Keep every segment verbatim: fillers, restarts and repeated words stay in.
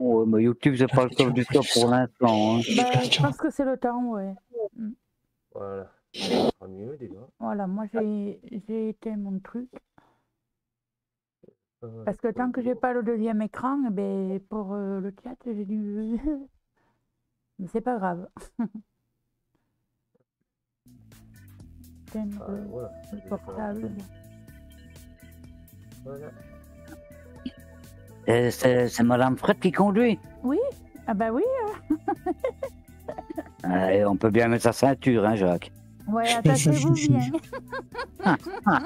Ouais, mais YouTube, c'est pas le top du top pour l'instant. Hein. Bah, je pense que c'est le temps, ouais. Mm. Voilà, ça sera mieux déjà. Voilà, moi j'ai j'ai éteint mon truc. Euh, Parce que tant que j'ai pas le deuxième écran, eh ben, pour euh, le chat, j'ai dû. Mais c'est pas grave. Éteindre ah, voilà, le portable. Voilà. Et C'est c'est Madame Fred qui conduit. Oui, ah bah oui. Euh, et on peut bien mettre sa ceinture, hein, Jacques. Ouais, attachez-vous bien. Ah, ah.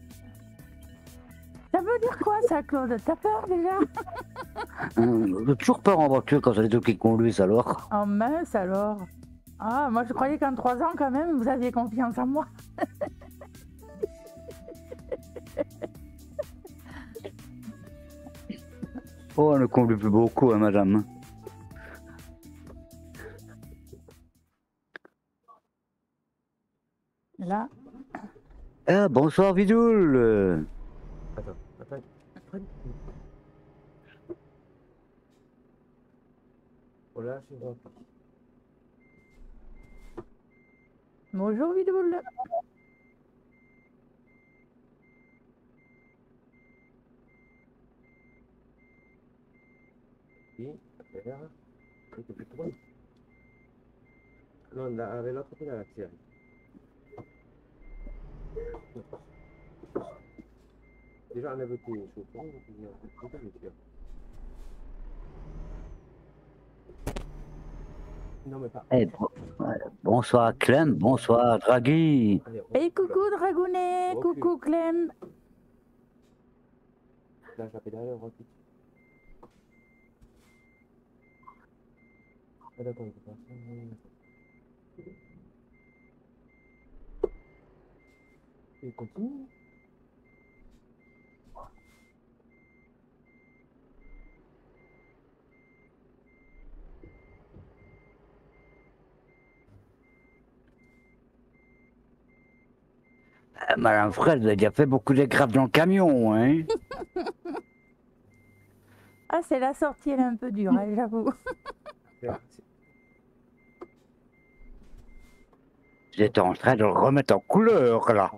Ça veut dire quoi ça, Claude? T'as peur déjà? Euh, J'ai toujours peur en voiture quand c'est les autres qui conduisent alors. Oh mince alors. Ah, moi je croyais qu'en trois ans quand même, vous aviez confiance en moi. Oh, on ne conduit plus beaucoup, hein, madame. Là. Ah, bonsoir, Vidoul. Attends, attends, attends. Oh là, je vois pas. Bonjour Vidoul. Oui, là, et tu peux tourner. Non, là, avec l'autre, tu la tire. Déjà, enlève tes chaussons, et puis on peut les tirer. Non, mais pas. Eh, bon, euh, bonsoir, Clem. Bonsoir, Draghi. Allez, Et hey, coucou Dragounet, oh, coucou Clem. Là, je la pédale, on recule. Ah, d'accord, il faut pas. Et continue. Euh, Madame Fred, vous avez déjà fait beaucoup de graves dans le camion, hein. Ah, c'est la sortie, elle est un peu dure, hein, j'avoue. J'étais en train de le remettre en couleur, là.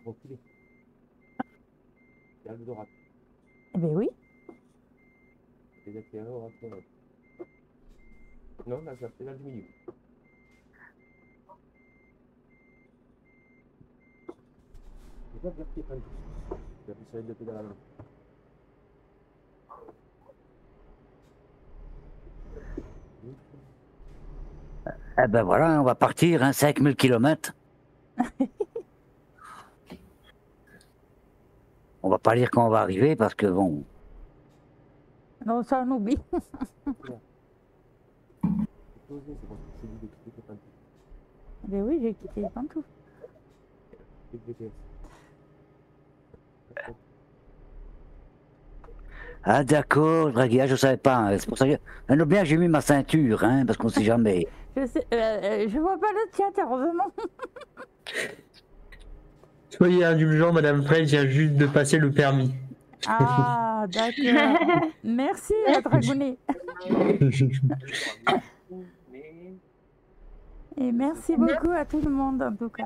Eh ben oui. Non, là, je la pédale du milieu. Je vais pas faire un tout. Je vais essayer de pédale à l'avant. Eh ben voilà, on va partir, hein, cinq mille kilomètres. On va pas dire quand on va arriver parce que bon. Non, ça on oublie. Ben oui, j'ai quitté les pantoufles. Ah d'accord, Draghi, ah, je savais pas. Hein. C'est pour ça que je... bien j'ai mis ma ceinture, hein, parce qu'on sait jamais. Je sais, euh, je vois pas le chat, heureusement. Soyez indulgents, Madame Fred vient juste de passer le permis. Ah, d'accord. Merci, la Dragounet. Et merci beaucoup à tout le monde, en tout cas.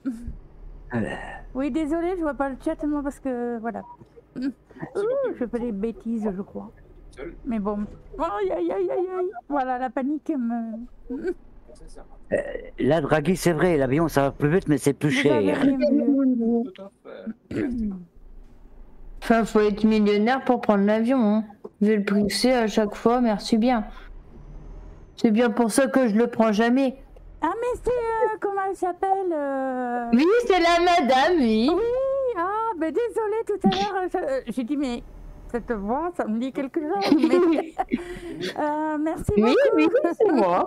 Oui, désolé, je vois pas le chat, moi, parce que, voilà. Ouh, je fais des bêtises, je crois. Mais bon. Aïe, aïe, aïe, aïe, aïe. Voilà, la panique me... Euh, là, Draghi, c'est vrai, l'avion ça va plus vite, mais c'est plus Vous cher. avez bien vu. Enfin, faut être millionnaire pour prendre l'avion. Hein. Vu le prix que c'est à chaque fois, merci bien. C'est bien pour ça que je le prends jamais. Ah, mais c'est... Euh, comment elle s'appelle euh... Oui, c'est la madame, oui. Oui, ah, ben désolé, tout à l'heure, j'ai dit, mais cette voix, ça me dit quelque chose. Mais... euh, merci oui, beaucoup. Oui, oui, c'est moi.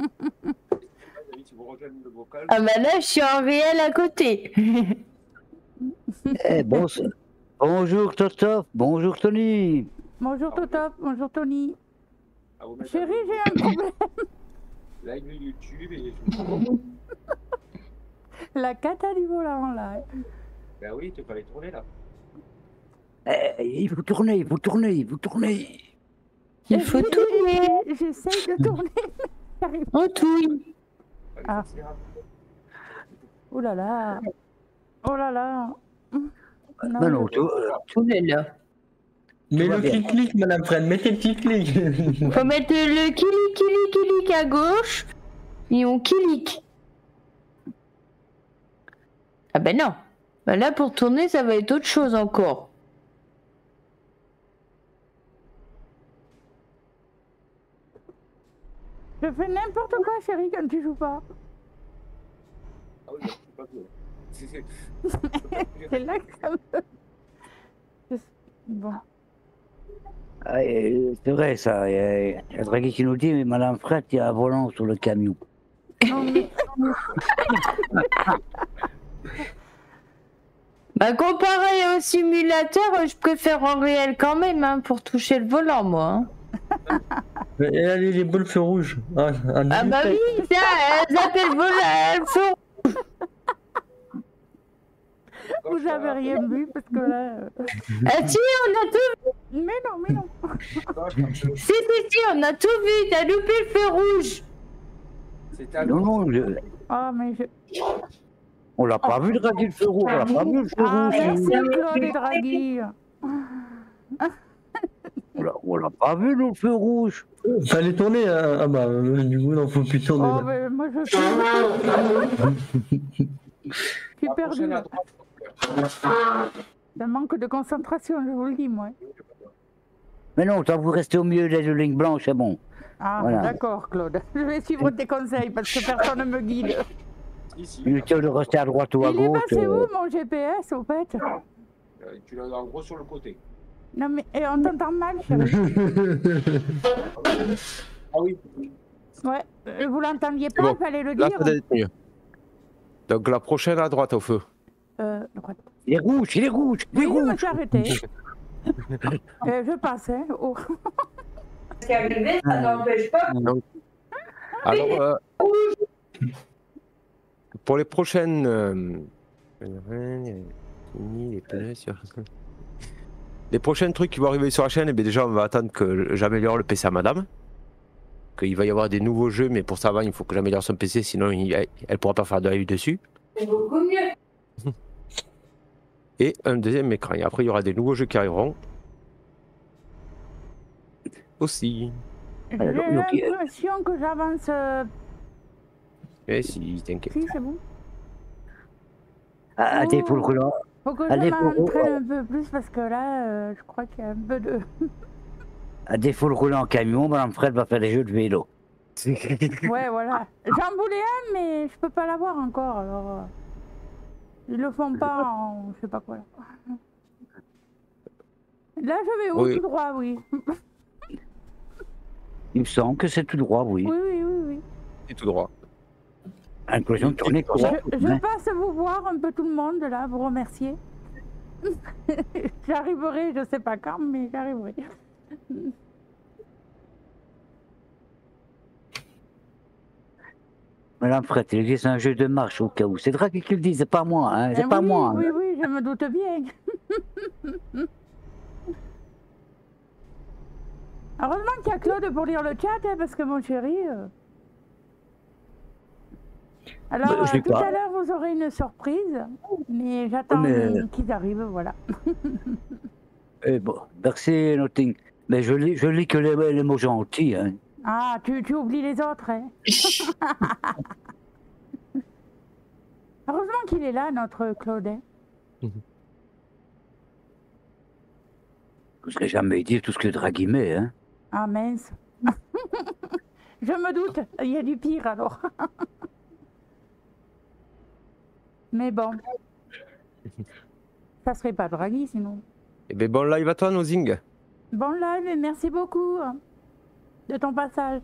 Ah bah là, je suis en réel à côté. Eh, bon, bonjour Totop, bonjour Tony. Bonjour Totop, bonjour Tony. Chérie, j'ai un problème. Live YouTube et La cata du volant là. Ben oui, tu peux aller tourner là. Eh, il faut tourner, il faut tourner, il faut tourner. Il faut tourner. J'essaye de tourner. J'arrive. On touille. Ah. Oh là là. Oh là là. Non, Non, non, je- tout, Oh là là. Mais va le bien. clic-clic, madame Fred, mettez le clic-clic. Faut mettre le kili kili kili à gauche et on clique. Ah ben non. Ben là pour tourner ça va être autre chose encore. Je fais n'importe quoi, chérie, quand tu joues pas. Ah oui, je suis pas bien. C'est- c'est- C'est là que ça me... Je- Bon. Ah, euh, c'est vrai ça. Il y a- il y a Draghi qui nous dit, mais Madame Fred, il y a un volant sur le camion. Non, mais... Bah comparé au simulateur, je préfère en réel quand même hein, pour toucher le volant moi. Hein. Et allez, les boules feu rouge. Ah, un Ah bah oui, ça, elles appellent le volant, elles font. Vous avez rien vu parce que là... euh, Ah si, on a tout vu. Mais non, mais non. Si, si, si, on a tout vu, t'as loupé le feu rouge. C'était à Non, non, je- Ah, mais je... on l'a pas vu, Draghi, le feu rouge. On l'a pas vu, le feu Ah, rouge. merci Claude et Draghi. On l'a- On l'a pas vu, nous, le feu rouge. Fallait tourner, hein. Ah bah, euh, du coup, non, faut plus tourner. Oh, là. mais moi je suis... Je suis la perdu. prochaine à droite. Ça manque de concentration, je vous le dis, moi. Mais non, tant que vous restez au milieu des deux lignes blanches, c'est bon. Ah, Voilà. d'accord, Claude. Je vais suivre tes conseils parce que personne ne me guide. Ici. Inutile de rester à droite ou à Il est gauche. passé euh, où, mon G P S, au fait? Euh, Tu l'as en gros sur le côté. Non, mais et on t'entend mal, chérie. Ah oui. Ouais, euh, vous l'entendiez C'est pas, bon. il fallait le Là, dire. ça doit être mieux. Donc la prochaine à droite au feu. Euh, droite. Il est rouge, il est rouge, il est Oui, je me rouge. suis arrêtée. Euh, je passais. Oh. Ce qui est arrivé, ça n'empêche pas. Donc, alors, euh, pour les prochaines... euh, les pneus sur- les prochains trucs qui vont arriver sur la chaîne, eh bien déjà on va attendre que j'améliore le P C à madame. Qu'il va y avoir des nouveaux jeux, mais pour ça avant, il faut que j'améliore son P C, sinon il- elle pourra pas faire de live dessus. C'est beaucoup mieux. Et un deuxième écran. Et après il y aura des nouveaux jeux qui arriveront. Aussi. J'ai Alors, donc, il- l'impression que j'avance. euh, Et si, t'inquiète. Si, c'est bon. Ah, défaut le roulant. Faut que Allez, je pour- m'entraîne un peu plus parce que là, euh, je crois qu'il y a un peu de. À défaut le rouler en camion, Madame Fred va faire des jeux de vélo. Ouais, voilà. J'en voulais un, mais je peux pas l'avoir encore. Alors, euh, ils le font pas en. Je sais pas quoi. Là, là je vais où Oui. tout droit, oui. Il me semble que c'est tout droit, oui. Oui, oui, oui, oui. Et tout droit. Inclusion de tourner droit. Je, je passe vous voir un peu tout le monde là, vous remercier. J'arriverai, je sais pas quand, mais j'arriverai. Madame Fred, il existe un jeu de marche au cas où. C'est Draghi qui le dit, c'est pas moi, hein. C'est Eh pas oui, moi. Oui, hein. oui, je me doute bien. Heureusement qu'il y a Claude pour lire le chat, hein, parce que mon chéri. euh, Alors, Bah, je sais euh, tout pas. à l'heure, vous aurez une surprise, mais j'attends Mais- qu'ils arrivent, voilà. Eh bon, merci, Notting. Mais je lis, je lis que les, les mots gentils, hein. Ah, tu, tu oublies les autres, hein. Heureusement qu'il est là, notre Claude. hein. Je n'oserais jamais dire tout ce que Draghi met, hein. Ah mince. Je me doute, il y a du pire alors. Mais bon. Ça serait pas Draghi sinon. Et bien bon live à toi, Nozing. Bon live et merci beaucoup hein, de ton passage.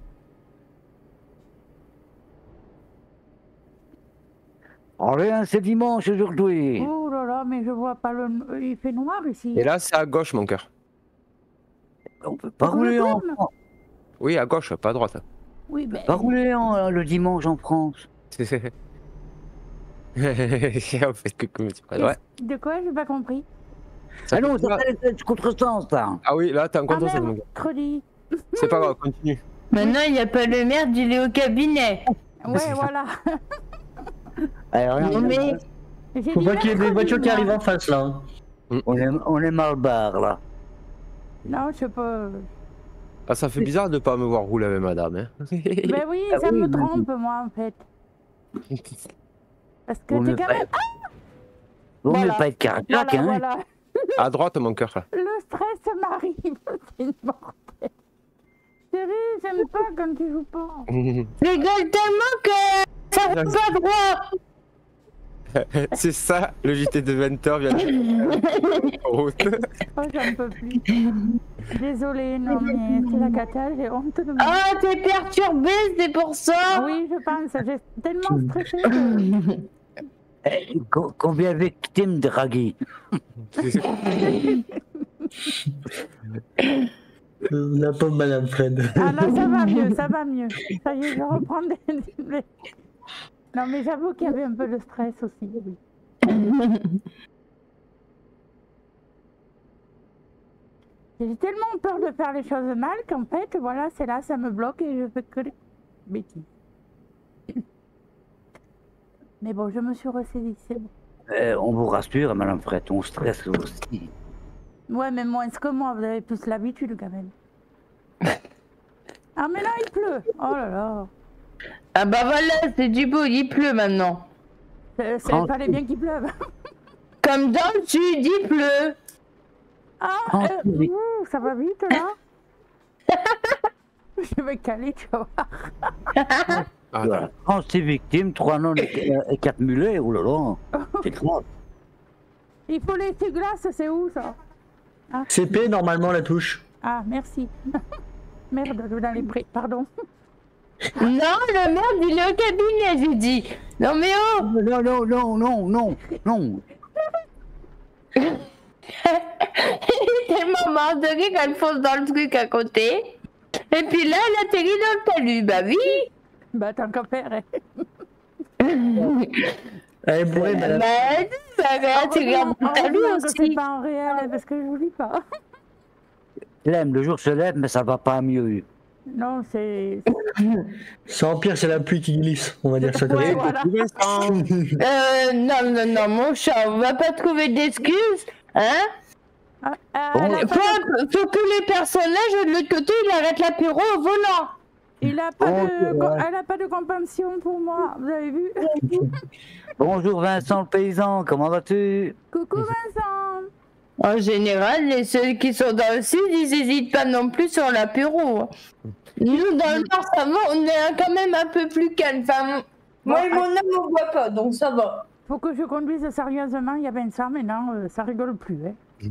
Oh, rien, c'est dimanche aujourd'hui. Oh là là, mais je vois pas le... Il fait noir ici. Et là, c'est à gauche, mon cœur. On peut pas On rouler en retourne. France. Oui, à gauche, pas à droite. Oui, ben... Pas rouler en- le dimanche en France. En fait, que, que, ouais. De quoi? J'ai pas compris. Ça Ah non, fait ça pas- c'est le contresens, ça. Ah oui, là, t'es en Ah contre ça, mon gars. mercredi. C'est pas grave, continue. Maintenant, il n'y a pas le merde, il est au cabinet. Ouais, voilà. Alors, Non, mais J'ai Faut dit pas qu'il y ait des mercredi, voitures qui moi. arrivent en face là. hein. on est, on est mal barre là. Non, je sais pas. Ah, ça fait bizarre de pas me voir rouler avec madame. Hein. Ben oui, Ah ça oui, me mais- trompe, moi, en fait. Parce que Vaut t'es mieux quand pas même... être- Vaut Voilà. mieux pas être cardiaque, Voilà, hein. voilà. À droite, mon cœur. Là. Le stress m'arrive, c'est une mortelle. Chérie, j'aime pas quand tu joues pas. je rigole tellement que ça va pas droit. C'est ça, le J T de vingt heures vient de route. Oh, j'en peux plus. Désolée, non, mais c'est la cata, j'ai honte de moi. Ah, t'es perturbé, c'est pour ça. Oui, je pense, j'ai tellement stressé que... Eh, co- combien de victimes de Ragui? La pauvre Madame Fred. Ah là, ça va mieux, ça va mieux. Ça y est, je reprends des... des- Non, mais j'avoue qu'il y avait un peu de stress aussi, oui. J'ai tellement peur de faire les choses mal qu'en fait, voilà, c'est là, ça me bloque et je fais que des bêtises. Mais bon, je me suis ressaisie, c'est bon. Euh, on vous rassure, Madame Fred, on stresse aussi. Ouais, mais moins que moi, vous avez plus l'habitude quand même. Ah, mais là, il pleut. Oh là là. Ah bah voilà, c'est du beau, il pleut maintenant. C'est- C'est Tranquille. fallait bien qu'il pleuve. Comme dans le sud, il pleut. Ah, Ah, euh, oui. ouh, ça va vite là. Je vais caler, tu vas voir. Ah, Voilà. trente-six victimes, trois nonnes et et quatre mulets, oh là là, c'est grave. Il faut les glaces, c'est où ça? C P, normalement, la touche. Ah, merci. Merde, je vais dans les prés, pardon. Non, le merde, il est au cabinet, j'ai dit. Non mais oh. Non, non, non, non, non, non. Il est tellement mort de rire quand elle fonce dans le truc à côté. Et puis là, elle atterrit dans le talus. Bah oui. Bah, tant qu'à faire. hein. Elle est bourrée, Madame. Bah, ça va atterrir dans le talus Heureusement que c'est aussi. pas en réel, hein, parce que je vous dis pas. L'aime, le jour se lève, mais ça va pas mieux. Non, c'est... Sans pire, c'est la pluie qui glisse. On va dire ça comme Ouais, ça. voilà. Euh, non, non, non, mon chat, on va pas trouver d'excuses. Hein? Ah, ah, Bon, elle a Faut, pas de- faut que les personnages de l'autre côté, ils arrêtent l'apéro au volant. Il a pas Oh, de... ouais. Elle a pas de compassion pour moi, vous avez vu? Bonjour Vincent le paysan, comment vas-tu? Coucou Vincent. En général, les ceux qui sont dans le sud, ils hésitent pas non plus sur l'apéro. Nous, dans le nord, ça va, on est quand même un peu plus calme. Enfin, moi et mon homme, on boit pas, donc ça va. Faut que je conduise sérieusement, il y a Vincent, maintenant, euh, ça rigole plus, hein.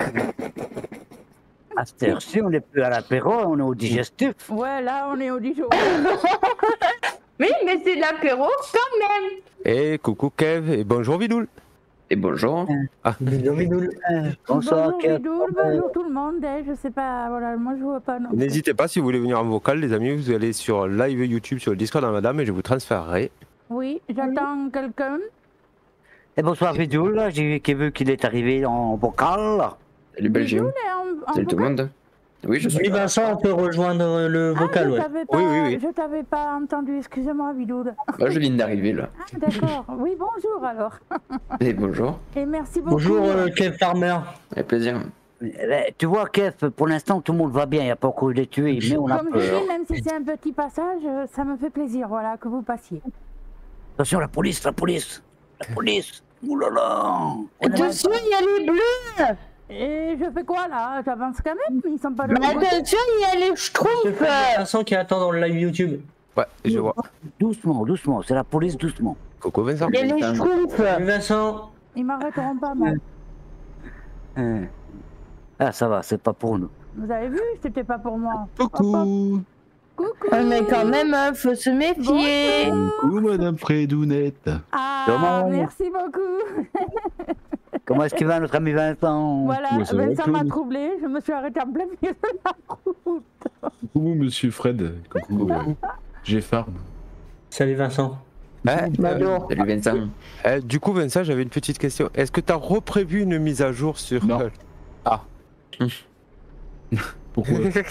À cette heure-ci, on n'est plus à l'apéro, on est au digestif. Ouais, là, on est au Dijon. Oui, mais c'est l'apéro quand même. Et coucou Kev, et bonjour Vidoul. Et bonjour. Bidou, bidou. Bonsoir, Bonjour Kev. Bidoul, bonjour tout le monde, hein, je sais pas, voilà, moi je vois pas non. N'hésitez pas si vous voulez venir en vocal, les amis, vous allez sur live YouTube sur le Discord de Madame et je vous transférerai. Oui, j'attends quelqu'un. Et bonsoir Vidoul, là, j'ai vu qu'il veut qu'il est arrivé en vocal. Salut Belgium. Bidoul est en, en Salut tout le vocal. monde. Oui, je suis Oui, là. Vincent, on peut rejoindre le Ah, vocal, je ouais. t'avais pas, Oui, oui, oui. je t'avais pas entendu, excusez-moi Bidoul. Bah, je viens d'arriver là. Ah, d'accord, oui, bonjour alors. Et bonjour. Et merci beaucoup. Bonjour, euh, Kev Farmer. Avec plaisir. Eh, Tu vois, Kev, pour l'instant, tout le monde va bien, il n'y a pas encore eu de tués, mais on a Comme je peur. dis, même si c'est un petit passage, euh, ça me fait plaisir, voilà, que vous passiez. Attention, la police, la police, la police. Ouh là là. On est mal- Attention, il y a les bleus. Et je fais quoi là? J'avance quand même, ils sont pas de Mais mon côté. attention, il y a les schtroumpfs. Vincent qui attend dans le live YouTube. Ouais, je vois. Doucement, doucement, c'est la police, doucement. Coucou Vincent. Il y a les schtroumpfs. Salut Vincent. Ils m'arrêteront pas, moi. Hein. Ah, ça va, c'est pas pour nous. Vous avez vu, c'était pas pour moi. Hop, hop. Coucou. Coucou. Ah, mais quand même, hein, faut se méfier. Coucou Madame Fredounette. Ah, Comment merci beaucoup. Comment est-ce qu'il va, notre ami Vincent? Voilà, Ouais, ça va, Vincent m'a Claude. troublé, je me suis arrêté en plein milieu de la route. Coucou Monsieur Fred. Coucou. J'ai farm. Salut Vincent. Eh, euh, Bonjour. Salut Vincent. eh, du coup Vincent, j'avais une petite question. Est-ce que tu as reprévu une mise à jour sur... Non. euh, Ah. Pourquoi?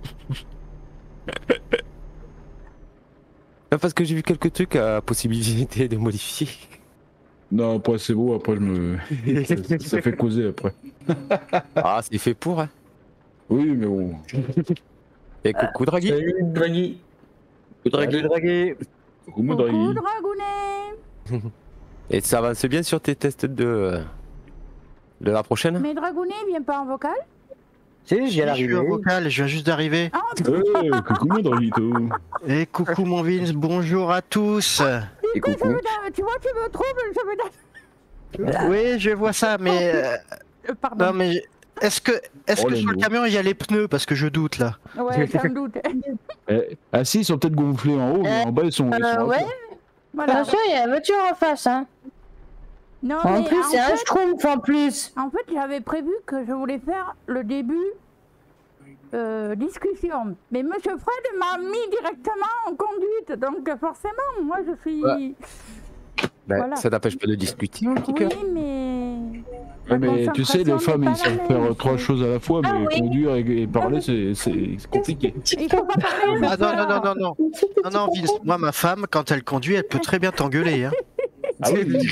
Non, parce que j'ai vu quelques trucs à possibilité de modifier. Non, après c'est beau, après je me. ça, ça fait causer après. Ah, c'est fait pour, hein. Oui, mais bon. Et coucou Draghi. Salut Draghi. Coucou Draghi. Draghi. Coucou moi, Coucou Draghi. Dragounet. Et ça avance bien sur tes tests de. de la prochaine? Mais Dragounet vient pas en vocal? Si, Je j'ai suis l'arrivée. au vocal, je viens juste d'arriver. Ah, Eh, coucou moi, Draguito. Et coucou mon Vince, bonjour à tous. Et que je coucou. me da- tu vois, tu me troubles, je me da- Oui, je vois ça, mais... euh, Euh, Pardon. non, mais... Est-ce que, est-ce Oh, que le sur le mot. camion, il y a les pneus? Parce que je doute, là. Ouais, sans doute. Eh, ah si, ils sont peut-être gonflés en haut, mais en bas ils sont. ils sont Euh, ouais. raccords. Voilà. Attention, il y a la voiture en face, hein. Non, En mais plus, en c'est un fait, schtroumpf en plus. en fait, j'avais prévu que je voulais faire le début euh, discussion. Mais Monsieur Fred m'a mis directement en conduite, donc forcément, moi je suis. Ouais. Ben, Voilà. ça t'empêche pas de discuter un petit peu. Oui, mais. Ouais, mais La tu sais, les concentration femmes n'est ils pas savent la faire même, trois c'est- choses à la fois, mais Ah oui. conduire et, et parler c'est c'est- c'est compliqué. Il faut pas parler au Ah non, non, chauffeur. non, non, non. Non, non, Vince, moi, ma femme, quand elle conduit, elle peut très bien t'engueuler, hein. Ah oui.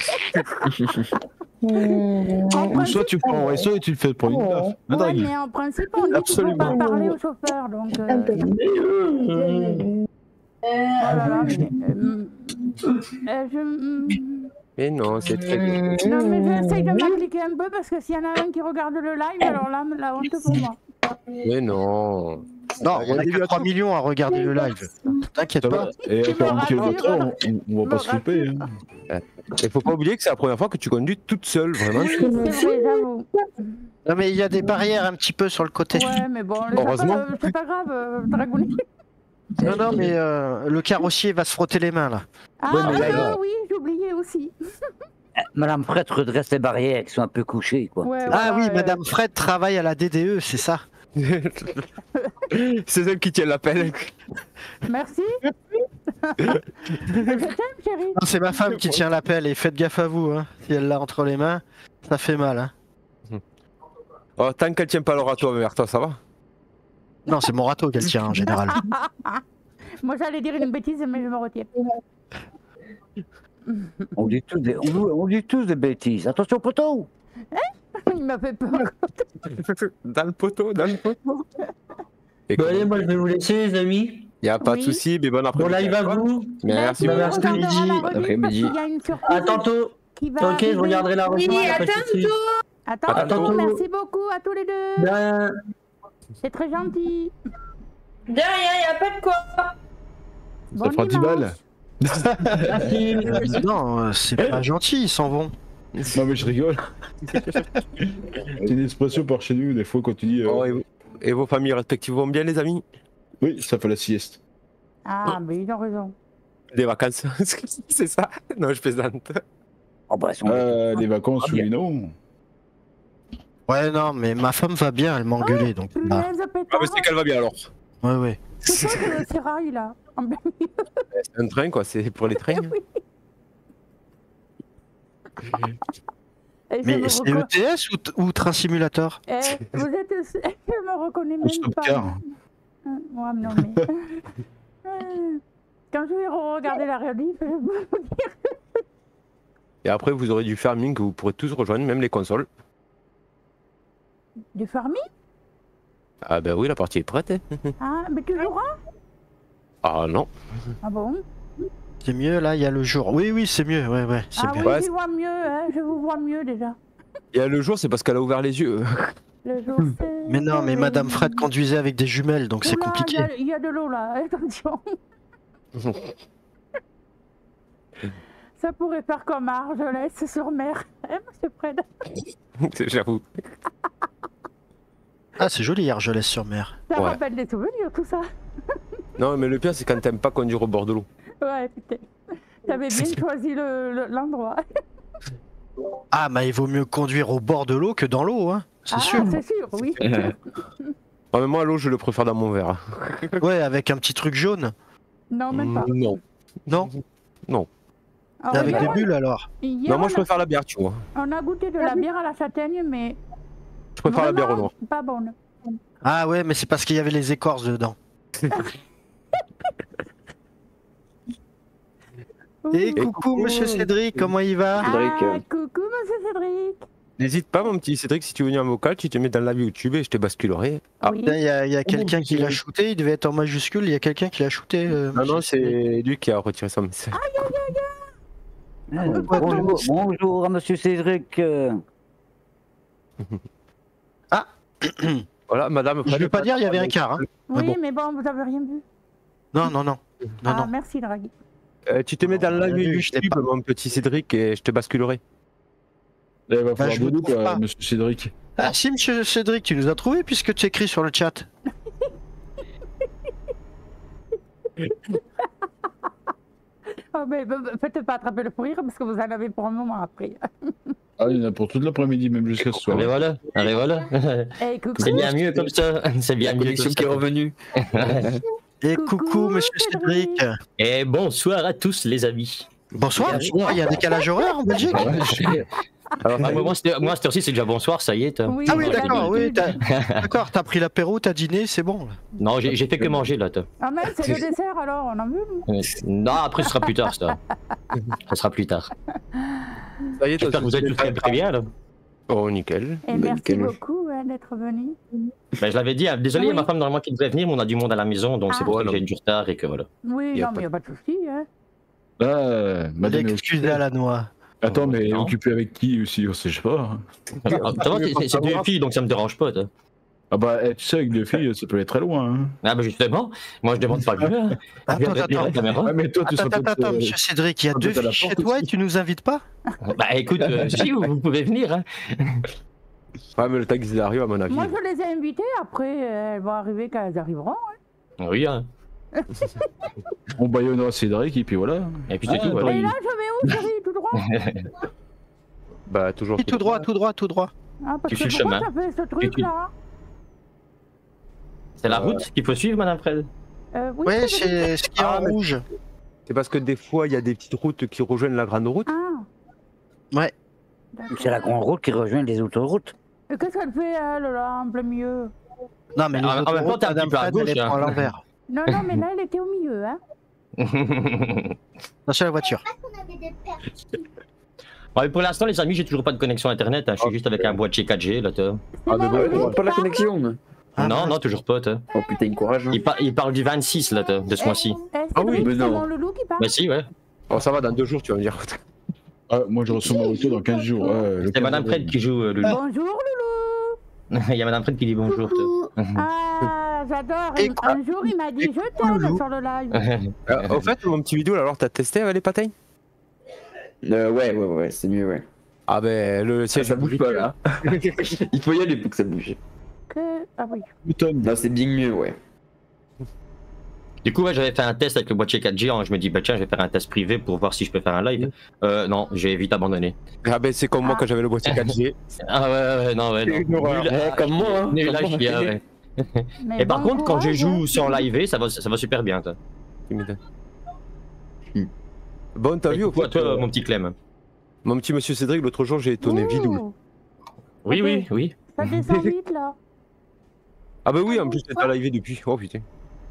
En Ou soit tu principe, prends un resto et tu le fais pour une taf. Hein, ouais, Draghi. mais en principe, on dit qu'il faut Absolument. pas parler au chauffeur, donc. euh, Voilà, mais, euh, euh, je... Mais non, c'est très bien. Non, mais j'essaye de m'appliquer un peu parce que s'il y en a un qui regarde le live, alors là, la honte pour moi. Mais non. Non, on a que trois millions à regarder le live. T'inquiète Ça pas. va. Et Tu à quarante me kilomètres heure, rassures. on, on va Me pas se louper. Hein. Il faut pas oublier que c'est la première fois que tu conduis toute seule, vraiment. C'est vrai, j'avoue. Non, mais il y a des barrières un petit peu sur le côté. Ouais, mais bon, c'est Heureusement. pas, c'est pas grave, euh, Dragounet. Non, non, mais euh, le carrossier va se frotter les mains, là. Ah, Ouais, mais là, euh, là. oui, j'ai oublié aussi. Madame Fred redresse les barrières qui sont un peu couchées, quoi. Ouais, Ah voilà, oui, euh, Madame Fred travaille à la D D E, c'est ça. C'est elle qui tient l'appel. Merci. Je t'aime, chérie. Non, c'est ma femme qui tient l'appel et faites gaffe à vous, hein. Si elle l'a entre les mains, ça fait mal, hein. Oh, tant qu'elle tient pas le râteau vers toi, ça va? Non, c'est mon râteau qu'elle tient en général. Moi, j'allais dire une bêtise, mais je me retiens. On dit tous des, on, on dit tous des bêtises. Attention, poteau. Il m'a fait peur. Dans le poteau, dans le poteau. Et Bon, comment- allez, moi je vais vous laisser, les amis. Y a pas Oui. de souci, mais bon Bon après-midi. live à vous. Merci Bah, beaucoup. merci. On regardera la rediff Après-midi. parce qu'il y a une surprise À tantôt. qui va Ok, je arriver. regarderai la Oui, rejoindre. à tantôt. À À tantôt. tantôt. Merci beaucoup à tous les deux. De rien. C'est très gentil. De rien, y a pas de quoi. Ça Bon fera dix dimanche. balles. Merci. Non, euh, c'est pas gentil, ils s'en vont. Non mais je rigole. C'est une expression par chez nous des fois quand tu dis. euh, Oh, et, et vos familles respectives vont bien, les amis? Oui, ça fait la sieste. Ah, mais ils ont raison. Des vacances, c'est ça? Non, je plaisante. Oh, bah, elles sont- Ah, les vacances, Ah, bien. oui, non. Ouais, non, mais ma femme va bien, elle m'a engueulé, donc. Bah, Punaise, Ah, pétard. mais c'est qu'elle va bien alors. ouais, ouais. C'est quoi ce sérail là en plein milieu. C'est un train, quoi, c'est pour les trains. Et je Mais me c'est reco- E T S ou, t- ou Train Simulator? Eh, vous êtes... Je me reconnais Au même stop pas. car. Ouais, non, mais... Quand je vais regarder la rediff, je vais vous dire... Et après, vous aurez du farming que vous pourrez tous rejoindre, même les consoles. Du farming. Ah, ben oui, la partie est prête. Hein. Ah, mais tu joueras. Ah non. Ah bon. C'est mieux, là, il y a le jour. Oui, oui, c'est mieux, ouais, ouais, c'est Ah bien. oui, Ouais, je vois mieux, hein, je vous vois mieux déjà. Il y a le jour, c'est parce qu'elle a ouvert les yeux. Le jour, c'est... Mais non, mais Madame Fred conduisait avec des jumelles, donc c'est Oula, compliqué. Il y a- il y, a de l'eau là, attention. Ça pourrait faire comme Argelès sur mer. Hein, monsieur Fred? J'avoue. Ah, c'est joli, Argelès-sur-Mer. Ça Ouais. rappelle des souvenirs tout ça. Non, mais le pire, c'est quand t'aimes pas conduire au bord de l'eau. Ouais, putain. T'avais bien choisi le- le- l'endroit. Ah, mais il vaut mieux conduire au bord de l'eau que dans l'eau, hein. C'est Ah, sûr. c'est sûr, oui. Ah, mais moi, l'eau, je le préfère dans mon verre. Ouais, avec un petit truc jaune. Non, même pas. Non. Non, Alors, avec hier, des on- bulles alors. hier, Non, moi, je on a- préfère la bière, tu vois. On a goûté de la bière à la châtaigne, mais Je préfère la bière au vraiment noir. pas bonne. Ah ouais, mais c'est parce qu'il y avait les écorces dedans. Et coucou, coucou. monsieur Cédric, comment il va? Cédric, Ah, euh, coucou, monsieur Cédric. N'hésite pas, mon petit Cédric, si tu veux venir en vocal, tu te mets dans la YouTube et je te basculerai. Ah, Oui. Putain, Il y a, il y a quelqu'un mon qui Dieu. l'a shooté, il devait être en majuscule, il y a quelqu'un qui l'a shooté. euh, non, non, monsieur Cédric. c'est lui qui a retiré son message. Ah, bonjour, bonjour à monsieur Cédric. euh. Voilà, madame. Je vais pas dire, il y avait un quart. Hein. Oui, bon. mais bon, vous avez rien vu. Non, non, non. Non, ah, non. merci, Draghi. Euh, tu te mets dans la Non, vue je l'ai YouTube, pas. mon petit Cédric, et je te basculerai. Il va Bah, falloir je de me nous, trouve quoi, pas. monsieur Cédric. Ah si, monsieur Cédric, tu nous as trouvé puisque tu écris sur le chat. Oh, mais bah, bah, faites pas attraper le fou rire parce que vous en avez pour un moment après. Ah, il y en a pour toute l'après-midi, même jusqu'à ce soir. Mais voilà, allez voilà. Eh, coucou. C'est bien mieux comme ça. C'est bien la mieux connexion comme qui est ça. revenue. Et Coucou, coucou, monsieur Cédric. Cédric. Et bonsoir à tous les amis. Bonsoir. Ah, il y a un décalage horaire en Belgique. Alors, Ah, moi, moi, cette moi, cette heure-ci, c'est déjà bonsoir, ça y est. toi. Oui, Ah oui, j'ai d'accord, oui, l'habitude. t'as- d'accord, t'as pris l'apéro, t'as dîné, c'est bon. Non, j'ai j'ai fait que manger là. toi. Ah, mais c'est le dessert alors, on en veut nous. Non, après, ce sera plus tard, ça. Ça sera plus tard. ça y est, J'espère que vous êtes tous très, très bien là. Oh, nickel. Et Bah, merci nickel. beaucoup hein, d'être venu. Ben, je l'avais dit, hein, désolé, il y a Oui. ma femme normalement qui devrait venir, mais on a du monde à la maison, donc c'est Ah. pour ça que j'ai du retard et que voilà. Oui, Y a non, pas mais il n'y a pas de souci. Hein. Là, euh, madame est Excusez occupée. à la noix. Attends, mais Non. occupé avec qui aussi? On sait pas. Ah, ça va, c'est- c'est deux filles, donc ça me dérange pas. toi. Ah bah, eh, tu sais, avec deux filles, ça peut aller très loin. Hein. Ah ben justement, moi je demande pas mieux. Hein. Attends, Viens de attends, la caméra. Ah, mais toi, tu attends, seras attends, peut-être, attends, euh, monsieur Cédric, il y a peut-être deux à la filles chez porte toi aussi. et tu nous invites pas? Bah écoute, euh, si vous, vous pouvez venir. Hein. Ouais, mais le temps qu'ils arrivent, à mon avis. Moi, je les ai invitées. Après, euh, elles vont arriver quand elles arriveront. Hein. Oui, hein. On baillonnera Cédric, et puis voilà. Et puis c'est Ah, tout. Voilà. Et là, je vais où, chérie? Tout droit? Bah, toujours. Tout droit, tout droit, tout droit. Ah, parce Tu que suis le pourquoi chemin. t'as fait ce tu- truc-là? C'est la route qu'il faut suivre, Madame Fred. Euh, oui, Ouais, Cédric. c'est ce qui est Ah, en mais- rouge. C'est parce que des fois, il y a des petites routes qui rejoignent la grande route. Ah. Ouais. D'accord. C'est la grande route qui rejoint les autoroutes. Et qu'est-ce qu'elle fait, elle, là, en plein milieu? Non, mais les En- en même temps, autoroutes, t'es un Madame petit peu à Fred, elle gauche, est hein. à l'envers. Non, non, mais là, elle était au milieu, hein. Non, c'est la voiture. Bon, mais pour l'instant, les amis, j'ai toujours pas de connexion internet. Hein. Je suis juste avec un boîtier quatre G là. toi. C'est Ah, mais mon ouais, loulou Ouais, qui pas la parle. connexion. Ah, non, mince. non, toujours pas. toi. Oh putain, courage. Hein. Il, par- il parle du vingt-six là, toi, de ce mois-ci. Eh, Ah oui, Cédric, mais c'est non. mon loulou qui parle. Bah si, ouais. Oh, ça va, dans deux jours, tu vas me dire. Ah, moi, je reçois ma voiture dans quinze jours. Ouais, le C'est quinze Madame avril. Fred qui joue euh, Loulou. Bonjour, loulou. Il y a Madame Fred qui dit bonjour. toi. Ah, j'adore. Et Un, un jour, il m'a dit, Et je t'aime loulou. sur le live. Euh, au fait, mon petit vidéo, alors, t'as testé avec les patins? Euh, ouais, ouais, ouais, c'est mieux, ouais. Ah, ben, le Ça, siège. ça bouge pas là. Il faut y aller pour que ça bouge. Que... Ah oui. Putain. Non, c'est bien mieux, ouais. Du coup, ouais, j'avais fait un test avec le boîtier quatre G. Hein. Je me dis, bah tiens, je vais faire un test privé pour voir si je peux faire un live. Euh, non, j'ai vite abandonné. Ah, ben, c'est comme moi quand j'avais le boîtier quatre G. Ah ouais, ouais, ouais, non, ouais. Non. Une horreur. Nul- Ouais, comme moi, hein. nul Comme à moi. chier, ouais. Mais Et par bon contre, quand je courage, joue hein. sur live, ça va, ça va super bien. Toi. Hmm. Bon, t'as Et vu, au coucou à fait, toi, euh, mon petit Clem. mon petit monsieur Cédric, l'autre jour, j'ai étonné Vidou. Ouh, Oui, Ok. oui, oui. Ça descend vite, là. Ah, bah oui, en plus, t'es live depuis. Oh, putain.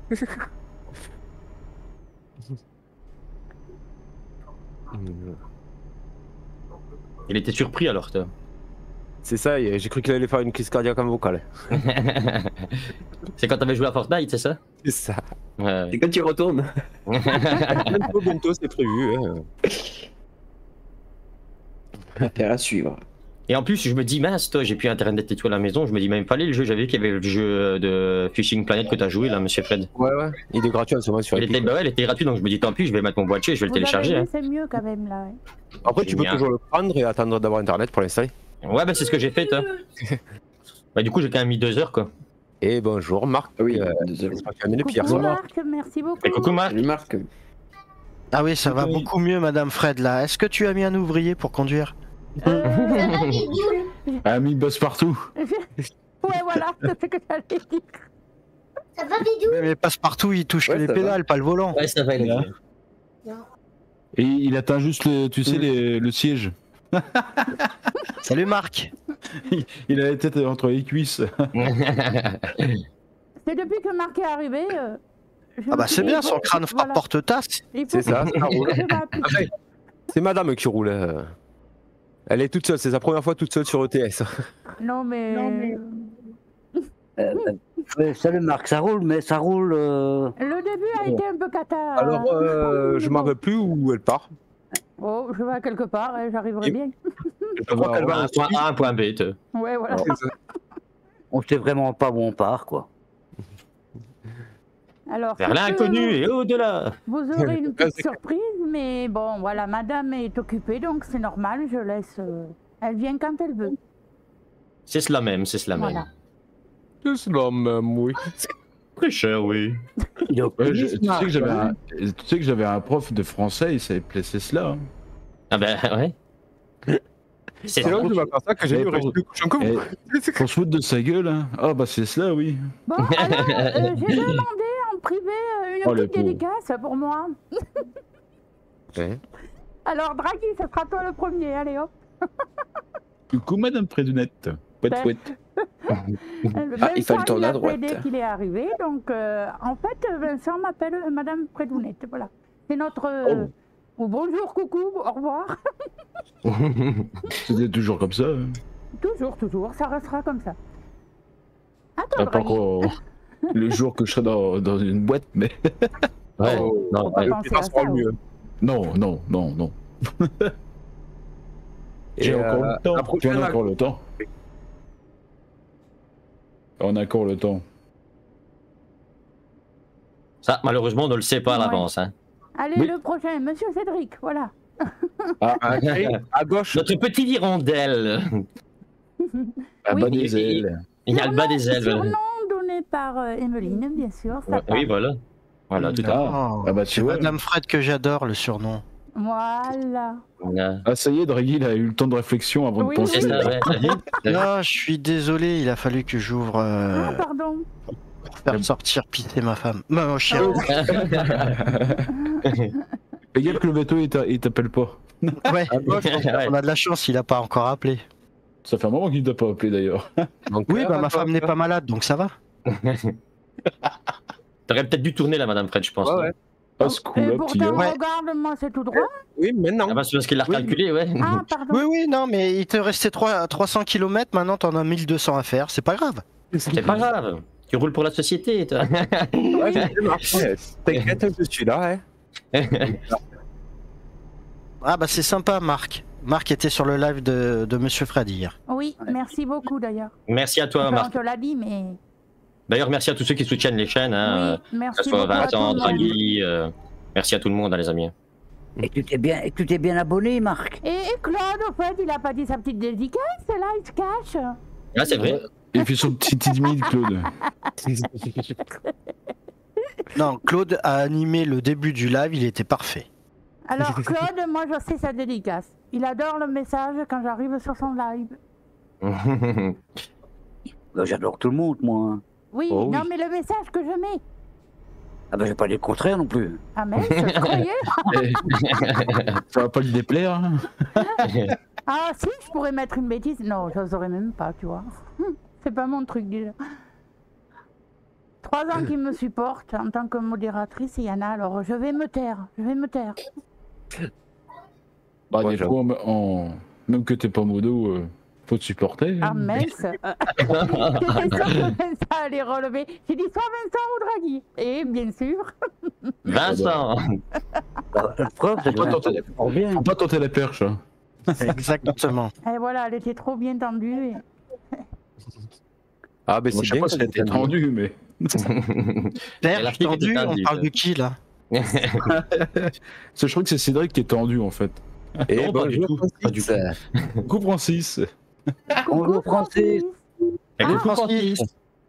Il était surpris alors, toi. C'est ça, et j'ai cru qu'il allait faire une crise cardiaque en vocal. C'est quand t'avais joué à Fortnite, c'est ça? C'est ça. Ouais. C'est quand tu retournes. Bientôt, bientôt, c'est prévu. Hein. Affaire à suivre. Et en plus, je me dis, mince, toi, j'ai plus internet et tout à la maison. Je me dis, même fallait le jeu. J'avais vu qu'il y avait le jeu de Fishing Planet que t'as joué là, monsieur Fred. Ouais, ouais. Il est gratuit en ce moment sur Il Epic. était, bah ouais, il était gratuit, donc je me dis, tant pis, je vais mettre mon boîtier, je vais le Vous télécharger. avez Hein. vu, c'est mieux quand même, là. ouais. Après, tu peux Génial. toujours le prendre et attendre d'avoir internet pour l'installer. Ouais, bah c'est ce que j'ai fait, toi. Bah, du coup, j'ai quand même mis deux heures, quoi. Et bonjour, Marc. Ah oui, Euh, désolé. J'espère que tu as mis le pire. Coucou, ça va. Marc, merci beaucoup. Et coucou, Marc. Salut Marc. Ah oui, ça va Oui. beaucoup mieux, Madame Fred, là. Est-ce que tu as mis un ouvrier pour conduire? Euh, Ami bosse partout. Ouais, voilà, c'est ce que j'allais dire. Ça va, Bidou? Mais, mais passe-partout, il touche Ouais, que les ça va. pédales, pas le volant. Ouais, ça va, il est là. Et il atteint juste, le, tu sais, les- le siège. Salut Marc. il, il a la tête entre les cuisses. C'est depuis que Marc est arrivé. Euh, Ah bah c'est bien, son crâne fera voilà. porte-tasse. C'est ça, ça roule. Après, c'est madame qui roule. euh. Elle est toute seule, c'est sa première fois toute seule sur E T S. Non mais... Non, mais... Euh, euh, salut Marc, ça roule, mais ça roule. Euh... Le début a été un peu cata. Alors, euh, je m'en rappelle plus où elle part. Oh, je vais quelque part et j'arriverai Et- bien. Je crois qu'elle va Un point A, un point B. te. Ouais, voilà. On sait vraiment pas où on part, quoi. Alors, Vers sur ce, l'inconnu et au-delà. Vous aurez une petite surprise, mais bon, voilà, madame est occupée, donc c'est normal, je laisse... euh, Elle vient quand elle veut. C'est cela même, c'est cela même. Voilà. C'est cela même, oui. Très cher, oui. Ouais, je- tu sais que j'avais un, tu sais que j'avais un prof de français, il savait placer cela. Hein. Ah ben, ouais. C'est C'est là où tu vas faire ça que j'ai Eh, eu le pour- reste du couchon comme Eh, Pour se foutre de sa gueule, hein. Ah bah c'est cela, oui. Bon, alors, euh, j'ai demandé en privé euh, une Oh, le petite pauvre. dédicace pour moi. Ouais. Alors, Draghi, ce sera toi le premier, allez hop. Coucou Madame Prédunette. Pouet Ben- pouet. Ah, il Vincent, fallait tourner à a droite. plaidé qu'il est arrivé, donc euh, en fait, Vincent m'appelle euh, Madame Prédounette, voilà. C'est notre... euh, ou bonjour, coucou, au revoir. C'était toujours comme ça. Hein. Toujours, toujours, ça restera comme ça. Ah, Attends, pas encore le jour que je serai dans, dans une boîte, mais. Ouais, Oh, non, faut pas ouais. penser à ça. mieux. Non, non, non, non. J'ai Et, encore euh, le temps. la Tu prochaine- en as encore le temps. On a encore le temps. Ça, malheureusement, on ne le sait pas à Ouais. l'avance. Hein. Allez, Oui. le prochain, Monsieur Cédric, voilà. Ah, À, à gauche. Notre petit hirondelle. à Oui. bas des ailes. Il y a le bas des ailes. Surnom donné par euh, Emeline, bien sûr. Ça Ouais, part. oui, voilà. Voilà, tout à fait. Ah, Oh, ah bah tu c'est vois. Madame Fred que j'adore, le surnom. Voilà. Ouais. Ah ça y est, Draghi, il a eu le temps de réflexion avant Oui, de C'est penser. ça, ouais. T'as vu T'as vu Non, je suis désolé, il a fallu que j'ouvre euh, Ah, pardon. pour faire sortir pisser ma femme. Non, mon chien. Fais gaffe que le bateau il t'a- il t'appelle pas. Ouais, Ouais. on a de la chance, il a pas encore appelé. Ça fait un moment qu'il t'a pas appelé d'ailleurs. Donc, Oui, euh, bah ma à femme gauche. n'est pas malade, donc ça va. T'aurais peut-être dû tourner là, Madame Fred, je pense. Ouais, non ouais. Ah ce coup Et là, pourtant, petit gars. Ouais. regarde-moi, c'est tout droit. Oui, maintenant. Ah bah, c'est parce qu'il l'a Oui. recalculé, ouais. Ah, pardon. Oui, oui, non, mais il te restait trois- 300 kilomètres, maintenant t'en as mille deux cents à faire, c'est pas grave. C'est pas grave. Tu roules pour la société, toi. Ouais, ça marche. Ouais, T'inquiète, je suis là, hein. Ah bah c'est sympa, Marc. Marc était sur le live de, de Monsieur Fred hier. Oui, merci beaucoup d'ailleurs. Merci à toi, Enfin, on Marc. te l'a dit, mais... D'ailleurs, merci à tous ceux qui soutiennent les chaînes, hein, Oui, que merci ce soit beaucoup à tout Vincent, le monde. Draghi. euh, Merci à tout le monde, hein, les amis. Et tu t'es bien, et tu t'es bien abonné, Marc. Et, et Claude, au fait, il a pas dit sa petite dédicace, là, il se cache. Ah, c'est vrai. Il fait son petit timide, Claude. Non, Claude a animé le début du live, il était parfait. Alors, Claude, moi, je sais sa dédicace. Il adore le message quand j'arrive sur son live. Bah, j'adore tout le monde, moi. hein. Oui, Oh, oui. non, mais le message que je mets. Ah bah, j'ai pas dit le contraire non plus. Ah, mais je croyais. Ça va pas lui déplaire. Hein. Ah, si, je pourrais mettre une bêtise. Non, j'oserais même pas, tu vois. C'est pas mon truc, déjà. Trois ans qu'il me supporte en tant que modératrice, il y en a, alors je vais me taire. Je vais me taire. Bah Ouais, des fois, en, en- même que t'es pas modo, euh, faut te supporter. Ah, hein. mince. J'étais sûre que Vincent allait relever. J'ai dit soit Vincent ou Draghi. Et bien sûr. Vincent. Bah, la preuve, c'est Faut pas que tenter- on bien. Faut pas tenter la perche. Hein. Exactement. Et voilà, elle était trop bien tendue. et- Ah, ben Moi, c'est je sais bien pas que si elle était tendu. tendue, mais. Père, la fille tendu, était on tendue, parle là. de qui là Parce que je crois que c'est Cédric qui est tendu en fait. Et Non, pas du bonjour, tout. Pas du Francis. Coucou Francis. Bonjour, Francis. Écoute, Ah, Francis.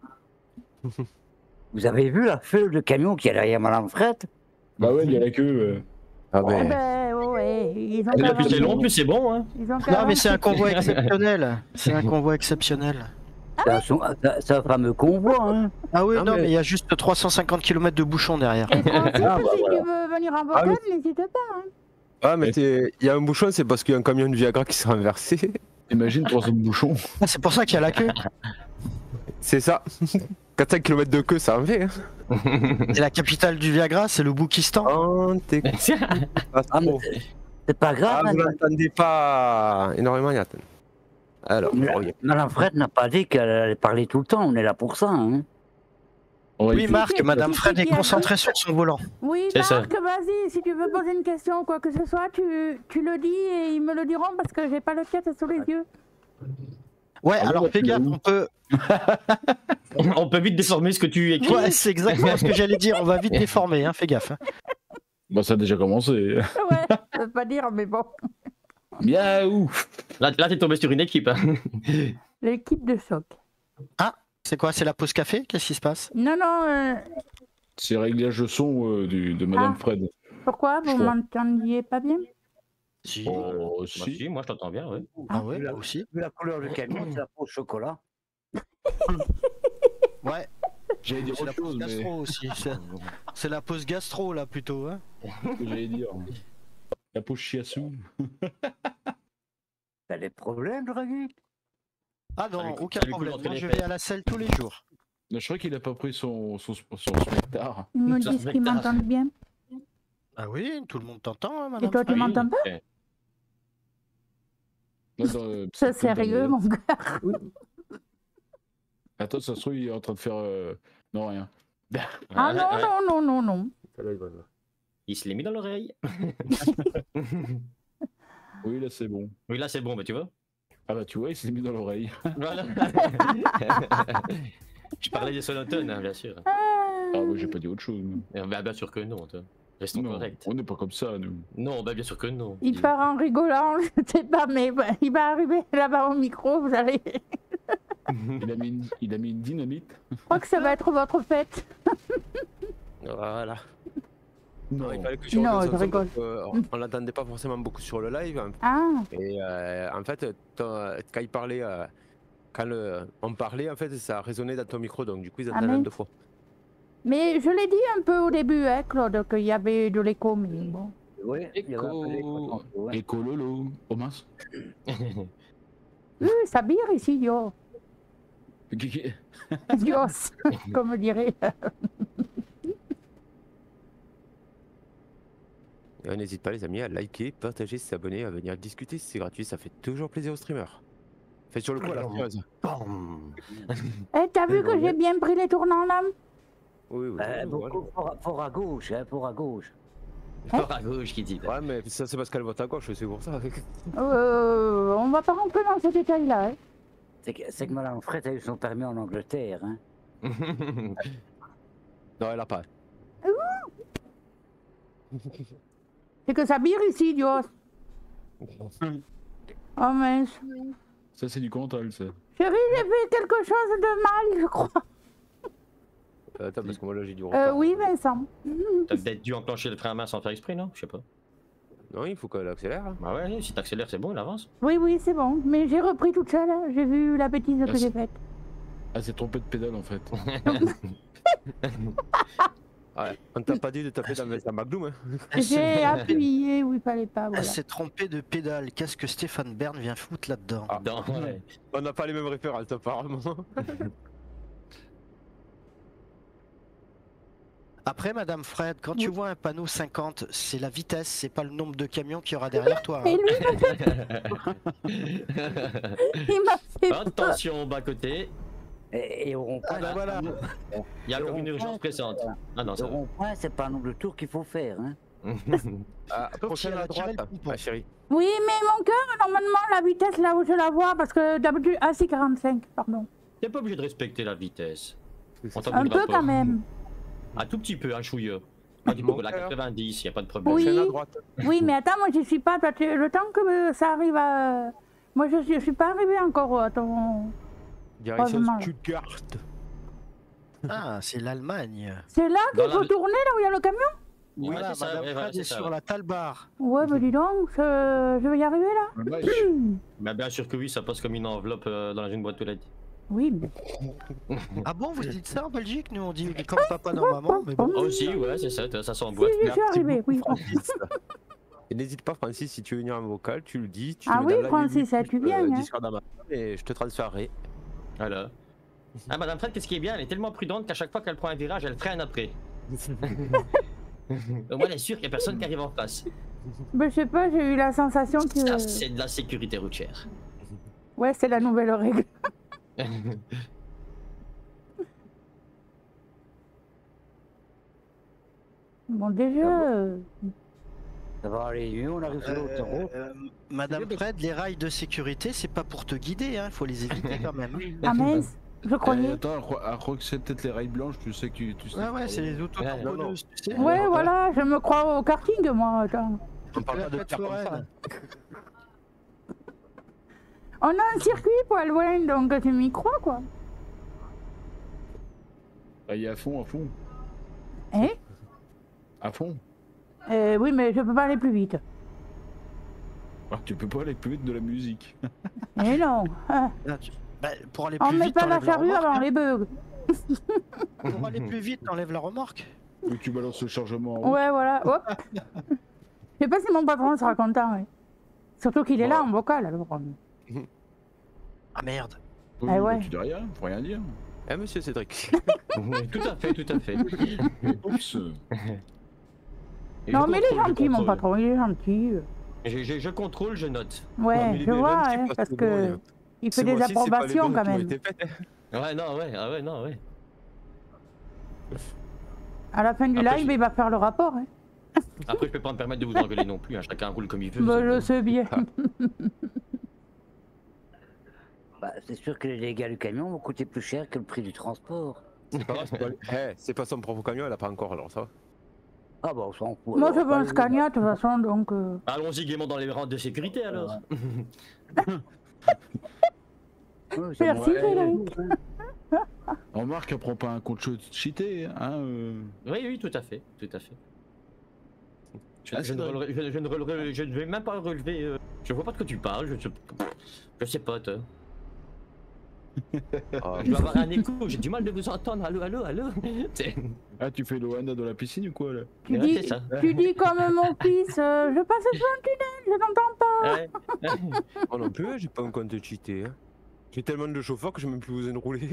Vous avez vu la feu de camion qui est derrière Madame Fred? Bah ouais, il y a la queue. euh. Ah, Eh ben. ben, ouais, ouais. Ils ont Et qu'à plus c'est long, plus c'est bon. Hein. Ils ont qu'à Non, mais c'est un avancer. convoi exceptionnel. C'est un convoi exceptionnel. C'est un, son- c'est- c'est un fameux convoi, hein. Ah oui, Non, non, mais- mais il y a juste trois cent cinquante kilomètres de bouchon derrière. Et Francis, Ah, bah, si voilà. tu veux venir en Ah, vocal, n'hésite pas. Hein. Ah, mais t'es- il y a un bouchon, c'est parce qu'il y a un camion de Viagra qui s'est renversé. Imagine troisième bouchon. Ah, c'est pour ça qu'il y a la queue. C'est ça. quatre cinq kilomètres de queue, ça en fait. Hein. Et la capitale du Viagra, c'est le Boukistan. Oh, t'es... Ah, mais c'est pas grave. Ah, vous hein. l'entendez pas énormément, Nathan. Alors, Mais- je reviens. Madame Fred n'a pas dit qu'elle allait parler tout le temps, on est là pour ça. Hein. Oui, Marc, Qui- Madame qui- Fred qui est a concentrée sur son volant. Oui, C'est ça. Marc, vas-y, si tu veux poser une question ou quoi que ce soit, tu, tu le dis et ils me le diront parce que j'ai pas le chat sous les yeux. Ouais, Ah, alors ouais, fais gaffe, on peut. On peut vite déformer ce que tu écris. Ouais, c'est exactement ce que j'allais dire. On va vite déformer, hein. Fais gaffe. Hein. Bah, ça a déjà commencé. Ouais, ça veut pas dire, mais bon. Miaou. Là, là t'es tombé sur une équipe. Hein. L'équipe de choc. Ah, c'est quoi? C'est la pause café? Qu'est-ce qui se passe? Non, non, euh, C'est réglage de son euh, du, de Madame Ah. Fred. pourquoi Je vous crois. m'entendiez pas bien? Si. Oh, Bah, si. si, moi je t'entends bien, ouais. Ah ouais, moi aussi. Vu la couleur du camion, c'est la peau au chocolat. Ouais. J'allais dire C'est la autre chose, pause mais. gastro aussi. C'est- C'est la pause gastro là plutôt. Hein. ce que J'allais dire. La peau chiassou. T'as des problèmes, Draghi? Ah non, Ça lui- aucun ça lui coule problème. entre Moi les je fesses. vais à la selle tous les jours. Je crois qu'il a pas pris son, son, son spectacle. Ils me Ça disent se qu'ils met tard. m'entendent bien. Ah oui, tout le monde t'entend, hein, Et Madame toi, tu Fred. m'entends pas? Ok. C'est sérieux, mon gars. Attends, ça se trouve, il est en train de faire. euh, Non, rien. Ah non, non, non, non, non. Il se l'est mis dans l'oreille. Oui, là, c'est bon. Oui, là c'est bon, mais tu vois. Ah bah, tu vois, il s'est mis dans l'oreille. Voilà. Je parlais des sonotones, hein, bien sûr. Ah, moi, j'ai pas dit autre chose. nous. Eh ben, bien sûr que non, toi. Restons Non, corrects. on n'est pas comme ça, nous. Non, ben, bien sûr que non. Il part en rigolant, je sais pas, mais bah, il va arriver là-bas au micro, vous allez. Il a mis une, il a mis une dynamite. Je crois que ça va être votre fête. Voilà. Non, il fallait que je Non, revienne je sur ça rigole. parce que, euh, on l'entendait pas forcément beaucoup sur le live. hein. Ah, Et euh, en fait, ton- quand il parlait, euh, quand le- on parlait, en fait, ça résonnait dans ton micro, donc du coup, ils Ah, entendaient mais- deux fois. mais je l'ai dit un peu au début, hein, Claude, qu'il y avait de l'écho, mais bon. Oui, il y avait un peu d'écho, ouais. Éco lolo. Oh mince. Oui, ça bire ici, Dios. Dios, comme dirait. Et on n'hésite pas, les amis, à liker, partager, s'abonner, à venir discuter, si c'est gratuit, ça fait toujours plaisir aux streamers. Faites sur le coup à la phrase. Eh, t'as vu que j'ai bien pris les tournants là? Oui, oui. Euh, oui, beaucoup fort, fort à gauche, hein, fort à gauche. Fort à gauche qui dit. Ouais, mais ça, c'est parce qu'elle vote à gauche, c'est pour ça. Euh, on va pas rentrer dans ce détail-là. Hein. C'est que, c'est que Madame Fred a eu son permis en Angleterre. Hein. Non, elle a pas. C'est que ça bire ici, Dios. Oh mince. Ça, c'est du Cantal, ça. Chérie, j'ai fait quelque chose de mal, je crois. Euh, attends, parce que moi là j'ai du Euh, retard. oui, Vincent. T'as peut-être dû enclencher le frein à main sans faire exprès, non? Je sais pas. Non, il faut qu'elle accélère. hein. Bah ouais, si t'accélères, c'est bon, il avance. Oui, oui, c'est bon. Mais j'ai repris toute seule. hein. J'ai vu la bêtise que Merci. j'ai faite. Ah, c'est trompé de pédale, en fait. Ouais, on t'a pas dit de taper dans le McDoom. Hein. J'ai appuyé où il fallait pas. Voilà. Elle s'est trompée de pédale. Qu'est-ce que Stéphane Bern vient foutre là-dedans? Ah. Non, ouais. On n'a pas les mêmes références apparemment. Après, Madame Fred, quand tu vois un panneau cinquante, c'est la vitesse, c'est pas le nombre de camions qu'il y aura derrière toi. Et hein. lui, il m'a fait- il m'a fait peur. Attention, bas côté. Et, et au rond-point, Ah bah voilà. Il y a Le encore une rond-point, urgence pressante. Ah non, le ça va. rond-point, c'est pas un nombre de tours qu'il faut faire. Hein. Ah, prochaine si elle à a tiré droite, le pompon. ah, chérie. Oui, mais mon cœur, normalement, la vitesse là où je la vois, parce que d'habitude. Ah, c'est quarante-cinq, pardon. T'es pas obligé de respecter la vitesse. On t'en Un voudra peu pas. quand même. Un tout petit peu, un chouilleux. Moi, tu peux rouler à quatre-vingt-dix, y a pas de problème. Oui. Prochaine à droite. Oui, mais attends, moi je suis pas. toi, tu- Le temps que euh, ça arrive à. Moi je suis, je suis pas arrivé encore à ton. Direction Heureusement. Stuttgart. Ah, c'est l'Allemagne. C'est là qu'il Dans faut la- tourner, là où il y a le camion? Oui, Voilà, c'est ça, Madame ouais, voilà, Fred c'est est ça, sur ouais. la Talbar. Ouais, bah dis donc, je, je vais y arriver là. Bah, bien sûr que oui, ça passe comme une enveloppe euh, dans une boîte aux lettres. Oui, mais. Ah bon, vous dites ça en Belgique? Nous on dit comme papa dans maman, mais bon. Oh, si, ouais, c'est ça, ça Si, s'emboîte. je suis arrivé, oui. Et n'hésite pas, Francis, si tu veux venir en vocal, tu le dis. Tu Ah le oui, mets dans la Francis, minute, tu viens, euh, hein. Discord à ma- et je te transférerai. Voilà. Ah, Madame Fred, qu'est-ce qui est bien? Elle est tellement prudente qu'à chaque fois qu'elle prend un virage, elle freine après. Au moins, elle est sûre qu'il n'y a personne qui arrive en face. Ben, je sais pas, j'ai eu la sensation que... Ça, c'est de la sécurité routière. Ouais, c'est la nouvelle règle. Bon, déjà... euh, Ça va aller mieux, on arrive sur l'autoroute. Euh, Madame Fred, les rails de sécurité, c'est pas pour te guider, hein, faut les éviter quand même. Ah mince, je Eh, croyais. attends, elle croit, elle croit que c'est peut-être les rails blanches, tu sais que tu, tu sais. Ouais, ouais, c'est les auto-tamponneuses, tu sais. Ouais, voilà, je me crois au karting, moi. Attends. On parle pas de faire comme ça. On a un circuit pas loin, donc tu m'y crois, quoi. Ah, il est à fond, à fond. Hein? À fond. euh, Oui, mais je peux pas aller plus vite. Ah, tu peux pas aller plus vite de la musique. Eh non. Ah. Là, tu- bah, pour aller On plus met vite, pas la t'enlèves la charrue remorque, avant hein. les bugs. Pour aller plus vite, t'enlèves la remorque. Ou tu balances le chargement en haut. Ouais, voilà. Hop. Je sais pas si mon patron sera content, ouais. Surtout qu'il est là en vocal, alors. Ah merde. Oui, Ah bah, ouais. tu dis rien, faut rien dire. Eh, monsieur Cédric. Tout à fait, tout à fait. Oups. Et Non, je mais il est contrôle, je gentil, mon contrôle. patron, il est gentil. Je, je, je contrôle, je note. Ouais, Non, mais il je est vois, gentil hein, parce parce que que... bon, Il Ce fait des mois-ci, c'est pas les approbations, bonnes quand qui ont même. été faites, hein. Ouais, non, ouais, ah ouais, non, ouais. À la fin du Après, live, je- il va faire le rapport, hein. Après, je peux pas me permettre de vous engueuler non plus, hein. Chacun roule comme il veut. Bah, c'est je bon. sais bien. Bah, c'est sûr que les dégâts du camion vont coûter plus cher que le prix du transport. C'est pas grave, c'est pas- Eh, c'est pas son propre camion, elle a pas encore, alors ça va. Ah bah on s'en fout. Moi, alors. je veux un Scania, de toute façon, donc... euh, Allons-y gaiement dans les rangs de sécurité alors. Ouais, ça Merci, me- Frédéric. Remarque, elle prend pas un compte cheaté, hein. euh. Oui, oui, tout à fait, tout à fait. Je, Ah, je ne, c'est releverai- je, je ne releverai- je ne vais même pas relever. euh, Je vois pas de quoi tu parles. Je, je, je sais pas, toi. Ah, Je dois avoir un écho. J'ai du mal de vous entendre. Allô, allô, allô. C'est- Ah, tu fais l'Oana dans la piscine ou quoi là? Tu Ouais, dis, c'est ça. tu dis comme mon fils, euh, je passe devant le tunnel, je n'entends pas. Ouais. Moi non plus, hein, j'ai pas un compte cheaté. Hein. J'ai tellement de chauffeurs que j'ai même plus besoin de rouler.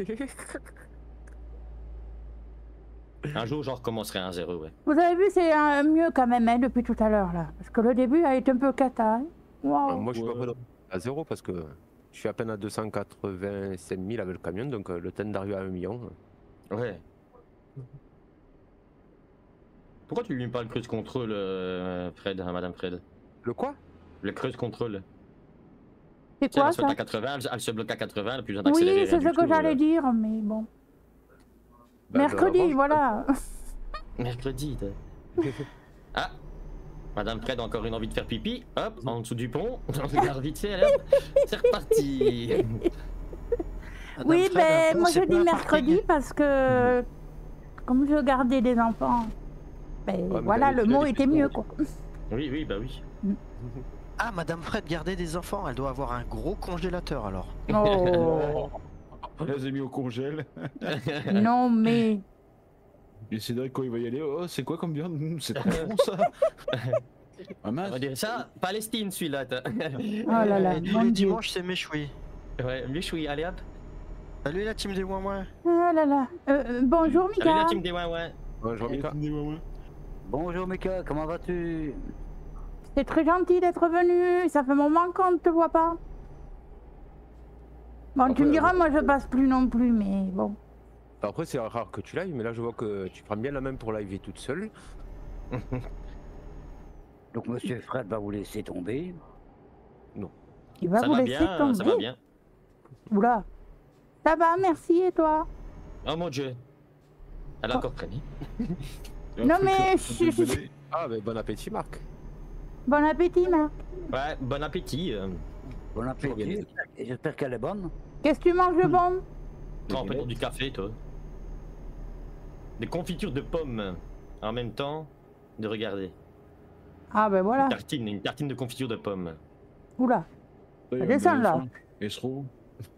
Un jour, j'en recommencerai un zéro, ouais. Vous avez vu, c'est euh, mieux quand même, hein, depuis tout à l'heure, là. Parce que le début a été un peu cata. Hein. Wow. Moi, je suis pas prêt de- à zéro parce que je suis à peine à deux cent quatre-vingt-cinq mille avec le camion, donc euh, le temps d'arriver à un million. Ouais. Pourquoi tu lui mets pas le cruise control, euh, Fred, hein, Madame Fred? Le quoi? Le cruise control. C'est Tu sais, quoi elle se ça? met à quatre-vingts, elle, elle se bloque à quatre-vingts, elle a plus besoin d'accélérer. Oui, c'est rien ce du que tout, j'allais euh. dire, mais bon. Bah, Mercredi, avant, je- voilà. Mercredi. de- Ah! Madame Fred a encore une envie de faire pipi. Hop, en dessous du pont. On regarde vite fait, alors. C'est reparti. Madame Oui, Fred, un ben pont, moi c'est je pas dis un mercredi parking. parce que comme je gardais des enfants, ben mais voilà, t'avais le fait mot les était petits mieux, mots. quoi. Oui, oui, bah oui. Ah, Madame Fred, garder des enfants, elle doit avoir un gros congélateur alors. Oh, Elle les a mis au congèle. non, mais... Et c'est vrai quand il va y aller, oh, c'est quoi comme viande? Hum, C'est trop bon ça. Ah mince. On va dire ça, Palestine celui-là. t'as. Oh là là, Et tous mon les Dieu. dimanches, c'est méchoui. Ouais, méchoui, allez hop. Salut la team des ouin ouin. Ah là là. Euh, euh, bonjour, Salut la Mika. team des ouin ouin. Bonjour Mika. Bonjour Mika, comment vas-tu? C'est très gentil d'être venu. Ça fait un moment qu'on ne te voit pas. Bon, tu Après, me diras, euh, moi je passe plus non plus, mais bon. Après, c'est rare que tu live, mais là, je vois que tu prends bien la main pour live toute seule. Donc monsieur Fred va vous laisser tomber. Il va Ça vous va laisser bien, tomber. ça va bien. Oula. Ça va, merci, et toi? Oh mon dieu. Elle a Oh. encore traîné. Non mais... chut, chut, chut. Ah, ben bon appétit, Marc. Bon appétit, Marc. Ouais, bon appétit. euh, Bon appétit. Et j'espère qu'elle est bonne. Qu'est-ce que tu manges de bon? Trempé dans du café, toi. Des confitures de pommes. En même temps, de regarder. Ah ben voilà. Une tartine, une tartine de confiture de pommes. Oula. Descends là. Et se trouve.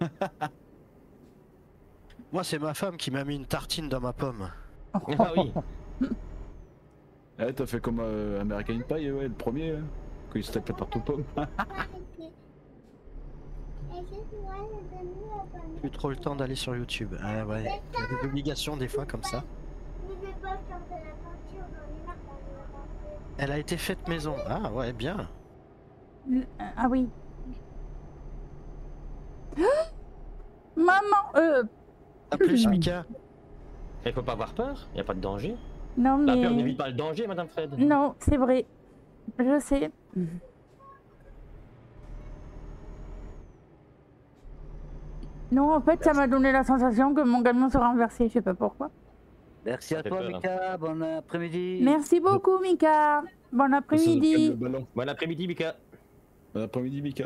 Moi, c'est ma femme qui m'a mis une tartine dans ma pomme. Ah oui. Eh, t'as fait comme euh, American Pie, ouais, le premier. Hein. Quand il se tape la tarte aux pommes. Plus trop le temps d'aller sur YouTube. Ah ouais, j'ai des obligations des fois comme ça. Elle a été faite maison. Ah ouais, bien. Ah oui. Maman, euh... A plus, Mika. Il faut pas avoir peur, il n'y a pas de danger. Non La mais... peur n'évite pas le danger, Madame Fred. Non, c'est vrai. Je sais. Non, en fait, ça m'a donné la sensation que mon camion se renversait, je sais pas pourquoi. Merci à fait toi, peur. Mika. Bon après-midi. Merci beaucoup, Mika. Bon après-midi. Bon après-midi, Mika. Bon après-midi, Mika.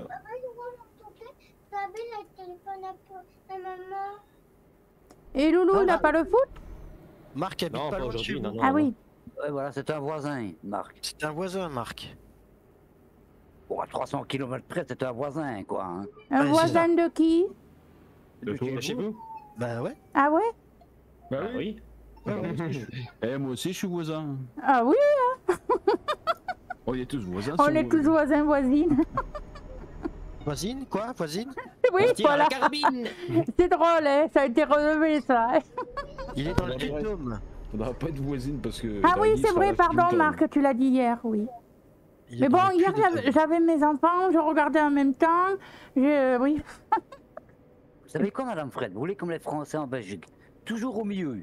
Et Loulou, il a pas le foot? Marc habite Non, pas pas loin de aujourd'hui, chez non, vous. non. Ah oui. Ouais, voilà, c'est un voisin, Marc. C'est un voisin, Marc. Bon, à trois cents kilomètres près, c'est un voisin, quoi. Hein. Un Ouais, c'est voisin de qui? De toi, Chez vous? Bah ouais. Ah ouais? Bah Ah oui. oui. Eh, moi aussi, je suis voisin. Ah oui, hein. On est tous voisins. On si est vous tous voulez. voisins, voisines. Voisine, quoi? Voisine? Oui, On tire à voilà. la carabine. C'est drôle, hein. Ça a été relevé, ça. hein. Il est dans le Ouais, ouais. Puy-de-Dôme. Faudra pas être voisine parce que. Ah oui, Dani c'est sera vrai, là tout le pardon, temps. Marc, tu l'as dit hier, oui. Il est Mais dans bon, le hier, Puy-de-Dôme. j'avais- j'avais mes enfants, je regardais en même temps. Je... Oui. Vous savez quoi, Madame Fred? Vous voulez comme les Français en Belgique? Toujours au milieu.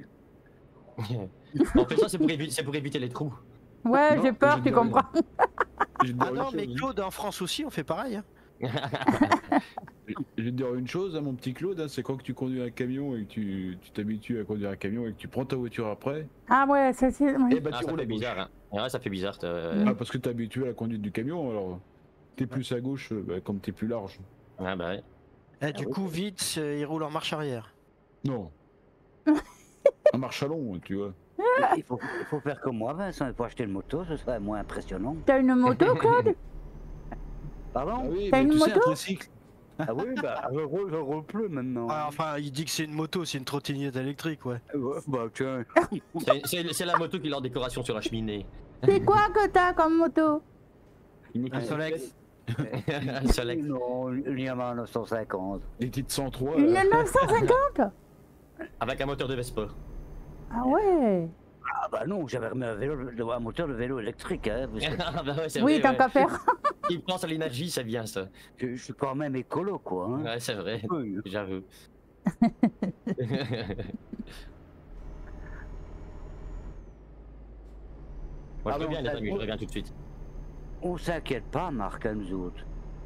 On fait ça, c'est pour, évi- c'est pour éviter les trous. Ouais, Non, j'ai peur, je tu dis comprends. Je vais te Ah dire non, une mais chose. Claude, en France aussi, on fait pareil. Hein. Je vais te dire une chose, hein, mon petit Claude, hein, c'est quand que tu conduis un camion et que tu tu t'habitues à conduire un camion et que tu prends ta voiture après, Ah ouais, ça c'est... oui. eh bah Ah, tu ça roules à fait gauche. bizarre, hein. Ouais, ça fait bizarre. t'as- Ah, parce que t'es habitué à la conduite du camion, alors t'es plus à gauche, euh, bah, comme t'es plus large. Ah bah ouais. Eh, du coup, vite, euh, il roule en marche arrière. Non. Un marche à long, tu vois. Il faut, il faut faire comme moi, Vincent. Il faut acheter une moto, ce serait moins impressionnant. T'as une moto, Claude? Pardon? Ah oui, T'as mais une tu sais, un moto tricycle. Ah oui, bah, je roule, je roule plus maintenant. Ah, enfin, il dit que c'est une moto, c'est une trottinette électrique, ouais. Ouais, bah, tiens. C'est- C'est c'est la moto qui est en décoration sur la cheminée. C'est quoi que t'as comme moto? Une moto Un Solex. Un Solex. Non, une Yamaha neuf cent cinquante. Les petites cent trois. Une là. neuf cent cinquante? Avec un moteur de Vespa. Ah ouais. Ah bah non, j'avais remis un, vélo, un moteur de vélo électrique. Hein, parce que Ah bah ouais, c'est Oui, vrai, tant ouais. qu'à faire. Il pense à l'énergie, c'est bien ça. je, je suis quand même écolo, quoi. Hein. Ouais, c'est vrai, Oui. j'avoue. Moi, je Pardon, reviens, les ça- amis, je reviens tout de suite. On s'inquiète pas, Marc, à nous autres.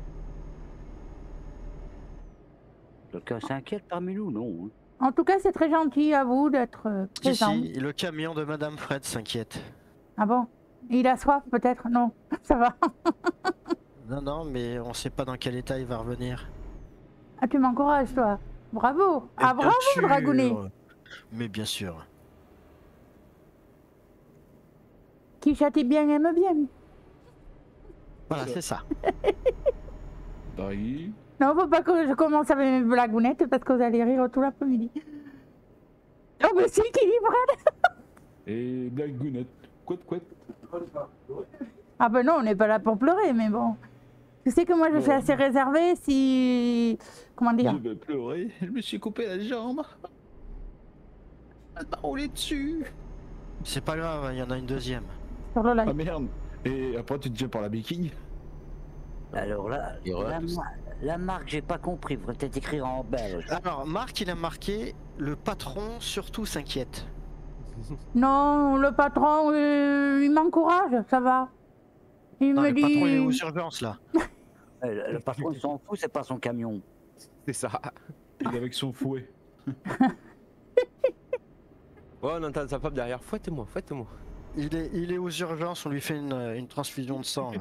Quelqu'un s'inquiète parmi nous, non? Hein. En tout cas, c'est très gentil à vous d'être euh, Si, présent. si, le camion de Madame Fred s'inquiète. Ah bon? Il a soif peut-être? Non, ça va. Non, non, mais on sait pas dans quel état il va revenir. Ah, tu m'encourages, toi. Bravo. Ah, Et bien bravo, sûr. Dragounet. Mais bien sûr. Qui châtie bien aime bien. Voilà, c'est ça. Dari. Non, faut pas que je commence avec mes blagounettes parce que vous allez rire tout l'après-midi. Oh, mais c'est qui dit Fred? Et blagounette. Quoi de quoi? Ah ben non, on n'est pas là pour pleurer, mais bon. Tu sais que moi, je suis assez réservée si... Comment dire? Je vais pleurer. Je me suis coupé la jambe. Elle m'a roulé dessus. C'est pas grave, il y en a une deuxième. Sur le live. Ah merde. Et après tu te tiens par la béquille. Alors là, Et la, voilà, tout ça. ma- la marque, j'ai pas compris. Vous peut-être écrire en belge. Alors, Marc, il a marqué le patron surtout s'inquiète. Non, le patron, euh, il m'encourage, ça va. Il Non, me le dit... patron, il est aux urgences là. Euh, Le, le patron, il s'en fout, c'est pas son camion. C'est ça. Il est avec son fouet. Ouais, on entend sa femme derrière. Fouette-moi, fouette-moi. Il est, il est aux urgences, on lui fait une, une transfusion de sang. là.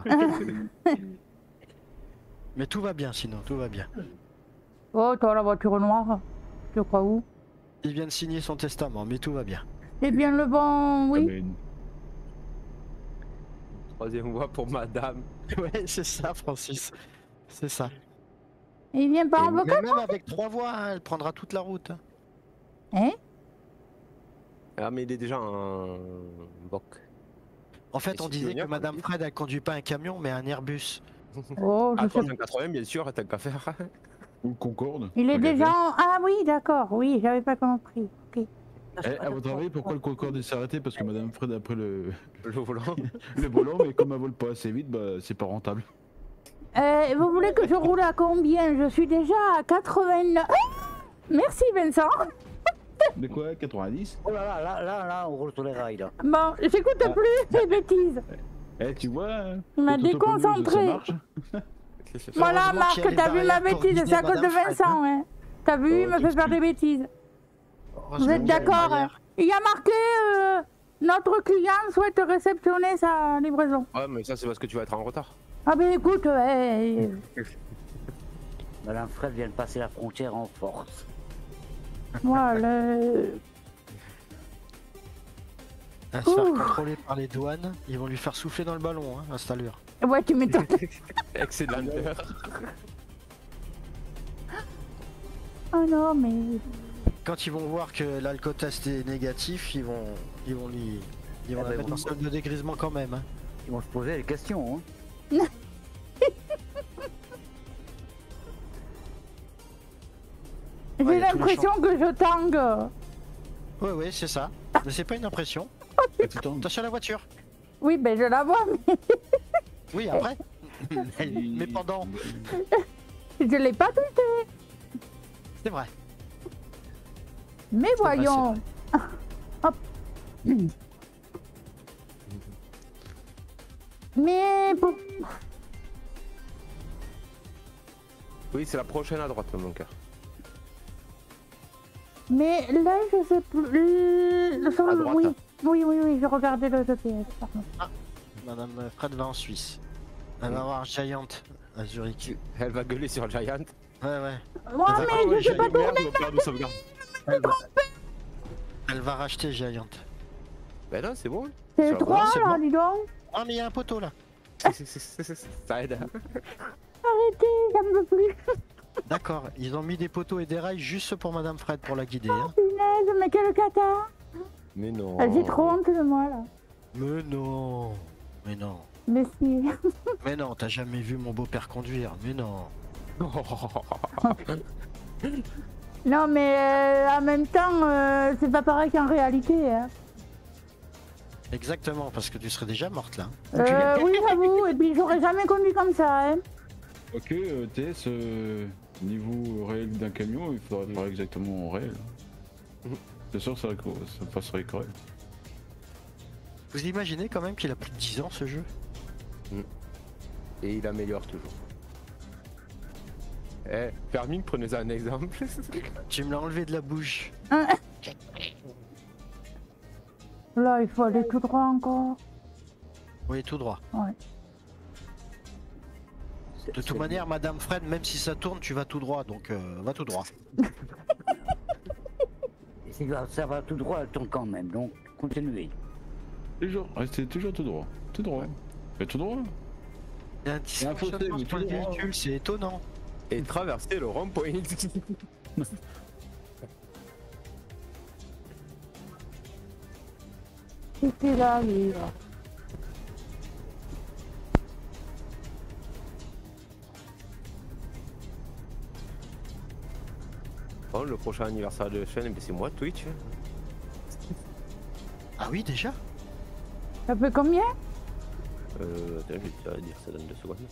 Mais tout va bien sinon, tout va bien. Oh, toi, la voiture noire. Tu crois où? Il vient de signer son testament, mais tout va bien. C'est bien le bon, oui. Amen. Troisième voie pour madame. Ouais, c'est ça, Francis. C'est ça. Il vient pas en Mais vocal? même avec trois voies, hein, elle prendra toute la route. hein. Hein? Ah, mais il est déjà en boc. En fait, on disait que Madame Fred, elle conduit pas un camion, mais un Airbus. Oh, je Ah, toi, sais t'as un quatre-vingts, bien sûr, t'as qu'à faire. Ou Concorde. Il est Regardez. déjà en... Ah oui, d'accord, oui, j'avais pas compris. Ok. Eh, à votre avis, pourquoi le Concorde s'est arrêté? Parce que Madame Fred a pris le, Le volant. le volant, mais comme elle vole pas assez vite, bah c'est pas rentable. Euh, vous voulez que je roule à combien? Je suis déjà à quatre-vingt-neuf. Ah, merci Vincent. De quoi? quatre-vingt-dix? Oh là là, là, là, là, on roule sur les rails là. Bon, j'écoute Ah. plus les bêtises. Eh, tu vois, hein, Il m'a quand t'autopompes, ça déconcentré. marche. Voilà Heureusement Marc, qu'il y a les t'as vu ma barrières pour bêtise, c'est à guider cause de Madame Fred, Vincent, hein. T'as vu, il me fait faire des bêtises. Vous êtes d'accord hein? Il y a marqué euh, notre client souhaite réceptionner sa livraison. Ouais, mais ça, c'est parce que tu vas être en retard. Ah ben écoute, ouais. Madame Fred vient de passer la frontière en force. Voilà. À se faire Ouh. contrôler par les douanes, ils vont lui faire souffler dans le ballon, hein, installure. Ouais, tu m'étonnes. Excellent. Oh non, mais... Quand ils vont voir que l'alcotest est négatif, ils vont, ils vont lui, ils vont Eh la ben, mettre vous- en salle de dégrisement quand même. Hein. Ils vont se poser des questions. Hein. J'ai Ouais, il y a tout le l'impression champ. que je tangue. Ouais, ouais, c'est ça. Mais c'est pas une impression. Attention à la voiture. Oui, ben je la vois, mais Oui, après. Mais pendant. je l'ai pas touché. C'est vrai. Mais voyons. Hop. Mais pour... Oui, c'est la prochaine à droite, mon cœur. Mais là, je sais plus. Le sur À le- droite. Oui, oui, oui, oui, je regardais le G P S, pardon. Madame Fred va en Suisse. Elle va voir Giant à Zurich. Elle va gueuler sur Giant. Ouais, ouais. Moi, Elle va- mais je sais pas tourner. Elle va... Elle va racheter Giant. Ben non, c'est bon. C'est Sur la trois, droite, c'est là, bon. dis donc. Ah, mais il y a un poteau là. Ça aide. Arrêtez, ça me veut plus. D'accord, ils ont mis des poteaux et des rails juste pour Madame Fred pour la guider. Hein. Punaise, mais quel cata. Mais non. Ah, j'ai trop honte de moi, là. Mais non. Mais non. Mais si. Mais non, t'as jamais vu mon beau-père conduire. Mais non. Non, mais euh, en même temps, euh, c'est pas pareil qu'en réalité. Hein. Exactement, parce que tu serais déjà morte là. Euh, oui, j'avoue, et puis j'aurais jamais conduit comme ça. Hein. Ok, euh, T S, euh, niveau réel d'un camion, il faudrait faire exactement en réel. C'est sûr que ça, ça passerait correct. Vous imaginez quand même qu'il a plus de dix ans ce jeu? Et il améliore toujours. Eh, permis, prenez un exemple. Tu me l'as enlevé de la bouche. Hein. Là, il faut aller tout droit encore. Oui, tout droit. Ouais. De toute manière, Madame Fred, même si ça tourne, tu vas tout droit, donc euh, va tout droit. Et si ça va tout droit, elle tourne quand même, donc continuez. Toujours, restez toujours tout droit. Tout droit. Mais tout droit. Il y a un Il y a un fossé, dysfonctionnement mais sur le tout droit. véhicule, c'est étonnant. Et traverser le rond-point. C'était là, lui. Là. Bon, le prochain anniversaire de la chaîne, eh ben, c'est moi, Twitch. Ah oui, déjà? Ça fait combien? Euh, attends, je vais te dire ça dans deux secondes.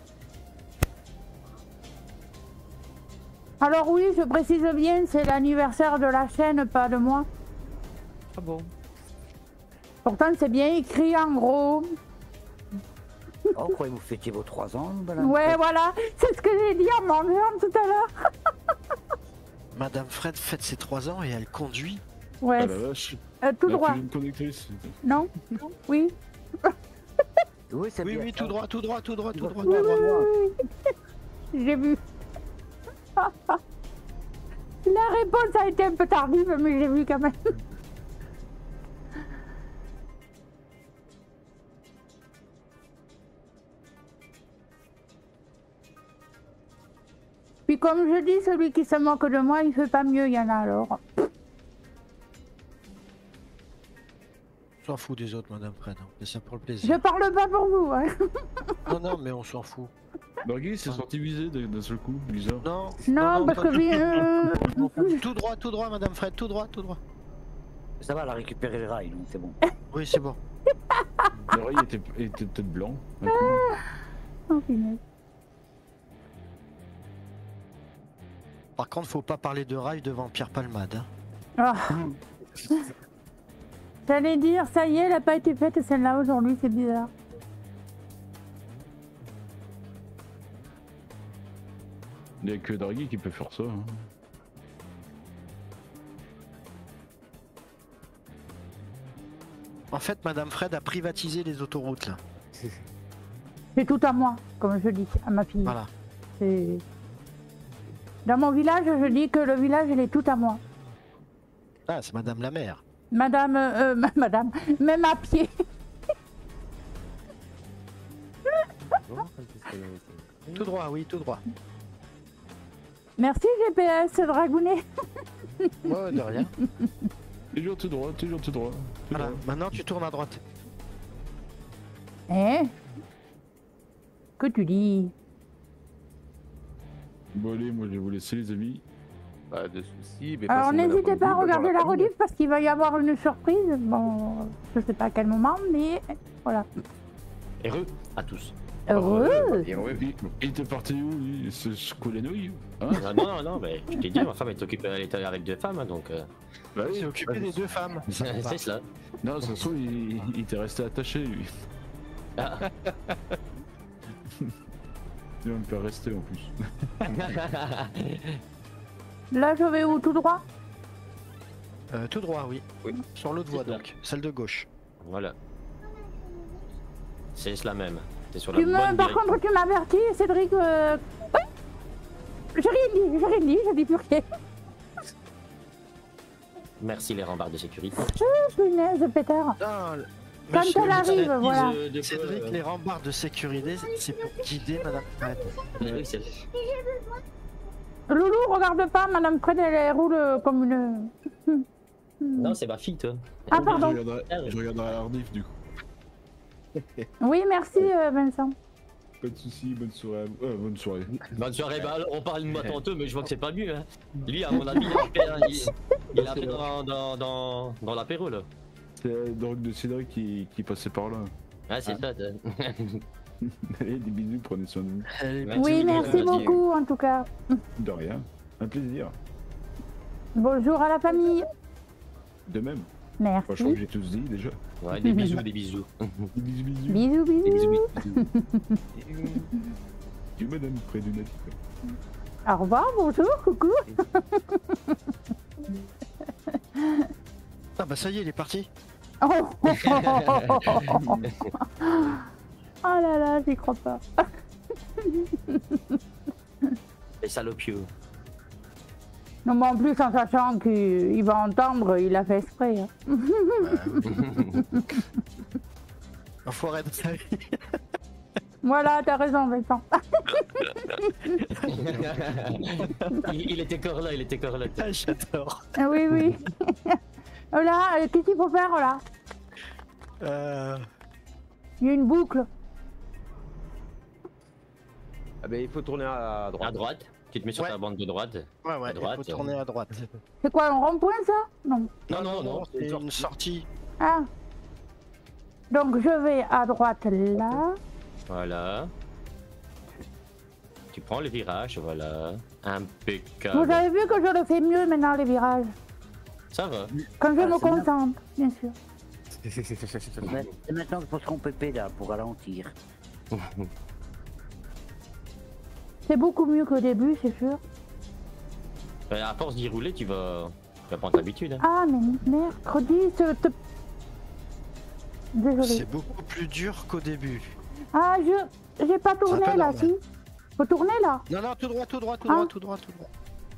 Alors oui, je précise bien, c'est l'anniversaire de la chaîne, pas de moi. Ah bon? Pourtant, c'est bien écrit en gros. Oh, croyez-vous fêter vos trois ans, madame? Ouais, voilà, c'est ce que j'ai dit en mangeant tout à l'heure. Madame Fred fête ses trois ans et elle conduit. Ouais, Ah la vache. euh, tout La droit. cuisine conductrice. Non? Oui. Oui, c'est Oui, bien. oui, tout droit, tout droit, tout droit, tout droit, Oui, tout droit. Oui, oui. J'ai vu. La réponse a été un peu tardive, mais j'ai vu quand même. Puis comme je dis, celui qui se moque de moi, il fait pas mieux, il y en a alors. Ça s'en fout des autres, Madame Fred. On fait ça pour le Je plaisir. parle pas pour vous. Hein. Non, non, mais on s'en fout. Bargui s'est sorti visé d'un d'un seul coup, bizarre. Non, Non, parce pas que... du euh, tout. Tout droit, tout droit, Madame Fred, tout droit, tout droit. Ça va, elle a récupéré le rail, donc c'est bon. Oui, c'est bon. Le rail était, était peut-être blanc. un coup. Oh, punaise. Par contre, faut pas parler de rail devant Pierre Palmade. Hein. Ah. J'allais dire, ça y est, elle a pas été faite celle-là aujourd'hui, c'est bizarre. Il n'y a que Dargui qui peut faire ça. Hein. En fait, Madame Fred a privatisé les autoroutes là. C'est tout à moi, comme je dis à ma fille. Voilà. C'est... Dans mon village, je dis que le village, il est tout à moi. Ah, c'est Madame la maire. Madame, euh, madame, même à pied. Tout droit, oui, tout droit. Merci G P S, Dragounet. Ouais, de rien. Toujours tout droit, toujours tout droit. Tout Voilà, droit. maintenant tu tournes à droite. Eh? Que tu dis? Bon allez, moi je vais vous laisser les amis. Pas de soucis. Mais Alors passez une bonne n'hésitez pas à après-midi, regarder bonne la après-midi. rediff parce qu'il va y avoir une surprise. Bon, je sais pas à quel moment, mais voilà. Heureux à tous. Heureux. Et ouais, il, il était parti où lui? Se secouer les nouilles hein? Ah, non, non, non, mais je t'ai dit, ma femme est occupée, elle était avec deux femmes, hein, donc. Euh... Bah Il s'est occupé des deux femmes. c'est cela. Non, ça se trouve, il, il était resté attaché lui. Ah. Il va me faire rester en plus. Là, je vais où? Tout droit? Euh, tout droit, oui. Oui. Sur l'autre voie C'est ça. donc, celle de gauche. Voilà. C'est cela même. T'es sur la Tu bonne me, par direction. contre, tu m'avertis, Cédric. Euh... Oui. J'ai rien dit, j'ai rien dit, je dis plus rien. Merci les rambardes de sécurité. Oh, punaise, pétard. Non, le- Quand monsieur- elle arrive, voilà. De- de- Cédric, euh, les rembarres de sécurité, c'est pour guider Madame Fred. oui, c'est- Loulou, regarde pas, Madame Fred, elle, elle roule euh, comme une... Non, c'est ma fille, toi. Ah, Je pardon. regarderai, je regarderai la rediff du coup. Oui, merci, euh, Vincent. Pas de soucis, bonne soirée à vous. Euh, bonne soirée. Bonne soirée, bah, on parle de moi tantôt, mais je vois que c'est pas mieux. Hein. Lui, à mon avis, il a fait, il, il a fait dans, dans, dans, dans l'apéro, là. C'est la drogue de Cédric qui, qui passait par là. Ah, c'est ça. t'as- Allez, des bisous, prenez soin de vous. Oui, merci beaucoup, en tout cas. De rien. Un plaisir. Bonjour à la famille. De même. Merci. Enfin, je crois que j'ai tous dit déjà. Ouais, des bisous, des bisous. Des bisous, bisous. Bisous, Des bisous, bisous. bisous. Tu me donnes près du net. Au revoir, bonjour, coucou. Ah bah ça y est, il est parti. Oh, oh, oh, oh, oh. Oh là là, j'y crois pas. Les salopios. Non, mais en plus, en sachant qu'il va entendre, il a fait exprès. Hein. Enfoiré de sa vie. Voilà, t'as raison, Vincent. il, il était encore là, il était encore là. Ah, j'adore. Ah oui, oui. Là, euh, qu'est-ce qu'il faut faire là? Euh... Il y a une boucle. Ah ben il faut tourner à droite. À droite. Tu te mets sur Ouais. ta bande de droite. Ouais, ouais, À droite, il faut tourner à droite. C'est quoi, un rond-point ça? Non. Non, non, non. c'est une sortie. Ah. Donc je vais à droite là. Voilà. Tu prends le virage, voilà. Vous Impeccable. avez vu que je le fais mieux maintenant les virages. Ça va. Quand je Ah, me c'est bien. concentre, bien sûr. Mais c'est maintenant qu'il faut se tromper là pour ralentir. C'est beaucoup mieux qu'au début, c'est sûr. Euh, À force d'y rouler, tu vas, tu vas prendre l'habitude. Hein. Ah, mais mercredi, ce... te- Désolé. C'est beaucoup plus dur qu'au début. Ah, je... J'ai pas tourné pas là, normal. si. Faut tourner là. Non, non, tout droit, tout droit, tout Ah. droit, tout droit, tout droit.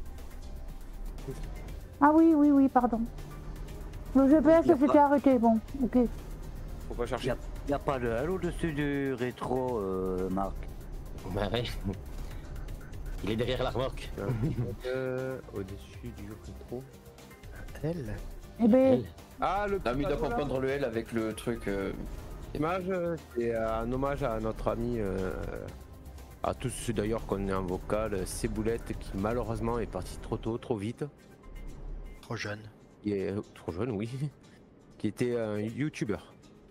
Ah oui, oui, oui, pardon. Le G P S Il y a s'était pas- arrêté, bon, ok. Faut pas Il chercher. n'y a, pas de halo au-dessus du rétro, euh, Marc. Bah ouais. Il est derrière la remorque. Euh, Au-dessus du rétro. Elle. Eh ben, Ah, le Ah, mais il doit panneau, là. comprendre le L avec le truc. Euh... Image, euh, c'est un hommage à notre ami, euh, à tous ceux d'ailleurs qu'on est en vocal, Céboulette, qui malheureusement est parti trop tôt, trop vite. Trop jeune. Il est euh, trop jeune, oui. Qui était un youtubeur.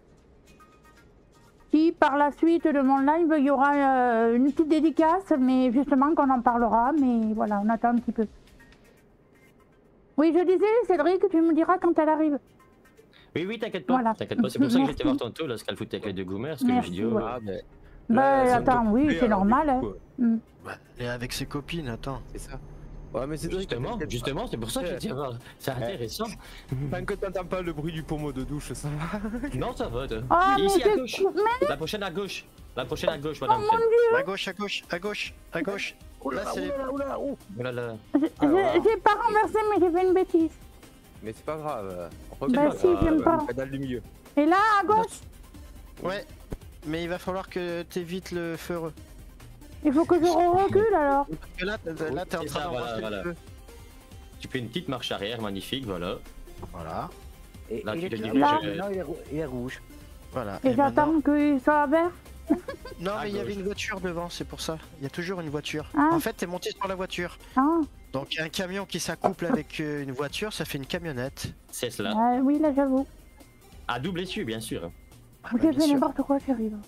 si par la suite de mon live, il y aura euh, une petite dédicace, mais justement qu'on en parlera, mais voilà, on attend un petit peu. Oui, je disais, Cédric, tu me diras quand elle arrive. Oui, oui, t'inquiète pas. Voilà. T'inquiète pas. C'est pour ça que Merci. j'étais voir tantôt là, ce qu'elle foutait avec les deux goumers. Parce que je me suis dit, Merci, oh, ouais. ah, ben, Bah, là, attends, oui, coupée, c'est alors, normal. du Hein. coup, quoi. Mm. Bah, et avec ses copines, attends. C'est ça. Ouais, mais c'est Justement, justement, c'est pour ça que j'ai dit, ah, c'est intéressant. Tant que t'entends pas le bruit du pommeau de douche, ça va. Non, ça va. toi. Ah, Et mais ici à c'est gauche. fou- mais- La prochaine à gauche. La prochaine à gauche, Oh madame. mon Fred. dieu, À gauche, à gauche, à gauche, à gauche. Là, c'est. Oh là là. j'ai j'ai pas renversé, mais j'ai fait une bêtise. Mais c'est pas grave. Bah si, j'aime pas. Pédale du milieu. Et là, à gauche, Ouais, mais il va falloir que t'évites le feu. il faut que je recule alors. Parce que là, t'es- là t'es en C'est train ça, voilà, d'embrasser voilà. le feu. Tu fais une petite marche arrière, magnifique, voilà. Voilà. Et, Là, il tu est te là, diriges, maintenant, il est, rou- il est rouge. Voilà. Et Et maintenant- j'attends qu'il soit vert. Non, À mais il y gauche. avait une voiture devant, c'est pour ça. Il y a toujours une voiture. Ah. En fait, t'es monté sur la voiture. Ah, Donc, un camion qui s'accouple avec euh, une voiture, ça fait une camionnette. C'est cela. ah, oui, là j'avoue. À double essieu, bien sûr. Ah, J'ai bah, bien fait sûr. n'importe quoi, chérie. là.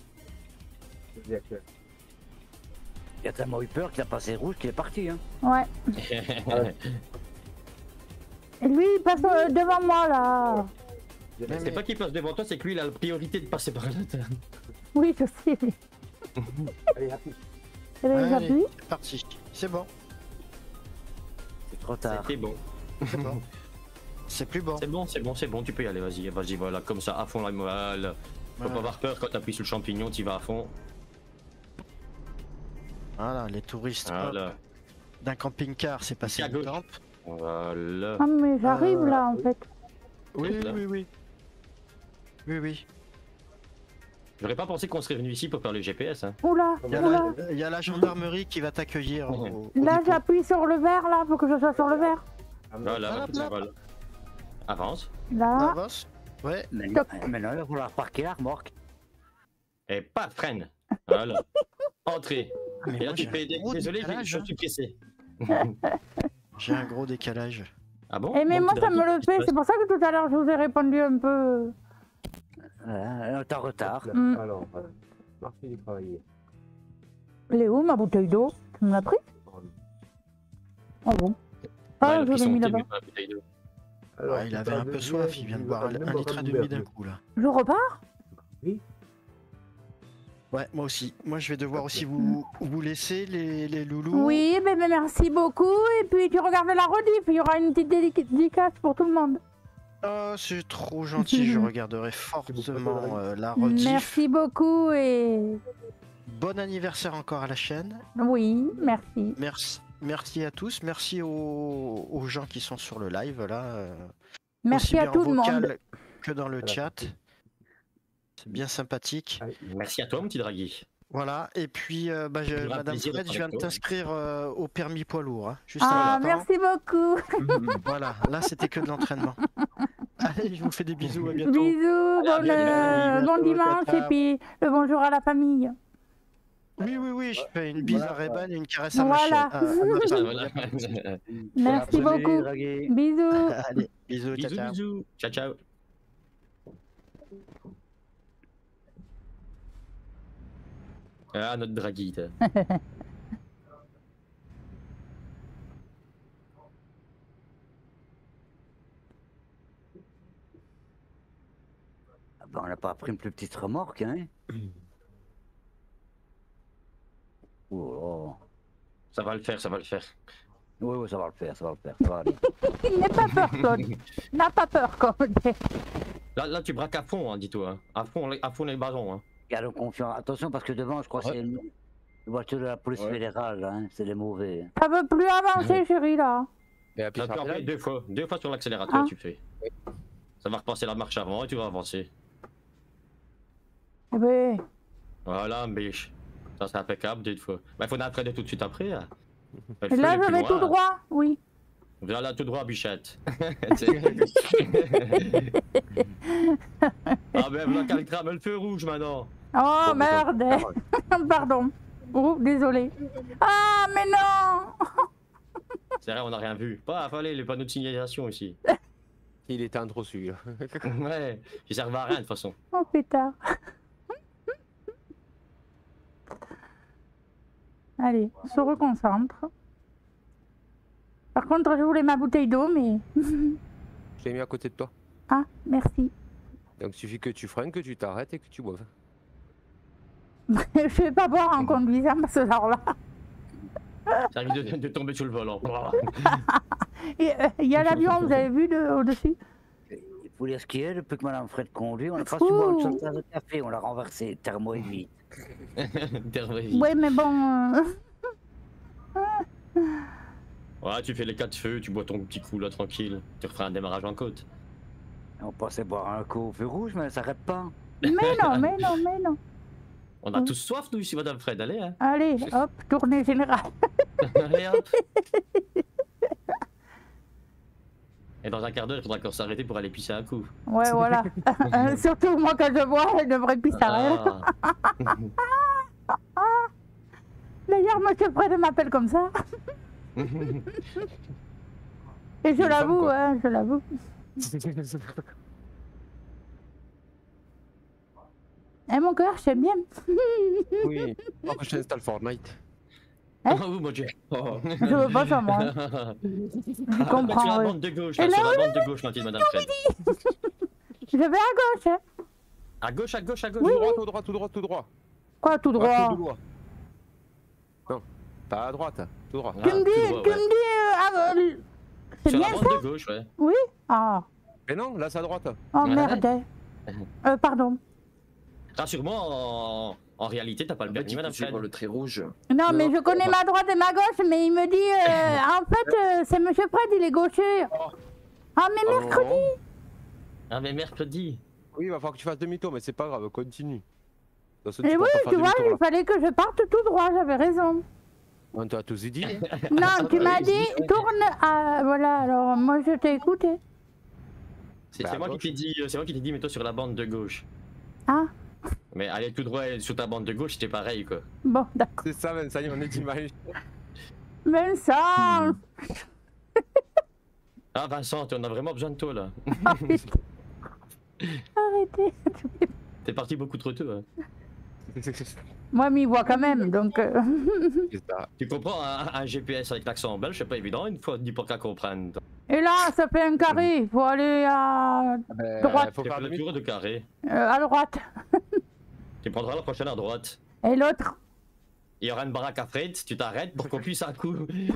Il a tellement eu peur qu'il a passé rouge qu'il est parti. Hein. Ouais. Et lui, il passe euh, devant moi là. Mais c'est pas qu'il passe devant toi, c'est que lui il a la priorité de passer par là. Oui, je sais. Allez, à plus. Eh ben, Allez, j'appuie. c'est parti. C'est bon. C'est trop tard. C'était bon. C'est bon. C'est plus bon. C'est bon, c'est bon, c'est bon, tu peux y aller, vas-y, vas-y, voilà, comme ça, à fond la moelle. Faut Voilà. pas avoir peur quand t'appuies sur le champignon, t'y vas à fond. Voilà, les touristes hop, Voilà. d'un camping-car, c'est passé Ici à une gauche. lampe. Voilà. Ah, mais j'arrive Euh, là en fait. Oui, Là. oui, oui. Oui, oui. J'aurais pas pensé qu'on serait venu ici pour faire le G P S. Hein. Oula, Il y a oula. la, il y a la gendarmerie qui va t'accueillir. au- au Là, dépôt. j'appuie sur le vert là, faut que je sois sur le vert. Voilà, Hop, hop. voilà. Avance. Là. Avance. Ouais. Maintenant, maintenant, il va falloir parquer la remorque. Et pas de freine. Voilà. Entrée. Mais Et là, moi, tu j'ai fais un des... gros Désolé, je décalage, je hein. suis pressé. J'ai un gros décalage. Ah bon? Et mais Bon, moi, petit ça me drapeau, le qu'est-ce qui fait. se C'est pour ça que tout à l'heure, je vous ai répondu un peu. Voilà, t'es en retard. Mm. Alors, euh, marcher du travailler. Elle est où ma bouteille d'eau? Tu me l'as pris? Oh bon. passe? Ouais, Ah, il a je pris l'ai son mis thé, là-bas. mais pas la bouteille d'eau. Alors, Ouais, il tu avait parles un peu de soif, bière, il vient de tu boire vas un, même un pas litre faire et du demi beurre, d'un coup là. Je repars? Oui. Ouais, moi aussi. Moi, je vais devoir aussi vous, vous laisser les, les loulous. Oui, mais, mais merci beaucoup. Et puis tu regardes la rediff, il y aura une petite dédic- dédicace pour tout le monde. Oh, c'est trop gentil, je regarderai fortement euh, la rediff. Merci beaucoup et Bon anniversaire encore à la chaîne. oui, merci. Merci, merci à tous. Merci aux, aux gens qui sont sur le live là. euh, Merci aussi à bien tout en le vocal monde. que dans le chat. C'est bien sympathique. Merci à toi, mon petit Draghi. Voilà, et puis euh, bah, je- Toujours un Madame plaisir Fred, d'être je viens avec de toi. t'inscrire euh, au permis poids lourd. hein, juste Ah, à l'instant. merci beaucoup. Voilà, là c'était que de l'entraînement. Allez, je vous fais des bisous, à bientôt. Bisous, bon, Allez, euh, à bon bientôt, dimanche ciao, et ciao. puis le bonjour à la famille. Oui, oui, oui, je fais une bise à Reban et une caresse à ma Voilà. chienne. à- à ma femme. Voilà. Merci Voilà, beaucoup. Draghi. Bisous. Allez, bisous, ciao, Bisous, ciao. bisous. Ciao, ciao. Ah, notre Draghi. t'as. Ah ben, on n'a pas pris une plus petite remorque, hein. Oh, Ça va le faire, ça va le faire. oui, oui, ça va le faire, ça va le faire, ça va aller. Il n'est pas peur, Claude. N'a pas peur, comme on dit. Là, là, tu braques à fond, hein, dis-toi. hein. À fond, les- à fond les ballons. Hein. Garde confiance. Attention, parce que devant, je crois que c'est une une voiture de la police Ouais. fédérale, hein. C'est les mauvais. Ça veut plus avancer, chérie, là. Et appuie Tu sur la appuies pédale. deux fois, deux fois sur l'accélérateur, Ah. tu fais. Ça va repasser la marche avant et tu vas avancer. Eh ben, Voilà, biche. Ça, c'est impeccable, deux fois. Bah, il faut en apprendre tout de suite après. hein. Le et feu là, est je plus vais loin, tout hein. droit, oui. Viens là tout droit, bichette. Ah ben voilà qu'elle crame le feu rouge maintenant. Oh Bon, merde. Pardon. Oh, désolé. Ah mais non. C'est vrai, on n'a rien vu. Pas fallait les panneaux de signalisation ici. Il était en trop celui-là. Ouais, ils servent à rien de toute façon. Oh pétard. Allez, on se reconcentre. Par contre, je voulais ma bouteille d'eau, mais... Je l'ai mis à côté de toi. Ah, merci. Donc il suffit que tu freines, que tu t'arrêtes et que tu boives. Je vais pas boire en conduisant parce que alors là... Ça arrive de, de tomber sur le volant. Il y a l'avion, vous avez vu de, au-dessus? Il faut dire ce qu'il y a, depuis que Madame Fred conduit, on n'a pas su boire une seule tasse de café, on l'a renversé, thermo et vide. Oui, mais bon... euh, Ouais, tu fais les quatre feux, tu bois ton petit coup là tranquille. Tu referas un démarrage en côte. On pensait boire un coup au feu rouge, mais ça s'arrête pas. Mais non, mais non, mais non. On a tous soif nous ici, Madame Fred, allez hein. Allez, hop, tournée générale. Allez hop. Et dans un quart d'heure, il faudra qu'on s'arrête pour aller pisser un coup. Ouais, voilà. Euh, surtout moi, quand je bois, je devrais plus s'arrêter. Ah. D'ailleurs, monsieur Fred m'appelle comme ça. Et je l'avoue, hein, je l'avoue. Eh mon cœur, j'aime bien. Oui, oh, je t'installe Fortnite. Hein? Oh mon dieu. Oh. Je veux pas ça, moi. Je comprends. Sur la ouais. bande de gauche, Et là, là, sur la oui, bande de gauche, ma petite Madame Fred. Je vais à gauche. Hein. À gauche, à gauche, à gauche. Oui, Tout droit, oui. tout droit, tout droit, tout droit. Quoi, tout droit? Ah, tout droit. Non, t'as à droite, tout droit. Tu me dis, tu me dis, euh, ah, euh, c'est Sur bien la ça? bande de gauche, ouais. Oui. Ah. Mais non, là c'est à droite. Oh Ouais. merde. Euh, pardon. Rassure-moi, en, en réalité, t'as pas le permis, Madame Fred. le trait rouge. Non, mais je connais ma droite et ma gauche, mais il me dit, euh, en fait, euh, c'est monsieur Fred, il est gaucher. Ah, mais Oh. mercredi. Ah, mais mercredi. Oui, il va falloir que tu fasses demi-tour, mais c'est pas grave, continue. De toute façon, Et peux oui, pas faire tu vois, demi-tour, il fallait que je parte tout droit, j'avais raison. là. On t'a tous dit. Non, tu m'as dit, tourne à... Voilà, alors moi je t'ai écouté. C'est Bah, c'est moi à qui t'ai dit, euh, c'est moi qui t'ai dit, mets-toi sur la bande de gauche. Ah, Mais aller tout droit sur ta bande de gauche, c'était pareil, quoi. bon, d'accord. C'est ça, Vincent, on est d'image. Vincent. Ah, Vincent, on a vraiment besoin de toi, là. Ah, putain. Arrêtez. T'es parti beaucoup trop tôt, hein. Moi, m'y voit quand même, donc... euh, Tu comprends, un, un G P S avec l'accent belge, c'est pas évident, une fois dit pour qu'à comprendre. Et là, ça fait un carré, il faut aller à droite. Faut faire le tour de carré. Euh, à droite. Tu prendras la prochaine à droite. Et l'autre? Il y aura une baraque à frites, tu t'arrêtes pour qu'on puisse un coup.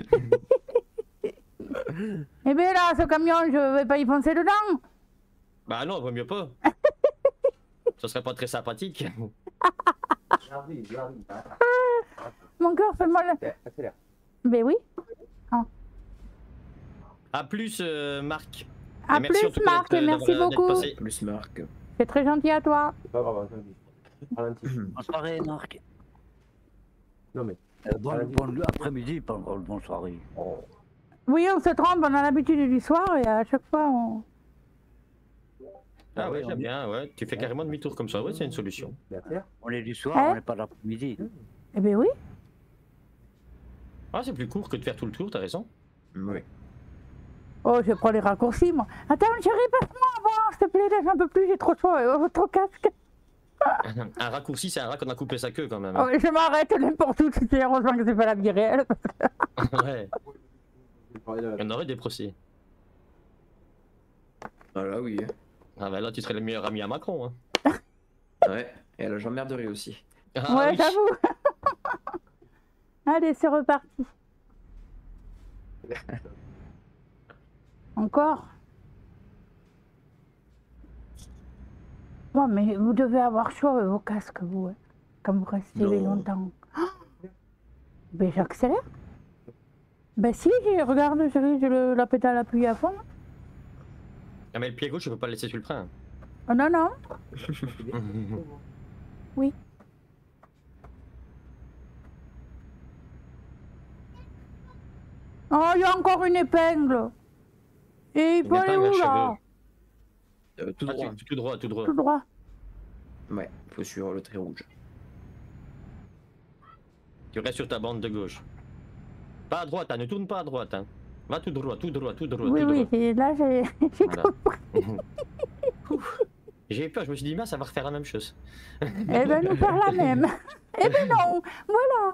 Eh bien là, ce camion, je vais pas y foncer dedans. Bah non, vaut mieux pas. Ça serait pas très sympathique. J'arrive, j'arrive. Mon cœur fait mal. Accélère. Ben oui. Ah. A plus, euh, Marc. À Et merci plus, en tout cas Marc, d'être- et merci d'avoir- d'être beaucoup. passé. Plus Marc. C'est très gentil à toi. C'est pas grave, attendez. Ralentis. Bonne soirée, Marc. Non mais. Euh, bon, bon après-midi, pas encore bonne soirée. Oh. Oui, on se trompe, on a l'habitude du soir et à chaque fois on... Ah ouais, j'aime bien, ouais. Tu fais carrément demi-tour comme ça, ouais, c'est une solution. On est du soir, Hein? on n'est pas de l'après-midi. Eh ben oui. Ah, c'est plus court que de faire tout le tour, t'as raison. Oui. Oh, je prends les raccourcis, moi. Attends, chérie, passe-moi avant, s'il te plaît, laisse un peu plus, j'ai trop chaud, euh, trop casque. Un raccourci, c'est un rat qu'on a coupé sa queue quand même. Oh, je m'arrête n'importe où, tu sais, heureusement que c'est pas la vie réelle. Ouais. Il y en aurait des procès. Ah là oui. Ah bah là, tu serais le meilleur ami à Macron, hein. Ouais, et la j'emmerderie aussi. Ah, Ouais, oui. j'avoue. Allez, c'est reparti. Encore? Bon, mais vous devez avoir chaud avec vos casques, vous, hein, quand vous restez Non. longtemps. Ah, ben j'accélère. Ben si, j'ai- regarde, chérie, j'ai le- la pédale appuyée à fond. Ah, mais le pied gauche, je peux pas le laisser sur le frein. Oh, non, non. Oui. Oh, il y a encore une épingle. Et il peut aller où là? Euh, tout Ah, droit. tu- tout droit, tout droit. Tout droit. Ouais, faut suivre le trait rouge. Tu restes sur ta bande de gauche. Pas à droite, hein, ne tourne pas à droite. Hein. Va tout droit, tout droit, tout droit, Oui, tout oui, droit. et là j'ai j'ai Voilà. compris. J'ai eu peur, je me suis dit, mince, ça va refaire la même chose. Eh ben nous faire la même. Eh ben non, voilà.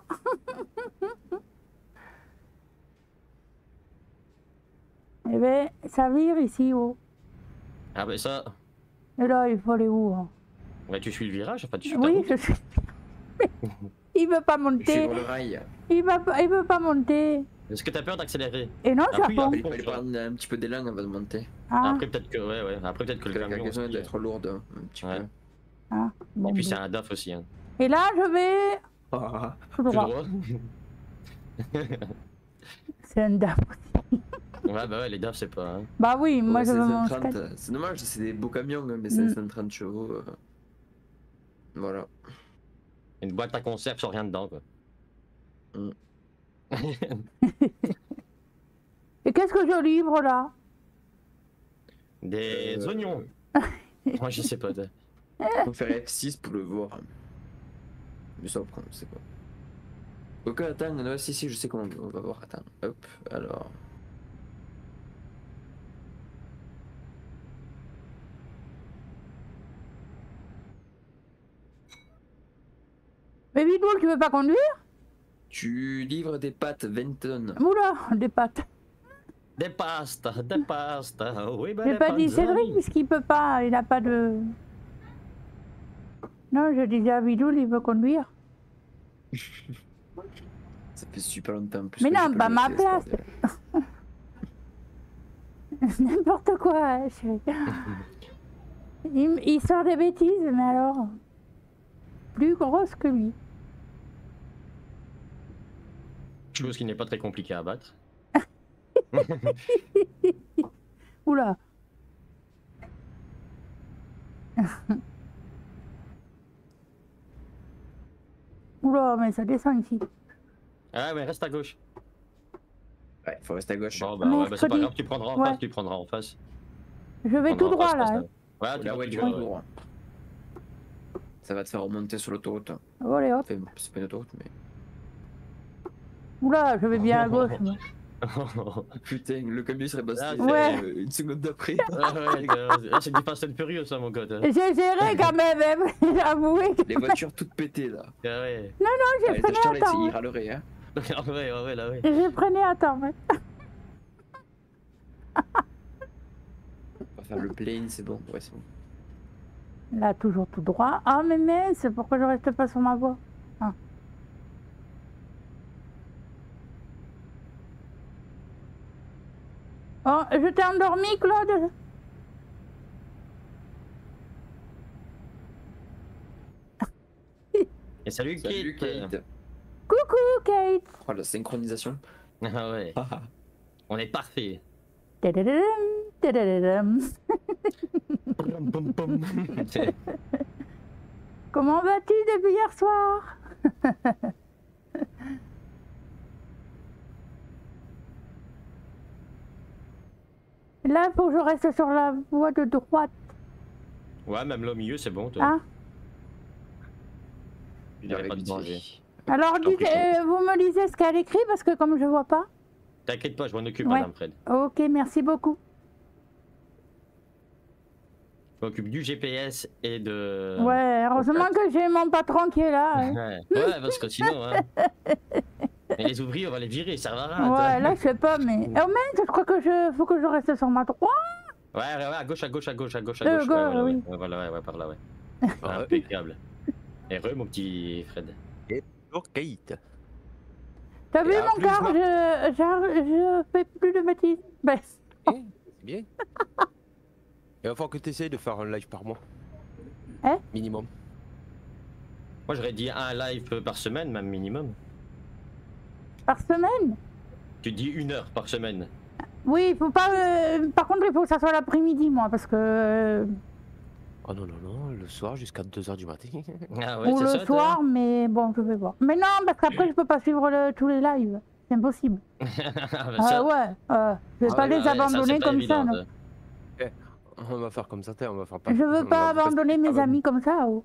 Eh ben, ça vire ici, oh. Ah ben ça, Et là, il faut aller où hein? ouais, tu suis le virage, enfin tu suis ta Oui, route. je suis... Il veut pas monter. Suivre le rail. Il va pas, il veut pas monter. Est-ce que t'as peur d'accélérer? Et non, Appuie, Japon. appuie, Il fallait prendre un petit peu d'élan avant de monter. Ah, Après peut-être que, ouais, ouais, après peut-être que le La camion cargaison aussi, doit être lourde, un petit ouais. peu. ah, bon. Et puis bon. c'est un D A F aussi. Hein. Et là, je vais Ah, tout Tout droit. droit. C'est un dame. Ouais, bah ouais, les D A F c'est pas. Hein. Bah oui, moi ouais, je c'est veux mon cent trente, scan. c'est dommage, c'est des beaux camions, hein, mais c'est Mm. cent trente chevaux. euh, Voilà. Une boîte à conserve sans rien dedans, quoi. Mm. Et qu'est-ce que je livre là? Des Euh, oignons. Moi je sais pas. de- On fait F six pour le voir. Mais ça, après, on sait pas. Ok, attends, non, si, si, je sais comment on va voir. Attends, hop, alors. Mais Bidoul, tu veux pas conduire? Tu livres des pâtes vingt tonnes. Oula, des pâtes. Des pastas, des pastas. Oui, bah J'ai les pas dit panzani. Cédric puisqu'il peut pas, il a pas de... Non, je disais à Bidoul, il veut conduire. Ça fait super longtemps en plus. Mais que non, j'ai pas le ma test, place. bordel. N'importe quoi, hein, chérie. il, il sort des bêtises, mais alors... Plus grosse que lui. Chose qui n'est pas très compliquée à battre. Oula. Oula, mais ça descend ici. Ah ouais, reste à gauche. Ouais, faut rester à gauche. Bon, bah, ouais, bah c'est pas Mercredi. grave, tu prendras en Ouais. face, tu prendras en face. Je vais Tu tout prendras en droit face, là. passe, Ouais, tu Là, vas ouais, tout tu droit, vas ouais. droit. Ça va te faire remonter sur l'autoroute. hein. Allez hop. Enfin, c'est pas une autoroute, mais. Oula, je vais bien à gauche. moi. Putain, le camion serait passé Ah, euh, ouais. une seconde d'après. Ah ouais, les gars, ah, c'est du Fast and Furious, ça, mon gars. J'ai géré quand même, hein. J'ai avoué. que- Les voitures toutes pétées là. Ah ouais. Non, non, Ah, j'ai les freiné acheteurs à là, temps. ils hein. râleraient. Hein. Ah ouais, ouais, ouais, là, ouais. J'ai freiné à temps. hein. On va faire le plane, c'est bon. Ouais, c'est bon. Là, toujours tout droit. Ah, mais mince, pourquoi je reste pas sur ma voie? Ah. Oh, je t'ai endormi, Claude? Et salut, Salut Kate. Kate. Coucou, Kate. Oh, la synchronisation. Ah ouais. On est parfait. Tadadadam, tadadadam. Pom, pom, pom. Comment vas-tu depuis hier soir? Là, faut que je reste sur la voie de droite. Ouais, même là au milieu, c'est bon, toi. Ah. Il n'y avait pas de danger. Alors, Je t'en dites, prie, je t'en euh, vous me lisez ce qu'elle écrit parce que comme je vois pas. T'inquiète pas, je m'en occupe, Ouais. madame Fred. Ok, merci beaucoup. Je m'occupe du G P S et de. Ouais, heureusement que j'ai mon patron qui est là. hein. Ouais, ouais, parce que sinon, hein. Et les ouvriers, on va les virer, ça va rien. Ouais, là, je sais pas, mais. Oh, mais je crois que je. Faut que je reste sur ma droite. Ouais, ouais, ouais, à gauche, à gauche, à gauche, à gauche, à Euh, gauche. go- ouais, voilà, oui. ouais, ouais, voilà, ouais, ouais, par là, ouais. Impeccable. Et re, mon petit Fred. Et toujours Kate. T'as vu Et en mon plus, car? moi- Je, je, je fais plus de bêtises. Ben, Eh, c'est bien. Il va falloir que tu essayes de faire un live par mois. Hein? Minimum. Moi, j'aurais dit un live par semaine, même minimum. par semaine? Tu dis une heure par semaine. Oui, faut pas. euh, Par contre, il faut que ça soit l'après-midi, moi, parce que. euh, Oh non, non, non, le soir jusqu'à deux heures du matin. Ah ouais, Ou c'est le ça, toi soir, mais bon, je vais voir. Mais non, parce qu'après, je peux pas suivre le- tous les lives. C'est impossible. Ah, bah, Ah ça- ouais, euh, je vais Ah, pas ouais, les ouais, ça, abandonner c'est pas comme évident, ça, non. ça. Eh, on va faire comme ça, t'es, on va faire pas. Je on veux pas va- abandonner mes Ah, bah, amis comme ça. oh.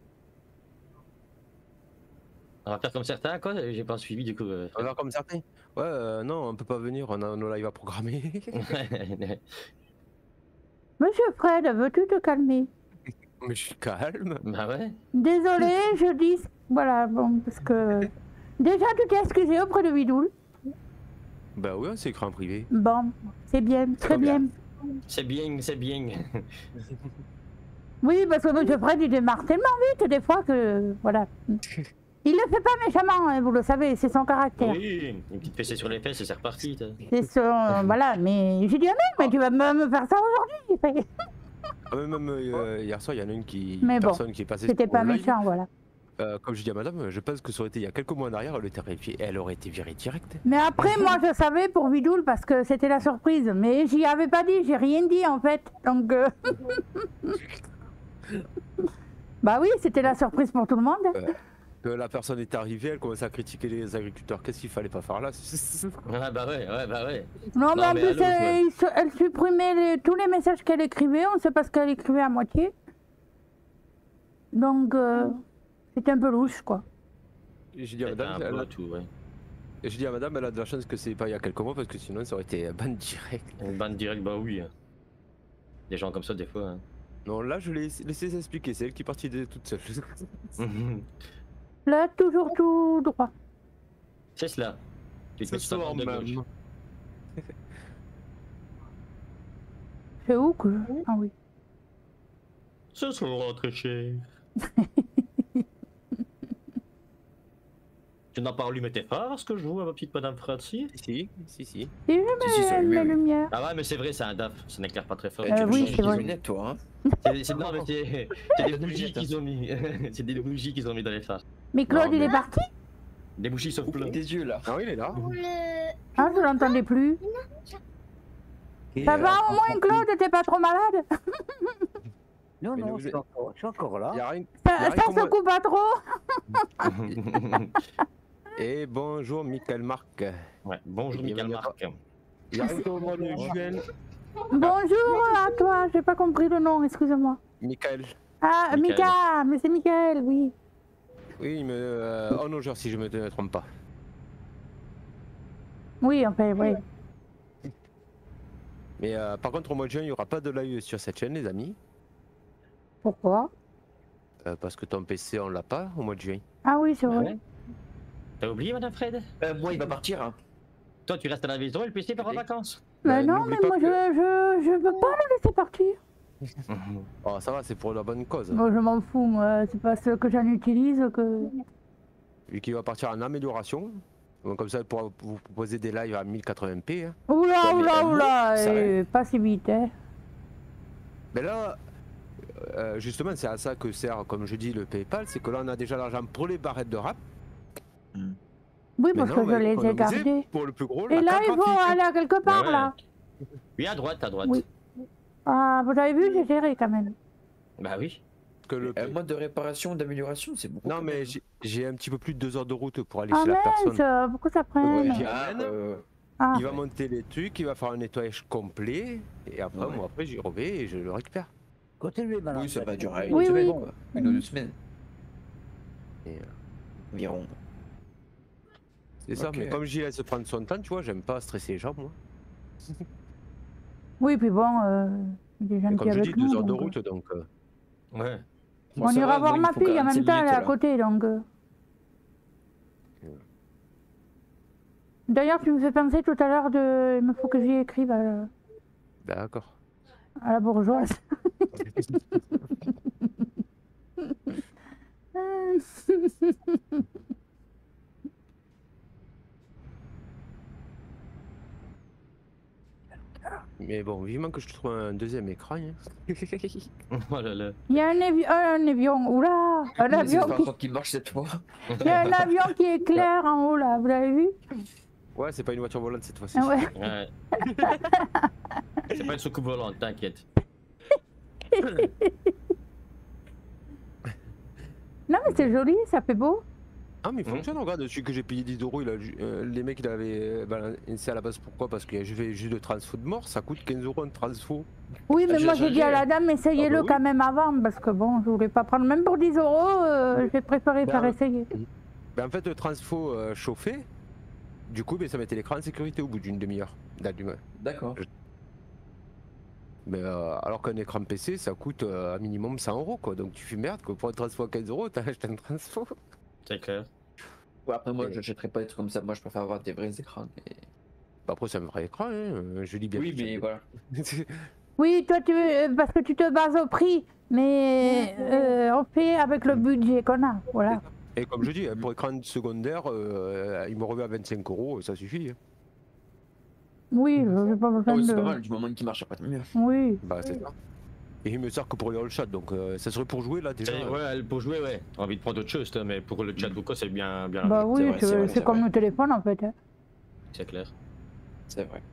On va faire comme certains, quoi. J'ai pas suivi du coup. euh. On va faire comme certains. Ouais, euh, non, on peut pas venir, on a nos lives à programmer. Monsieur Fred, veux-tu te calmer? Mais je suis calme. Bah ouais. Désolé, je dis... Voilà, bon, parce que... Déjà, tu t'es excusé auprès de Widoul. Bah oui, on s'est écrit en privé. Bon, c'est bien, très bien. C'est bien, c'est bien. Oui, parce que Monsieur Fred, il démarre tellement vite, des fois, que... Voilà. Il le fait pas méchamment, hein, vous le savez, c'est son caractère. Oui, une petite fessée sur les fesses et c'est reparti. t'as. C'est son... Voilà, mais... J'ai dit, ah non, mais tu vas me me faire ça aujourd'hui. Ah, mais même euh, hier soir, il y en a une qui. Mais bon, personne qui est passée c'était sur pas le live. méchant, voilà. Euh, comme je dis à madame, je pense que ça aurait été il y a quelques mois en arrière, elle, était réfi- elle aurait été virée direct. Mais après, moi, je savais pour Widoul parce que c'était la surprise. Mais j'y avais pas dit, j'ai rien dit en fait. Donc. euh, bah oui, c'était la surprise pour tout le monde. Euh, que la personne est arrivée, elle commençait à critiquer les agriculteurs. Qu'est-ce qu'il fallait pas faire là? Ouais, bah ouais, ouais, bah ouais. Non, mais en mais plus, allô, elle, ouais. il se- elle supprimait les- tous les messages qu'elle écrivait. On sait pas ce qu'elle écrivait à moitié. Donc, euh, c'était un peu louche, quoi. J'ai dit à C'était madame, un elle peu a... tout, ouais. j'ai dit à madame, elle a de la chance que c'est pas il y a quelques mois parce que sinon ça aurait été ban direct. Une bande directe, bah oui. Des gens comme ça, des fois. hein. Non, là je l'ai laissé s'expliquer, c'est elle qui est partie de toute seule. Là, toujours tout droit. C'est cela. Tu te Ce mets sur ta soir bande de même. gauche. C'est où que. Ah oui. Ce soir, très cher. Tu n'as pas allumé tes phares, ce que je vois, ma petite madame Fred, si? Si, si, si. Et je Si, si, mets c'est allumé, la oui. lumière. Ah ouais, mais c'est vrai, c'est un D A F, ça n'éclaire pas très fort. Euh, oui, c'est vrai. lunettes, toi, hein. C'est c'est- non, mais c'est c'est des bougies qu'ils ont mis. C'est des bougies qu'ils ont mis dans les phares. Mais Claude, Non, il mais- est parti? Des bougies sauf plein. Tes yeux, là. Ah oui, il est là. Pour le... Ah, je l'entendais plus. Et, Ça euh, va au moins, Claude, t'es pas trop malade? Non, Mais non, nous, je suis encore, je suis encore là. Y a rien. Ça, y a rien ça qu'on se me- coupe pas trop? Et bonjour, Michael Marc. Ouais, bonjour, Michael Bienvenue à Marc. Il y a rien au mois de juin. Bonjour à toi, j'ai pas compris le nom, excuse-moi. Michael. Ah, Michael. Mika, mais c'est Michael, oui. Oui, il me. Euh, oh non, genre, si je me ne trompe pas. Oui, enfin, oui. Mais euh, par contre, au mois de juin, il n'y aura pas de live sur cette chaîne, les amis. Pourquoi? Euh, parce que ton P C, on l'a pas au mois de juin. Ah oui, c'est vrai. Ouais. T'as oublié, madame Fred? Euh, moi, il va partir, hein. Toi, tu restes à la maison et le P C part en Et- vacances. Mais Bah, non, n'oublie mais pas moi, que- je, je, je veux pas le laisser partir. Oh, ça va, c'est pour la bonne cause. Moi, je m'en fous, moi, c'est pas ce que j'en utilise que... Vu qu'il va partir en amélioration. Donc, comme ça, il pourra vous proposer des lives à mille quatre-vingts p. Hein. Oula, Ouais, mais oula, elle oula, monte, ça, eh, pas si vite, hein. Mais là, euh, justement, c'est à ça que sert, comme je dis, le PayPal. C'est que là, on a déjà l'argent pour les barrettes de rap. Oui, parce que je les ai gardés. Pour le plus gros, Et la là, carte il faut graphique. aller à quelque part, Ouais. là. Oui, à droite, à droite. Oui. Ah, vous avez vu, j'ai géré quand même. Bah oui. Que le... Un mode de réparation, d'amélioration, c'est beaucoup. Non, quand mais même. j'ai- j'ai un petit peu plus de deux heures de route pour aller Ah chez la mince, personne. pourquoi ça prenne? Ouais, j'y Ah, amène. euh, Ah, Il va monter les trucs, il va faire un nettoyage complet. Et après, Ouais. moi, après, j'y reviens et je le récupère. Continuez, madame. oui, ça va durer une Oui, semaine, oui. quoi. Une ou deux semaines, Et, euh, environ. c'est ça, Ok. mais comme j'y laisse prendre son temps, tu vois, j'aime pas stresser les gens, moi. oui, puis bon, euh, il est Et gentil comme je avec dis, nous. deux heures de donc, route, donc. euh, Ouais. Moi, On ça ira va, voir moi, il ma faut fille en quarante-cinq même temps, elle est minutes, à là. côté, donc... euh. D'ailleurs, tu me fais penser tout à l'heure de... Il me faut que j'y écrive à, D'accord. à la bourgeoise. Mais bon, vivement que je trouve un deuxième écran. Hein. Oh là là. Il y a un, avi- un avion, oula, un Mais c'est avion pas qui... sorte qu'il marche cette fois. Il y a un avion qui éclaire en haut là, vous l'avez vu? Ouais, c'est pas une voiture volante cette fois-ci. Ah ouais. Ouais. C'est pas une soucoupe volante, t'inquiète. Non mais c'est joli, ça fait beau. Ah mais il fonctionne, regarde, celui que j'ai payé dix euros, il a, euh, les mecs il avait balancé à la base, pourquoi? Parce que je fais juste de transfo de mort, ça coûte quinze euros un transfo. Oui, mais Ah, moi j'ai dit à la dame, essayez-le ah, bah oui. quand même avant, parce que bon, je voulais pas prendre, même pour dix euros, euh, j'ai préféré Ben, faire essayer. Ben, en fait, le transfo euh, chauffé, du coup, ben, ça mettait l'écran en sécurité au bout d'une demi-heure d'allumage. D'accord. Mais euh, alors qu'un écran P C, ça coûte euh, un minimum cent euros, quoi. Donc tu fais merde, quoi. Pour un transfo à quinze euros, t'as acheté un transfo. C'est clair. Ouais, après, moi, je jetterai pas des trucs comme ça. Moi, je préfère avoir des vrais écrans. Et... Bah, après, c'est un vrai écran, hein. euh, je lis bien. Oui, mais voilà. Oui, toi, tu veux, parce que tu te bases au prix, mais euh, on fait avec le budget qu'on a, voilà. Et comme je dis, pour écran secondaire, euh, il me revient à vingt-cinq euros, ça suffit. hein. Oui, j'ai pas Ah besoin oui, c'est de... pas mal, du moment qu'il marche, pas de mieux. Oui. Bah, c'est ça. Et il me sert que pour lire le chat, donc euh, ça serait pour jouer là déjà. C'est- Ouais, pour jouer, ouais. T'as envie de prendre autre chose, toi, mais pour le chat vocal, c'est bien, bien. Bah oui, c'est c'est comme le téléphone en fait. hein. C'est clair. C'est vrai.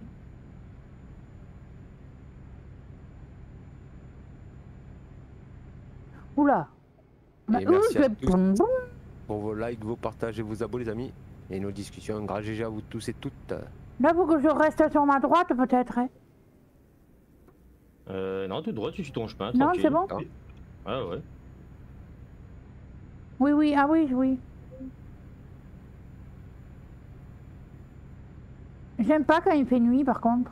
Oula. Bah, Et ouh, merci je à vais- tous pour vos likes, vos partages et vos abos, les amis. Et nos discussions. Un grand G G à vous tous et toutes. Là, faut que je reste sur ma droite peut-être. hein. Euh, non, tout droit, tu suis ton chemin. Non, tranquille. c'est bon. Ah ouais. Oui, oui, ah oui, oui. J'aime pas quand il fait nuit par contre.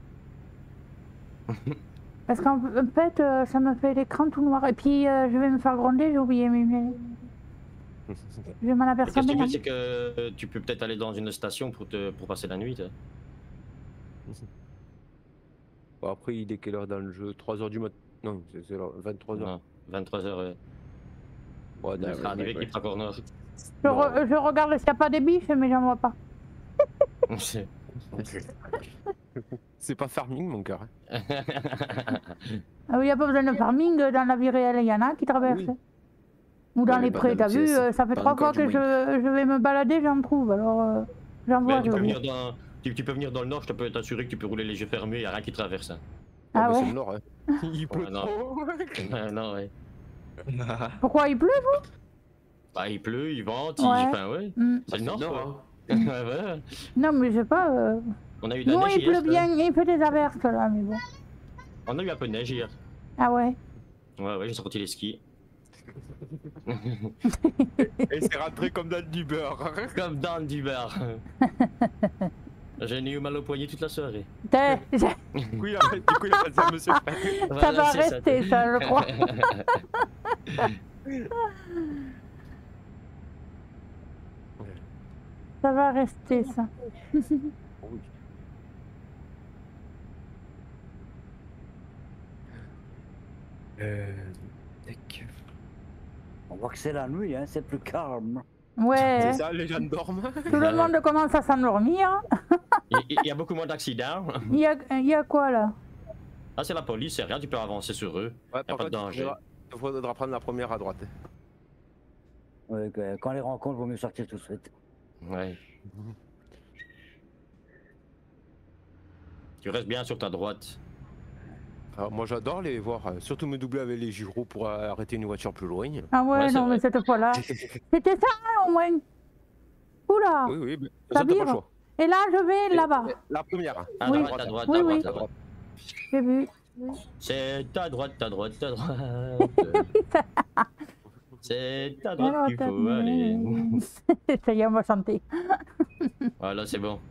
Parce qu'en en fait, euh, ça me fait l'écran tout noir. Et puis, euh, je vais me faire gronder, j'ai oublié mes... mes- Je vais m'en Ce apercevoir. que tu veux, bien. c'est que euh, tu peux peut-être aller dans une station pour, te, pour passer la nuit. toi. Bon, après, il est quelle heure dans le jeu? trois heures du matin? Non, c'est vingt-trois heures. Non, vingt-trois heures, ouais. Ouais, Il d'accord, sera arrivé ouais. qu'il fera corner. Je, re- je regarde s'il n'y a pas des biches, mais j'en vois pas. C'est pas farming, mon cœur. hein. Ah oui, il n'y a pas besoin de farming, dans la vie réelle, il y en a qui traversent. Ou dans Ouais, les pas prés, dans t'as le vu, C S, euh, ça fait pas trois encore, fois que du je, je vais me balader, j'en trouve, alors euh, j'en vois, Ouais, tu, je peux vois. venir dans, tu, tu peux venir dans le nord, je te peux t'assurer que tu peux rouler les yeux fermés, il n'y a rien qui traverse. hein. Ah mais ouais c'est le nord, hein. Il pleut Ouais, non. trop. Ouais, non, ouais. Pourquoi il pleut, vous? Bah, il pleut, il vente, Ouais. il. Enfin, ouais. Mm. C'est le nord, nord, quoi. Ouais, ouais. Non, mais je sais pas. Euh... On a eu de la Nous, neige il hier. pleut bien, il fait des averses là, mais bon. On a eu un peu de neige hier. Ah ouais. Ouais, ouais, j'ai sorti les skis. Et c'est rentré comme dans du beurre. Comme dans du beurre. J'ai eu mal au poignet toute la soirée. T'es- j'ai- Du coup, il a, du coup, il a passé à monsieur Fred. Ça Voilà, va c'est ça. rester, ça, je crois. Ça va rester, ça. Euh, On voit que c'est la nuit, hein, c'est plus calme. Ouais. C'est ça, les gens dorment. Tout le monde commence à s'endormir. Il il y a beaucoup moins d'accidents. Il y a, il y a quoi là? Ah, c'est la police, c'est rien, tu peux avancer sur eux. Ouais, Y a par pas de contre, danger. il faudra, il faudra prendre la première à droite. Ouais, que- quand on les rencontre, il vaut mieux sortir tout de suite. Ouais. Tu restes bien sur ta droite. Alors, moi, j'adore les voir, euh, surtout me doubler avec les gyros pour euh, arrêter une voiture plus loin. Ah ouais, Ouais, c'est non, mais vrai. cette fois-là. C'était ça, hein, au moins. Oula. Oui, oui, mais Ça ça, t'as pas vire. le choix. Et là, je vais là-bas. La première. À Oui. droite, à droite, Oui, à oui. droite, à droite. J'ai vu. C'est ta droite, ta droite, ta droite. C'est ta droite Alors, qu'il faut aller. Ça y est, on va chanter. Voilà, c'est bon.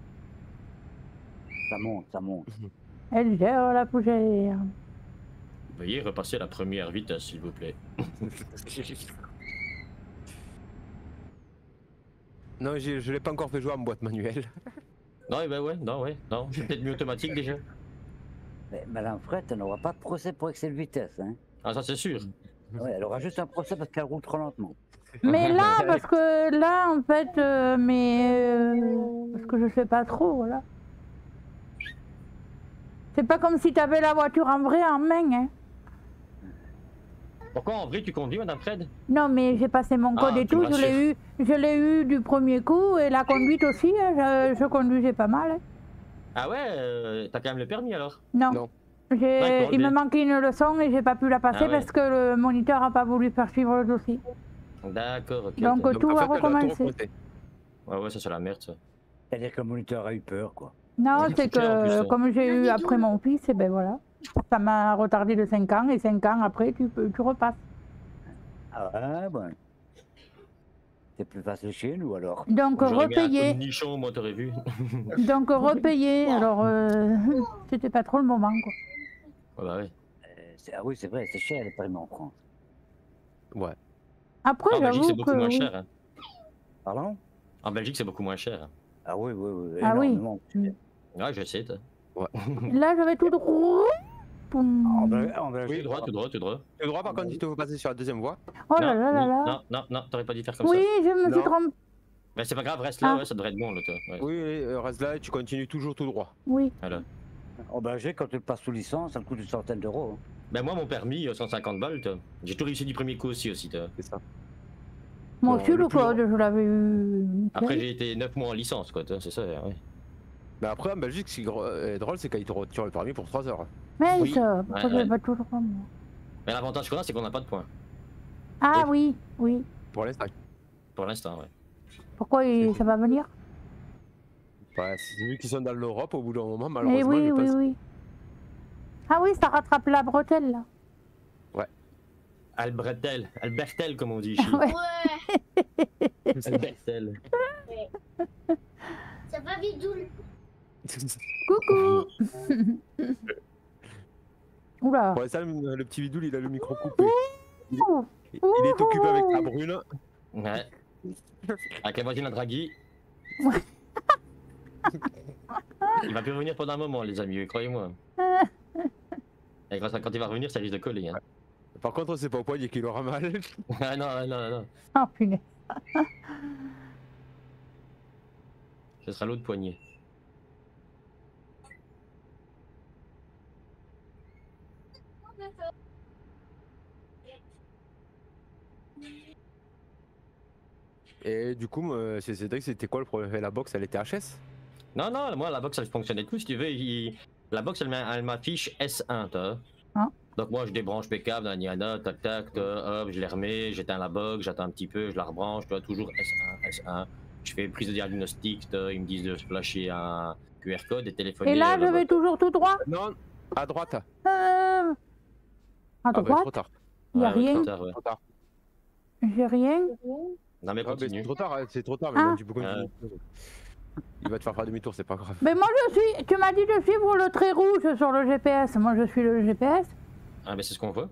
Ça monte, ça monte. Elle gère la fougère. Veuillez repasser la première vitesse, s'il vous plaît. Non, j'ai- je l'ai pas encore fait jouer en boîte manuelle. Non, eh ben ouais, non, ouais, non. C'est peut-être mieux automatique déjà. Mais Madame Fred, elle n'aura pas de procès pour excès de vitesse. Hein. Ah, ça c'est sûr. Ouais, elle aura juste un procès parce qu'elle roule trop lentement. Mais là, parce que là, en fait, euh, mais. euh, parce que je sais pas trop, voilà. C'est pas comme si t'avais la voiture en vrai en main, hein. Pourquoi en vrai tu conduis, Madame Fred? Non, mais j'ai passé mon code Ah, et tu me tout, je l'ai eu, je l'ai eu du premier coup, et la conduite aussi, hein, je, je conduisais pas mal. hein. Ah ouais, euh, t'as quand même le permis alors? Non. Non. J'ai- D'accord, il bien. me manquait une leçon et j'ai pas pu la passer Ah ouais. parce que le moniteur a pas voulu faire suivre le dossier. D'accord, ok. Donc, ok. tout en va fait, elle doit tout recommencer. recommencer. Ouais, ouais, ça c'est la merde ça. C'est-à-dire que le moniteur a eu peur, quoi. Non, Oui, c'est c'est clair, en plus, que ça. comme j'ai eu après mon fils, et ben voilà. Ça m'a retardé de cinq ans et cinq ans après, tu, peux, tu repasses. Ah ouais, bon. C'est plus facile chez nous, alors. Donc, J'aurais mis un coup de repayer. nichon, moi t'aurais vu. Donc, repayer. Alors, euh, c'était pas trop le moment, quoi. Ouais, bah ouais. Euh, c'est- ah oui, c'est vrai, c'est cher les permis en France. Ouais. Après, En Belgique j'avoue c'est beaucoup que. moins oui. cher. Hein. Pardon? En Belgique c'est beaucoup moins cher. Ah oui, oui, oui. Ah oui. énormément. Mm. Ouais, je sais. toi. Là, j'avais tout droit. Poum. En Bel- en Belgique, Oui, droit, tout droit, tout droit. Le droit, par contre, il te faut passer sur la deuxième voie. Oh là Non, là là oui, là. Non, non, non, t'aurais pas dû faire comme Oui, ça. je me suis Non. trompée. Mais c'est pas grave, reste là, Ah. ouais, ça devrait être bon là, toi. Ouais. Oui, oui, euh, reste là et tu continues toujours tout droit. Oui. Voilà. En Belgique, quand tu le passes sous licence, ça me coûte une centaine d'euros. hein. Ben moi, mon permis, euh, cent cinquante balles, toi. J'ai tout réussi du premier coup aussi, aussi, toi. C'est ça. Moi Non, aussi, le le plus code, je l'avais eu. Après, j'ai été neuf mois en licence, quoi, toi, c'est ça, ouais. Mais après, en Belgique, ce qui est drôle, c'est qu'ils te retirent le permis pour trois heures. Mais Oui. ça, pourquoi Ouais, j'avais ouais. pas tout droit, moi? Mais l'avantage qu'on a, c'est qu'on n'a pas de points. Ah oui, oui. Pour l'instant. Pour l'instant, ouais. Pourquoi il- ça va venir? Ouais, c'est vu qu'ils sont dans l'Europe, au bout d'un moment, Eh malheureusement, oui, je oui, pense. oui. Ah oui, ça rattrape la bretelle, là. Albertel, Albertel, comme on dit ici. Ouais. Albertel. Ça va, Bidoule? Coucou. Oula. Ouais, ça, le, le petit bidoule, il a le micro coupé. Il, Ouh. il est occupé avec la brune. Ouais. Avec la voisine à Draghi. Ouais. Il va plus revenir pendant un moment, les amis, croyez-moi. Et quand, quand il va revenir, ça risque de coller. Hein. Par contre, c'est pas au poignet qu'il aura mal. Ah non, non, non. Oh punaise. Ce sera l'autre poignet. Et du coup, euh, c'est Cédric, c'était quoi le problème avec la box? Elle était H S? Non, non, moi la box elle fonctionnait tout. Si tu veux, il- la box elle m'a- elle m'affiche S un, toi. Ah. Donc moi je débranche mes câbles, Niana, tac tac, toi, hop, je les remets, j'éteins la box, j'attends un petit peu, je la rebranche, toi, toujours S un, S un. Je fais prise de diagnostic, toi, ils me disent de flasher un Q R code et téléphoner. Et là, euh, je la vais box. toujours tout droit. Non, à droite. Euh... À Ah bah, droite, trop tard. il n'y a Ouais, ouais, rien. trop tard, ouais. Trop tard. J'ai rien. Non mais Ah, bah, continue. c'est trop tard, hein, c'est trop tard, mais Ah. bon, tu peux continuer. Il va te faire faire demi-tour, c'est pas grave. Mais moi, je suis. Tu m'as dit de suivre le trait rouge sur le G P S. Moi, je suis le G P S. Ah mais c'est ce qu'on voit.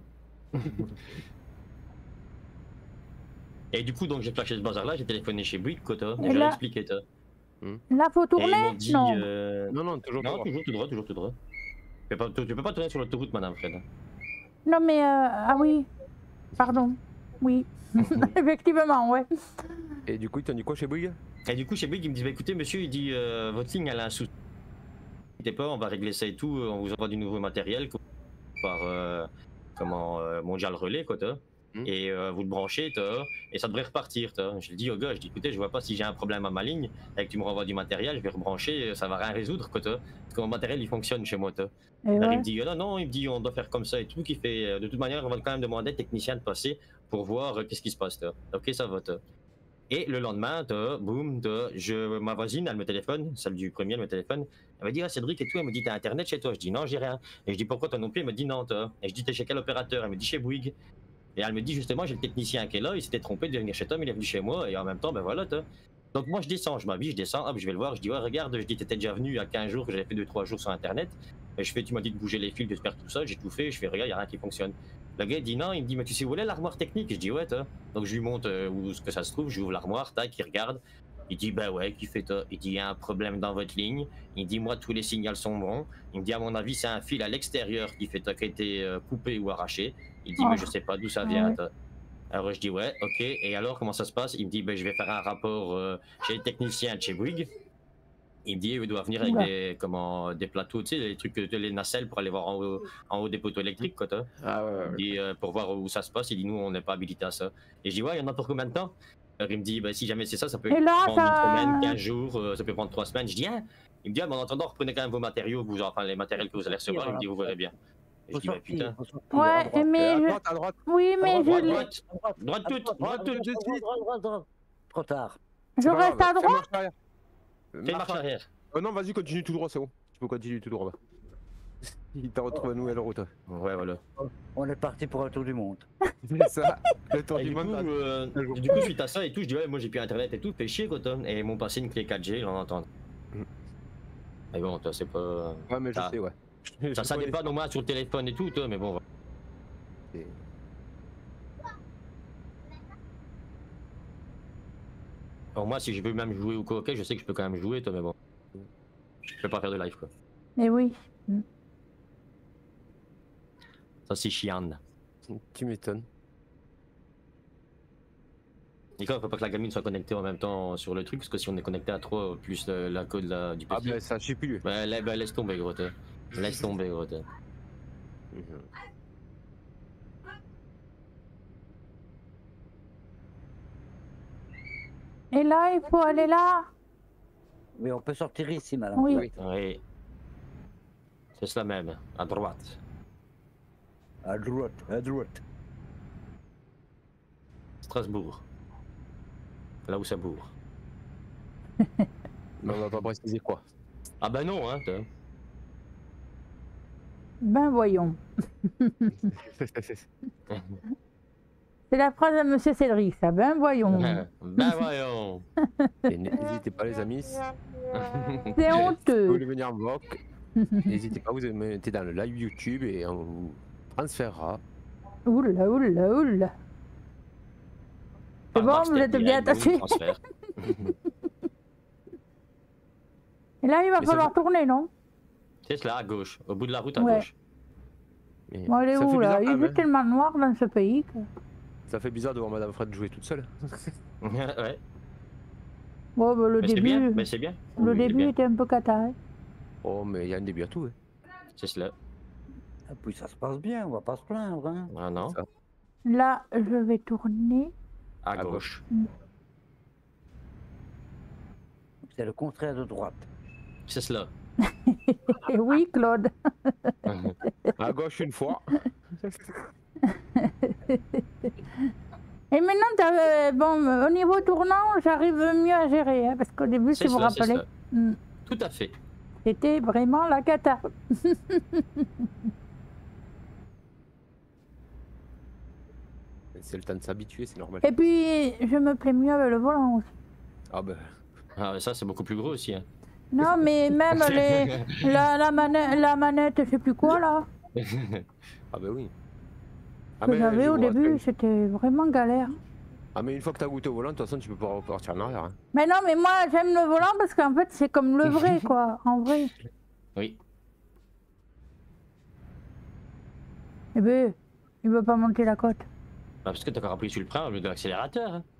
Et du coup donc j'ai flashé ce bazar là, j'ai téléphoné chez Bouygues, quoi, toi, Et et j'ai là- expliqué, toi. Là, faut Et ils tourner. m'ont dit, Non. euh, Non, non, toujours Non, pas. toujours tout droit, toujours tout droit. Tu peux pas, tu, tu peux pas tourner sur l'autoroute, madame Fred. Non, mais. Euh... Ah oui. Pardon. Oui. Effectivement, ouais. Et du coup, ils t'ont dit quoi chez Bouygues? Et du coup, chez Bouygues, il me dit, bah écoutez, monsieur, il dit, euh, votre ligne, elle a un souci. N'hésitez pas, on va régler ça et tout, on vous envoie du nouveau matériel par, euh, comment, euh, Mondial Relais, quoi, toi. Mm. Et euh, vous le branchez, toi, et ça devrait repartir, toi. Je le dis au gars, je dis, écoutez, je vois pas si j'ai un problème à ma ligne, et que tu me renvoies du matériel, je vais rebrancher, ça va rien résoudre, quoi, toi. Parce que mon matériel, il fonctionne chez moi, toi. Et Alors, ouais. il me dit, non, non, il me dit, on doit faire comme ça et tout, qui fait, euh, de toute manière, on va quand même demander au technicien de passer pour voir euh, qu'est-ce qui se passe, toi. Ok, ça va, toi. Et le lendemain, toi, boum, toi, je, ma voisine, elle me téléphone, celle du premier, elle me téléphone, elle me dit, ah, Cédric et tout, elle me dit, t'as internet chez toi? Je dis, non, j'ai rien. Et je dis, pourquoi toi non plus? Elle me dit, non, toi. Et je dis, t'es chez quel opérateur? Elle me dit, chez Bouygues. Et elle me dit, justement, j'ai le technicien qui est là, il s'était trompé de venir chez toi, mais il est venu chez moi, et en même temps, ben voilà, toi. Donc moi, je descends, je m'habille, je descends, hop, je vais le voir, je dis, ouais, regarde, je dis, t'étais déjà venu il y a quinze jours, que j'avais fait deux trois jours sur internet. Et je fais, tu m'as dit de bouger les fils, de faire tout ça, j'ai tout fait, je fais, regarde, il n'y a rien qui fonctionne. Le gars, il dit non, il me dit, mais tu sais où est l'armoire technique? Je dis, ouais, toi. Donc je lui montre euh, où ce que ça se trouve, j'ouvre l'armoire, tac, il regarde. Il dit, bah ouais, qui fait toi? Il dit, il y a un problème dans votre ligne. Il dit, moi, tous les signaux sont bons. Il me dit, à mon avis, c'est un fil à l'extérieur qui fait toi, qui a été euh, coupé ou arraché. Il dit, Oh. mais je sais pas d'où ça vient, Ouais. toi. Alors je dis, ouais, ok. Et alors, comment ça se passe? Il me dit, ben, je vais faire un rapport euh, chez les techniciens de chez Bouygues. Il me dit, il doit venir avec Oula. des, comment, des plateaux, tu sais, les trucs, euh, les nacelles pour aller voir en haut, en haut des poteaux électriques, quoi, toi. Ah ouais, ouais. Il dit, euh, pour voir où ça se passe, il dit, nous, on n'est pas habilité à ça. Et je dis, ouais, il y en a pour combien de temps? Alors il me dit, bah, si jamais c'est ça, ça peut Et là, prendre ça- une semaine, quinze jours, euh, ça peut prendre trois semaines. Je dis, hein? Il me dit, ah, mais en attendant, reprenez quand même vos matériaux, vous, enfin, les matériels que vous allez recevoir. Il me dit, vous verrez bien. Je dis, bah putain. Ouais, mais À je... droite, à droite. Oui, mais Droite, je... droite, droite, droite, toute, droite, toute, de suite. Trop tard. Je reste à droite. Fais Fais une marche arrière. Oh non, vas-y, continue tout droit, c'est bon. Tu peux continuer tout droit. Il t'a retrouvé une nouvelle route. Ouais, voilà. On est parti pour un tour du monde. C'est ça, le tour Et du du, coup, monde. euh, du coup, suite à ça et tout, je dis ouais, moi j'ai plus internet et tout, fais chier quoi, toi. Et ils m'ont passé une clé quatre G, l'en entend. Mm. Mais bon, toi, c'est pas. Ouais, mais je ça, sais, ouais. Ça, ça connais dépend au moins sur le téléphone et tout, toi, mais bon. Et- Bon, moi, si je veux même jouer au coquet, je sais que je peux quand même jouer, toi, mais bon. Je peux pas faire de live quoi. Mais oui. Ça, c'est chiant. Tu m'étonnes. Et quand il faut pas que la gamine soit connectée en même temps sur le truc, parce que si on est connecté à trois plus euh, la code la, du P C. Ah, ben ça, je sais plus. Bah, la- bah, laisse tomber, gros. toi. Laisse tomber, gros. toi. Et là, il faut aller là. Oui, on peut sortir ici, madame. Oui. Oui. C'est cela même, à droite. À droite, à droite. Strasbourg. Là où ça bourre. Mais on va pas préciser quoi. Ah bah non, hein. toi. Ben voyons. C'est la phrase de Monsieur Cédric, ça. Ben voyons. Ben voyons. Et n'hésitez pas, les amis. C'est honteux. Vous voulez venir en vlog, n'hésitez pas, vous mettez dans le live YouTube et on vous transférera. Oula, oula, oula. C'est Par bon, Baxter vous êtes bien direct, boum, attachés. transfert. Et là, il va Mais falloir ça- tourner, non? C'est cela, à gauche. Au bout de la route, à Ouais. gauche. Mais Bon, elle est ça où, fait là? bizarre, Il quand est même, tellement noir dans ce pays que... Ça fait bizarre de voir Madame Fred jouer toute seule. ouais. Bon, bah, le Mais c'est début... bien, mais c'est bien. Le Oui, c'est début bien. était un peu cata, hein. Oh, mais il y a un début à tout. Hein. C'est cela. Et puis ça se passe bien, on va pas se plaindre. Hein. Ah non. Là, je vais tourner. À gauche. C'est le contraire de droite. C'est cela. Et oui, Claude. À gauche une fois. Et maintenant, t'as, euh, bon, au niveau tournant, j'arrive mieux à gérer, hein, parce qu'au début, C'est si vous vous cela, c'est rappelez, cela. hmm, Tout à fait. c'était vraiment la cata. C'est le temps de s'habituer, c'est normal. Et puis, je me plais mieux avec le volant aussi. Ah ben. Ah, ça, c'est beaucoup plus gros aussi. Hein. Non, mais même les, la, la, manette, la manette, je sais plus quoi, là, Ah ben oui. Ah, que mais j'avais je au vous début, rappelle. c'était vraiment galère. Ah mais une fois que t'as goûté au volant, de toute façon tu peux pas repartir en arrière. Hein. Mais non, mais moi, j'aime le volant parce qu'en fait, c'est comme le vrai, quoi, en vrai. Oui. Eh ben, il veut pas monter la côte. Ah, parce que t'as encore appuyé sur le frein au lieu de l'accélérateur. Hein.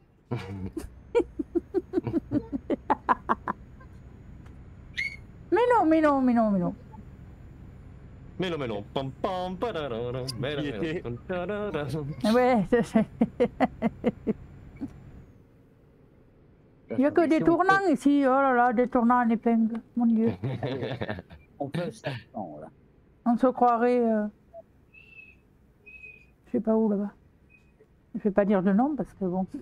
Mais non, mais non, mais non, mais non. Mais non, mais non. Pam, pam, pararara. Mais non, mais non. Tararara. Ouais, c'est ça. Il n'y a que des tournants ici. Oh là là, des tournants en épingle. Mon Dieu. On peut s'attendre là. On se croirait... euh, je sais pas où là-bas. Je vais pas dire de nom parce que bon...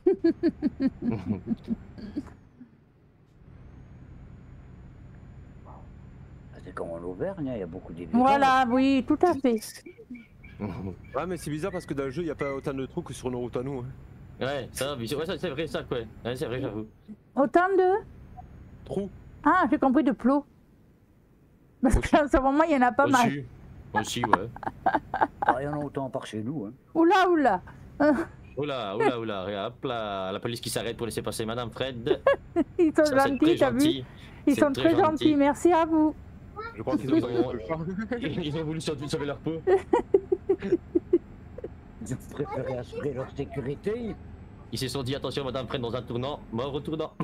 C'est comme en Auvergne, hein, il y a beaucoup d'événements. Voilà, oui, tout à fait. Ouais mais c'est bizarre parce que dans le jeu il n'y a pas autant de trous que sur nos routes à nous. Hein. Ouais, ça, ouais, ça, c'est vrai, ça, quoi. Ouais, c'est vrai, j'avoue. Autant de... Trous. Ah, j'ai compris de plots. Parce qu'en ce moment, il y en a pas mal. Aussi. Aussi, ouais. Ah, il y en a autant par chez nous. Hein. Oula, oula. Oula, oula, oula, regarde, hop là, la police qui s'arrête pour laisser passer Madame Fred. Ils sont Ça, c'est gentils, très t'as vu? gentil. Ils C'est sont très très gentils, gentil. merci à vous. Je crois qu'ils Ils ont ont, ils ont voulu surtout sauver leur peau. Ils ont préféré assurer leur sécurité. Ils se sont dit attention Madame Fred dans un tournant, mort au tournant.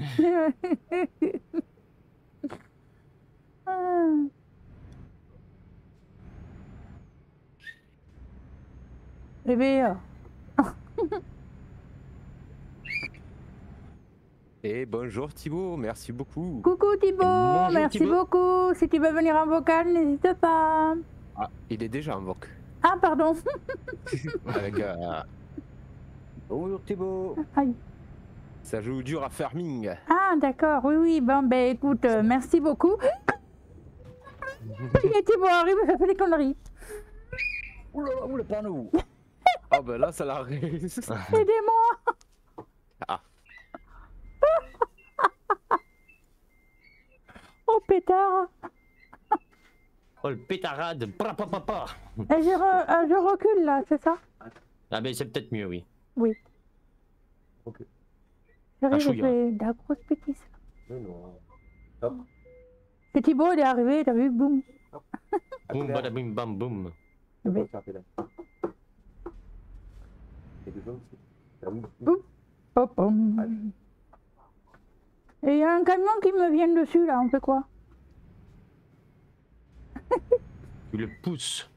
Eh bien, Et bonjour Thibaut, merci beaucoup. coucou Thibaut, Bonjour, merci Thibaut. beaucoup. Si tu veux venir en vocal, n'hésite pas. Ah, il est déjà en voc. Ah, pardon. Avec, euh, Bonjour Thibaut. Aïe. ça joue dur à farming. Ah, d'accord, oui, oui. Bon, ben écoute, euh, merci beaucoup. Il était bon, arrive, ça fait des conneries. Oula, oula, panneau. Ah ben là, ça l'arrive. Aidez-moi. Ah. Oh, pétard. Oh, le pétarade. Pa, pa, pa, pa. Et je, re- euh, je recule là, c'est ça? Ah, ben c'est peut-être mieux, oui. Oui. Ok. J'arrive, chouïa. je fais de la grosse bêtise. Mais non. Hop. Et Thibaut, il est arrivé, t'as vu, boum. Boum, bada, bim, bam, boum. Mais- Faire pédale. Et deux hommes, c'est- Ah oui. Boum. Pop, pom. Et il y a un camion qui me vient dessus là, on fait quoi? Tu le pousses.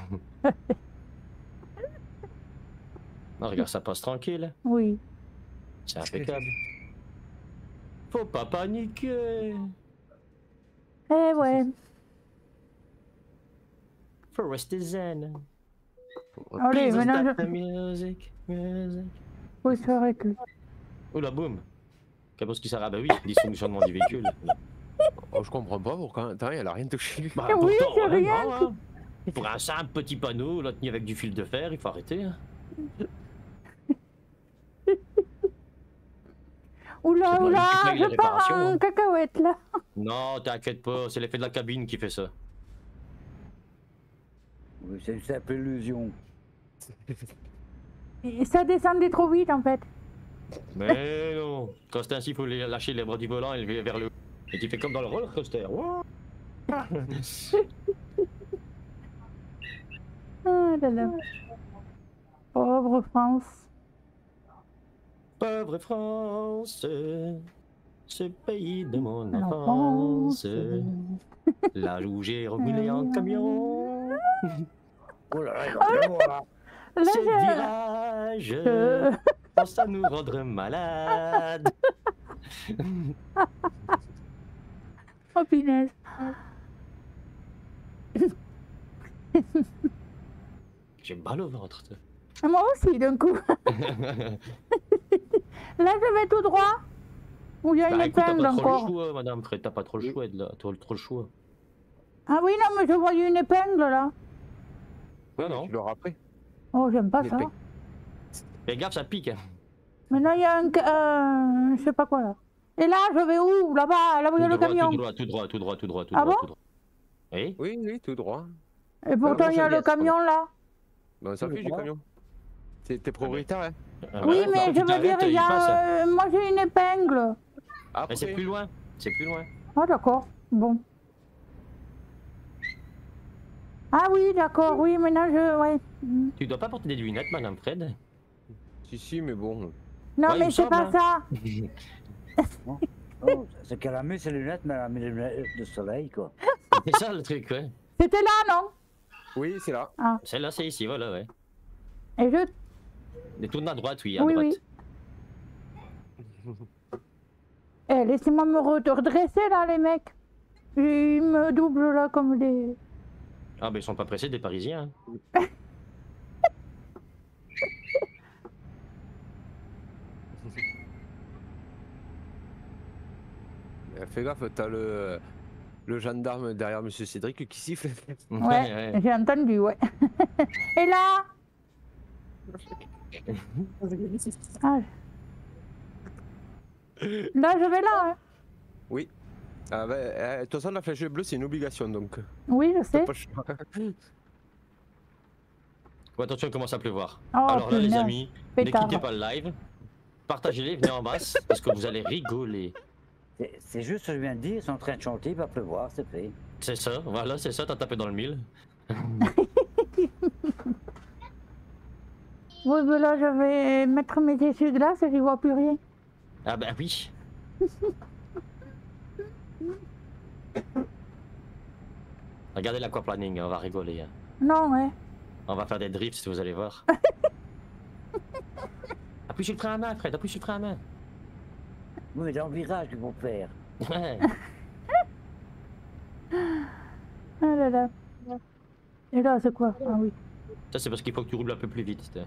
Ah, regarde, ça passe tranquille. Oui. C'est impeccable. Faut pas paniquer. Eh ouais. Faut rester zen. Allez, Please maintenant stop je... the music, music. Oui, c'est vrai que... Oula, boum. Qu'est-ce qui sert? Ah bah oui, dysfonctionnement du véhicule. Oh, je comprends pas pourquoi. Attends, elle a rien touché. Bah, Oui, pourtant, c'est ouais, rien. non, hein. Pour un simple petit panneau, là, tenu avec du fil de fer, il faut arrêter. Hein. Oula, C'est bon, oula, il fait les je pars réparations, en hein. cacahuète là. Non, t'inquiète pas, c'est l'effet de la cabine qui fait ça. Oui, c'est une simple illusion. Et ça descendait trop vite en fait. Mais non, quand c'est ainsi, il faut les- lâcher les bras du volant et lever vers le haut. Et tu fais comme dans le roller coaster. Wouah. Ah là là. Pauvre France. Pauvre France, ce pays de mon L'enfance. enfance. Là où j'ai roulé en camion. Oh là là, regardez-moi. Là, Ces j'ai- virages Euh. pensent à nous rendre malades. Oh punaise. J'ai mal au ventre. toi. Moi aussi d'un coup. Là je vais tout droit. Ou il y a une Bah écoute, t'as épingle pas trop le encore. choix, madame Fred, t'as pas trop le choix de là, trop, trop le choix. Ah oui, non, mais je voyais une épingle là. Non, non. Tu l'auras après. Oh, j'aime pas ça. L'épingle. Fais gaffe, ça pique. Hein. Maintenant il y a un... ca- Euh, je sais pas quoi là. Et là, je vais où? Là-bas, là où il y a Tout le droit, camion. tout droit, tout droit, tout droit, tout droit, tout Ah droit, bon tout droit. Oui. Oui, oui, tout droit. Et pourtant moi, il y a je le laisse, camion là. Bon, ça Oui, fait du droit. camion. C'est tes prioritaires, hein. Ah, Oui, bah, mais quand je tu veux dire, t'arrêtes, il y passe. a... euh, moi j'ai une épingle. Après, Mais c'est plus loin, c'est plus loin. Ah d'accord, bon. Ah oui, d'accord, oui, maintenant je... Ouais. Mm. Tu dois pas porter des lunettes, madame Fred. Si, si, mais bon. Non, Ouais, il mais me c'est semble, pas hein. ça. Oh, c'est qu'elle a mis ses lunettes, mais elle a mis les lunettes de soleil, quoi. C'est ça le truc, ouais. C'était là, non? Oui, c'est là. Celle-là, c'est ici, voilà, ouais. Et je... Et tourne à droite, oui, à Oui, droite. oui. Eh, laissez-moi me re- redresser là, les mecs. Ils me doublent là comme des... Ah, ben ils sont pas pressés des Parisiens. Euh, Fais gaffe, t'as le, le gendarme derrière Monsieur Cédric qui siffle. Ouais, j'ai entendu, ouais. Et là? Ah. Là, je vais là, hein. Oui. Ah bah, euh, de toute façon, la flèche bleue, c'est une obligation, donc. Oui, je T'as sais. pas le choix. Oh, attention, il commence à pleuvoir. Oh, Alors là, les punaise. amis, ne Pétard. quittez pas le live. Partagez-les, venez en masse, parce que vous allez rigoler. C'est- C'est juste ce que je viens de dire, ils sont en train de chanter, il va pleuvoir, c'est fait. C'est ça, voilà, c'est ça, t'as tapé dans le mille. Oui, mais là, je vais mettre mes essuie-glaces et je vois plus rien. Ah bah oui. Regardez l'aquaplaning, on va rigoler. hein. Non, ouais. On va faire des drifts, vous allez voir. Appuie sur le frein à main, Fred, appuie sur le frein à main. Oui, mais dans le virage qu'ils vont faire. Ouais. Ah là là. Et là, c'est quoi? Ah oui. Ça, c'est parce qu'il faut que tu roules un peu plus vite. c'était.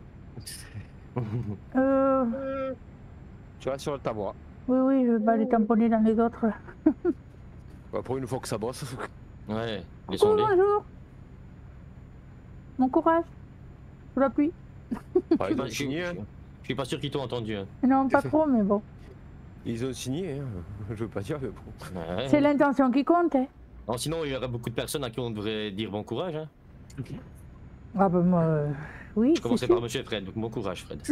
Euh... Tu vas sur ta voie. Oui, oui, je vais pas les tamponner dans les autres. Bah, pour une fois que ça bosse. Ouais, Oh, laissons-les. bonjour. Bon courage. Sous la pluie. Ah, ils ont signé, hein. Je suis pas sûr qu'ils t'ont entendu. Hein. Non, pas trop, mais bon. Ils ont signé, hein. Je veux pas dire, mais bon. Ouais. C'est l'intention qui compte, hein. Non, sinon, il y aurait beaucoup de personnes à qui on devrait dire bon courage. Hein. Ah bah moi, euh, oui. Je commençais c'est par Monsieur Fred, donc bon courage, Fred.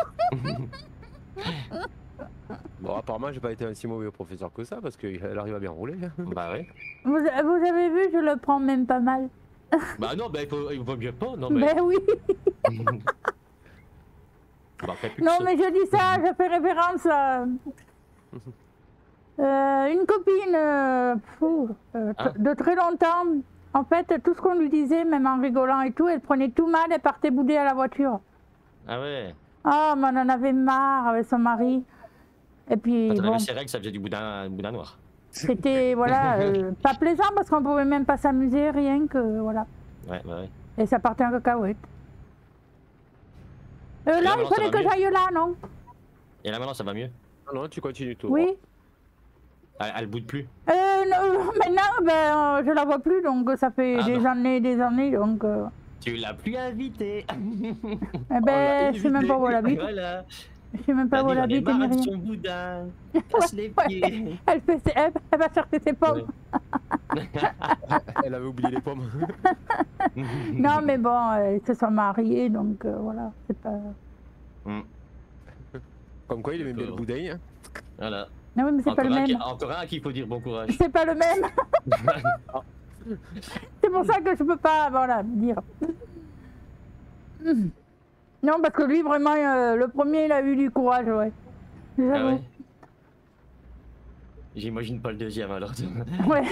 Bon, apparemment, j'ai pas été un si mauvais professeur que ça parce qu'elle arrive à bien rouler. Hein. Bah ouais. Vous, vous avez vu, je le prends même pas mal. Bah non, bah il faut, il vaut mieux pas, non mais. Ben oui. Bah, fait plus Non, que mais je dis ça, je fais référence à euh, une copine euh, fou, euh, Ah. de très longtemps. En fait, tout ce qu'on lui disait, même en rigolant et tout, elle prenait tout mal, elle partait bouder à la voiture. ça. Ah ouais. Ah, mais on en avait marre avec son mari. Et puis, Quand on bon, avait ses règles, ça faisait du boudin, boudin noir. c'était, voilà, euh, pas plaisant parce qu'on pouvait même pas s'amuser, rien que, voilà. Ouais, bah ouais. Et ça partait en cacahuète. Euh, Et là, là, il maintenant, ça fallait va que mieux j'aille là, non? Et là maintenant, ça va mieux. Ah non, tu continues tout. Oui. Elle, elle boude plus. Euh, non, maintenant, ben, euh, je la vois plus, donc ça fait Ah, des non. années et des années, donc... euh, Tu l'as plus invité. eh ben, je sais même pas où elle habite. Voilà. Je sais même pas T'as où dit, elle j'en ai habite, ni marre de rien. son boudin. Casse les pieds. Elle, fait ses- elle, elle va chercher ses pommes. Elle avait oublié les pommes. Non, mais bon, euh, ils se sont mariés, donc euh, voilà, c'est pas... Comme quoi, il aimait bien le boudin. Hein. Voilà. Non, oui, mais c'est pas Encore le un qui- même. Encore un à qui il faut dire bon courage. C'est pas le même. C'est pour ça que je peux pas, voilà, dire. Hmm. Non, parce que lui, vraiment, euh, le premier, il a eu du courage, ouais. Ah J'avoue. ouais. J'imagine pas le deuxième alors. Ouais.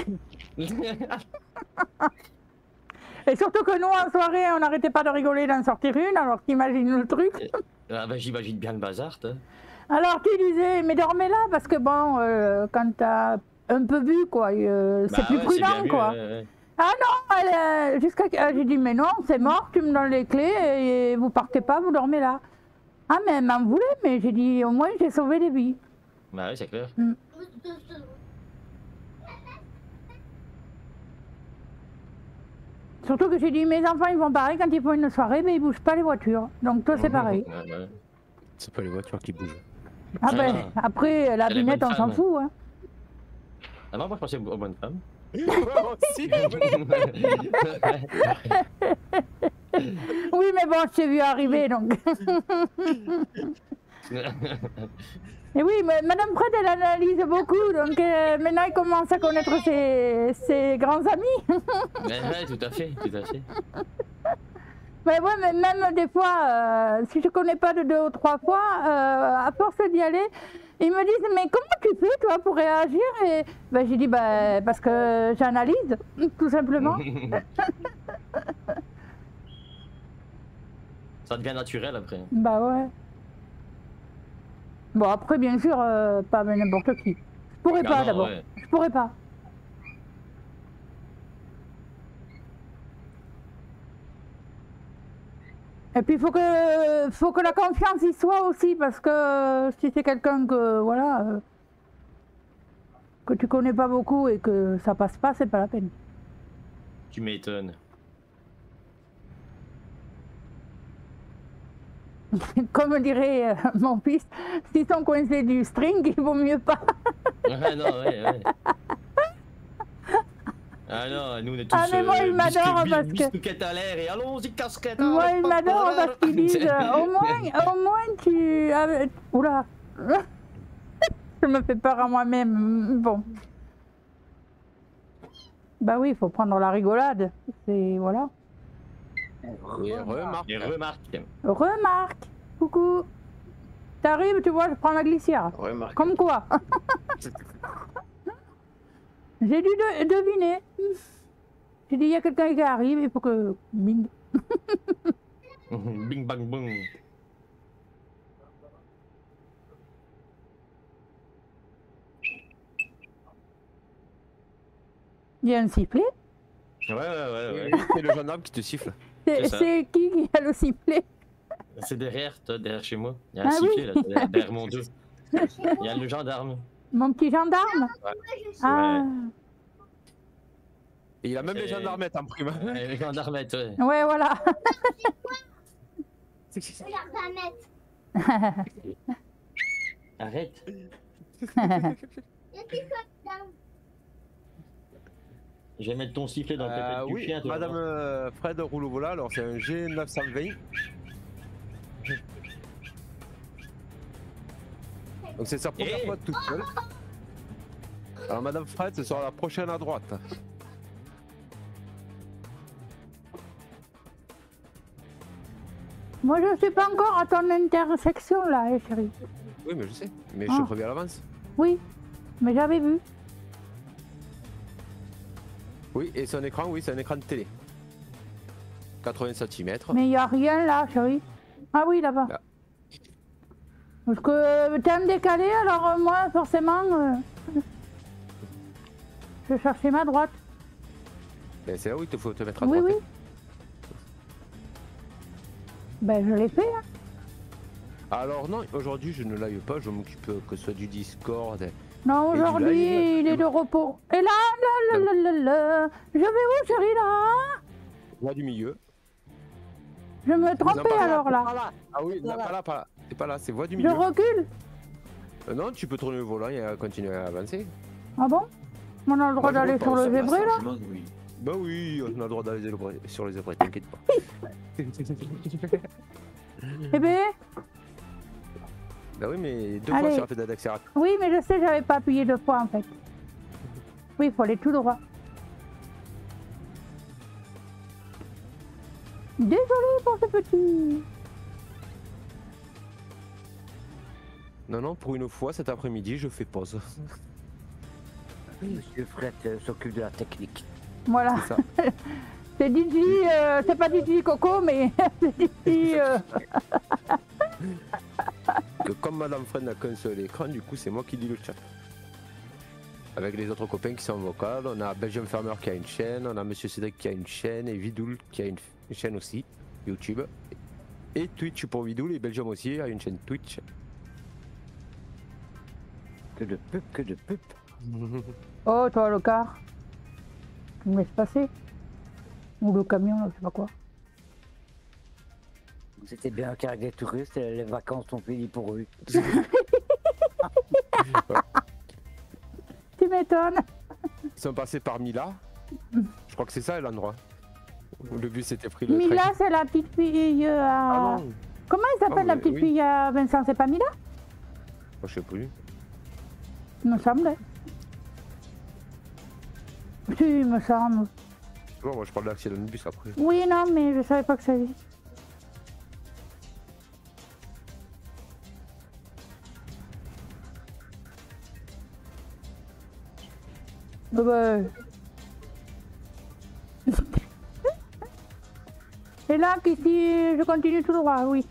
Et surtout que nous, en soirée, on n'arrêtait pas de rigoler d'en sortir une, alors qu'imagine le truc. Ah bah j'imagine bien le bazar, toi. Alors tu disais, mais dormez là, parce que bon, euh, quand t'as un peu bu, quoi, euh, c'est Bah plus ouais, prudent, bien vu, quoi. ouais, ouais. Ah non, elle, euh, jusqu'à... euh, j'ai dit, mais non, c'est mort, tu me donnes les clés et vous partez pas, vous dormez là. Ah, mais elle m'en voulait, mais j'ai dit, au moins, j'ai sauvé des vies. Bah ouais, c'est clair. Mm. Surtout que j'ai dit, mes enfants, ils vont pareil, quand ils font une soirée, mais ils bougent pas les voitures. Donc toi, c'est pareil. Ouais, ouais. C'est pas les voitures qui bougent. Ah ben, après, la Elle est binette, bonne on s'en femme. fout, hein. Ah non, moi je pensais aux bonnes femmes. Oui, mais bon, je t'ai vu arriver, donc... Et oui, mais Madame Fred, elle analyse beaucoup, donc euh, maintenant, elle commence à connaître ses, ses grands amis. Ouais, ouais, tout à fait, tout à fait. Mais ouais, mais même des fois, euh, si je connais pas de deux ou trois fois, euh, à force d'y aller, ils me disent, mais comment tu fais, toi, pour réagir? Et ben, j'ai dit, bah, parce que j'analyse, tout simplement. Ça devient naturel après. Bah ouais. Bon, après, bien sûr, euh, pas avec n'importe qui. Je pourrais Ah pas, non, d'abord. ouais. Je pourrais pas. Et puis, il faut que, faut que la confiance y soit aussi, parce que si c'est quelqu'un que, voilà, euh, que tu connais pas beaucoup et que ça passe pas, c'est pas la peine. Tu m'étonnes. Comme dirait euh, mon fils, s'ils sont coincés du string, il vaut mieux pas. Ah non, ouais, ouais. Ah non, nous on est tous. Ah, mais moi, il m'adore parce que- Biscuit à l'air et allons-y, casquette. Moi, il m'adore parce qu'ils disent, euh, au moins, au moins tu... ah, oula. Je me fais peur à moi-même. Bon. Bah oui, il faut prendre la rigolade. C'est... voilà. Et remarque. Et remarque. Remarque. Coucou. T'arrives, tu vois, je prends la glissière. Remarque. Comme quoi. J'ai dû de- deviner. J'ai dit, il y a quelqu'un qui arrive, il faut que... Bing. Bing bang boom. Il y a un sifflet. Ouais, ouais, ouais, ouais. C'est le gendarme qui te siffle. C'est ça. c'est qui qui a le sifflet? C'est derrière, toi, derrière chez moi. Il y a un Ah sifflet oui. là, derrière, derrière mon dos. Il y a le gendarme. Mon petit gendarme? Ouais. Ah, Et il a même les Et- gendarmettes en prime. Ouais, le gendarme, ouais. ouais, voilà. Regarde la net. Arrête. Il y a qui quoi dedans? Je vais mettre ton sifflet dans le Euh, pépette du oui, chien, toi. Madame euh, Fred roule au volant, alors c'est un G neuf cent vingt. Donc c'est sa première Eh. fois toute seule. Alors Madame Fred, ce sera la prochaine à droite. Moi, je suis pas encore à ton intersection là, hein, chérie. Oui, mais je sais, mais Ah. je te préviens à l'avance. Oui, mais j'avais vu. Oui, et son écran, oui, c'est un écran de télé. quatre-vingts centimètres. Mais il n'y a rien là, chérie. Ah oui, là-bas. Là. Parce que euh, t'es en décalé, alors euh, moi, forcément, euh, je cherchais ma droite. Ben, c'est là où il te faut te mettre à Oui, droite. oui. Ben, je l'ai fait. Hein. Alors non, aujourd'hui je ne live pas, je m'occupe que ce soit du Discord. Non, Et du aujourd'hui, live. il est de repos. Et là, là, là, là, là, là, je vais où, chérie, là? Voie du milieu. Je me Vous en trompais parlez alors pas là. là. Ah oui, là, pas là, pas là. C'est pas là, c'est voie du Je milieu. recule. Euh, non, tu peux tourner le volant et euh, continuer à avancer. Ah bon? On a le droit Moi, je d'aller roule sur pas, le ça zébré passe là? Largement, oui. Bah oui, on a le droit d'aller zébré- sur les zébrés, t'inquiète pas. Eh ben, Bah oui, mais deux Allez. fois sur la pédale d'accélérateur. oui, mais je sais, j'avais pas appuyé deux fois en fait. Oui, il faut aller tout droit. Désolée pour ce petit. Non, non, pour une fois cet après-midi, je fais pause. Monsieur Fred euh, s'occupe de la technique. Voilà. C'est ça. C'est Didi, euh, c'est pas Didi Coco, mais c'est Didi. euh, Que comme Madame Fred n'a qu'un seul écran, du coup, c'est moi qui lis le chat. Avec les autres copains qui sont en vocal, on a Belgium Farmer qui a une chaîne, on a Monsieur Cédric qui a une chaîne, et Vidoul qui a une, une chaîne aussi, YouTube. Et Twitch pour Vidoul, et Belgium aussi a une chaîne Twitch. Que de pub, que de pub. Oh, toi, le car. Tu me laisses passer. Ou le camion, là, je sais pas quoi. C'était bien qu'avec les touristes, les vacances sont finies pour eux. Tu m'étonnes. Ils sont passés par Mila. Je crois que c'est ça l'endroit. Où le bus s'était pris le train. Mila, c'est la petite fille euh, à... Ah non. Comment elle s'appelle Ah, la oui, petite oui. fille à Vincent? C'est pas Mila? Moi, je sais plus. Il me semble. Si, il me semble. Bon, moi je parle de l'accident de bus après. Oui, non, mais je savais pas que ça existe. Bah, bah. Et là, qu'ici, je continue tout droit, oui.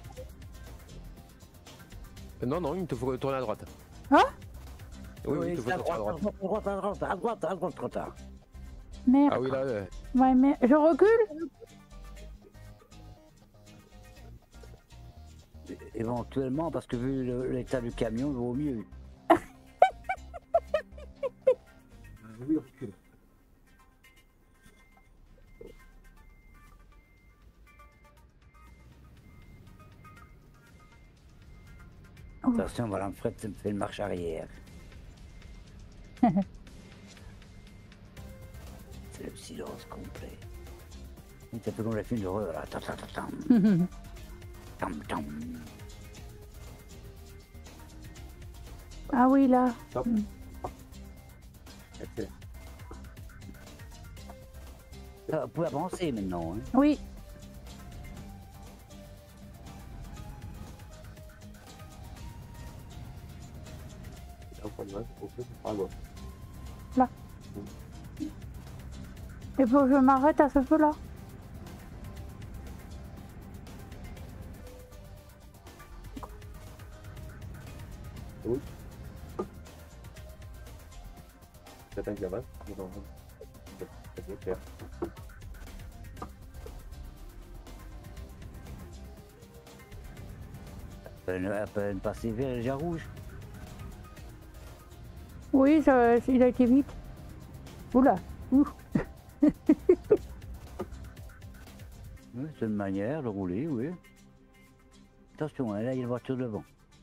Euh, Non, non, il te faut tourner à droite. Hein? Oui, oui, il te faut à tourner à droite, droite. à droite, à droite, à droite, à droite, trop tard. Merde. Ah oui, là, euh, Ouais, mais je recule? Éventuellement, parce que vu le- l'état du camion, il vaut mieux. Oui, recule. Attention, Madame Fred, ça me fait une marche arrière. C'est le silence complet. C'est un peu comme la film d'horreur, là. Tam, tam, tam, tam. Tam, tam. Ah oui, là. Stop. Mm. Accélère. Ah, vous pouvez avancer maintenant. Hein. Oui. Là, au point de vente, au plus, à gauche. Là. Il faut que je m'arrête à ce feu-là. Oui. J'attends qu'il avance. Non, non. C'est clair. Elle ne peut ne pas sévère, elle est déjà rouge. Oui, ça, il a été vite. Oula. Ouh. Oui, c'est une manière de rouler, oui. Attention, hein, là il y a une voiture devant.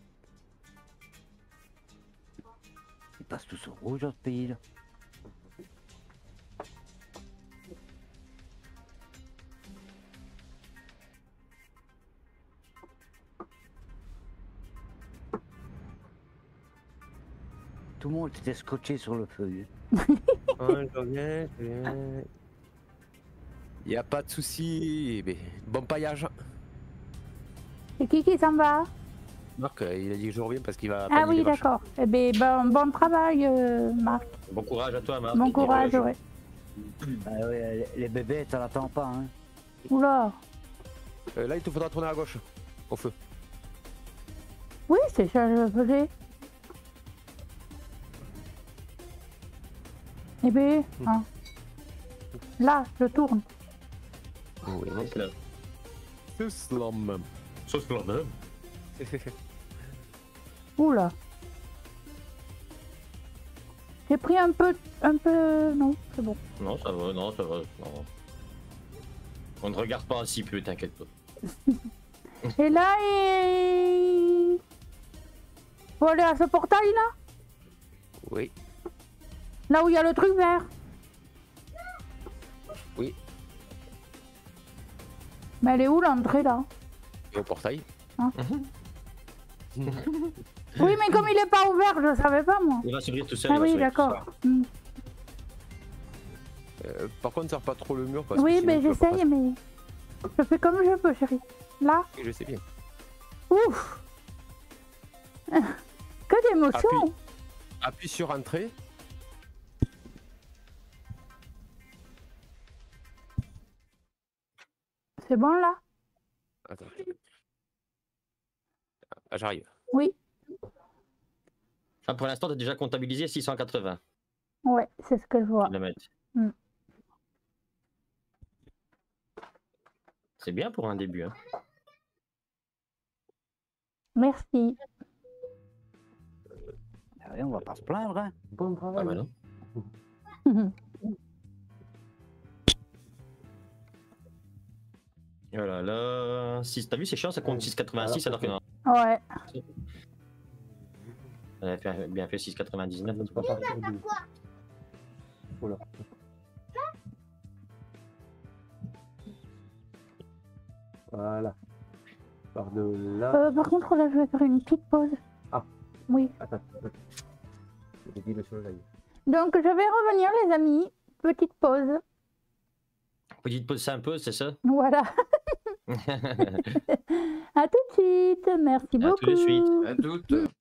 Ils passent tous au rouge dans ce pays là. Tout le monde était scotché sur le feu. Ouais, je viens, je viens. Y a pas de souci. Mais bon paillage. C'est qui qui s'en va? Marc, euh, il a dit que je reviens parce qu'il va. Ah pailler oui, les vaches. d'accord. Eh bien, bon, bon travail, euh, Marc. Bon courage à toi, Marc. Bon courage, ouais. Ah ouais, les, les bébés, ça l'attend pas, hein. Oula. Euh, là, il te faudra tourner à gauche. Au feu. Oui, c'est ça que je faisais. Eh bien, hein. Là, je tourne. Oui, C'est là. c'est slam. Sauf que l'ordre. Oula. J'ai pris un peu, un peu, non, c'est bon. Non, ça va, non, ça va. Non. On ne regarde pas si peu, t'inquiète pas. Et là, il faut aller à ce portail là, Oui, là où il y a le truc vert. oui. Mais elle est où l'entrée là? Et au portail. Hein? Oui, mais comme il est pas ouvert, je savais pas moi. Il va s'ouvrir tout seul. Ah il va oui, s'ouvrir tout d'accord. Hmm. Euh, par contre, serre pas trop le mur parce que. Oui, sinon, mais tu vas pas j'essaye, mais je fais comme je peux, chérie. Là, passer. Je sais bien. ouf. Que d'émotion. Appuie. Appuie sur entrée. C'est bon là? Attends. Ah, j'arrive. Oui. Ah, pour l'instant, t'as déjà comptabilisé six cent quatre-vingts Ouais, c'est ce que je vois. kilomètres. Hmm. C'est bien pour un début. Hein. Merci. Allez, on va pas se plaindre, hein. Bon Ah travail. bah non. Oh là là. six... T'as vu, c'est chiant, ça compte six quatre-vingt-six alors que non. Ouais. On avait fait- bien fait six quatre-vingt-dix-neuf. Voilà. Voilà. Par de là. Euh, par contre, là, je vais faire une petite pause. Ah. Oui. Attends. J'ai dit le soleil. Donc, je vais revenir, les amis. Petite pause. Petite pause sympa, c'est ça? Voilà. À tout de suite. Merci À beaucoup. tout de suite. À toutes.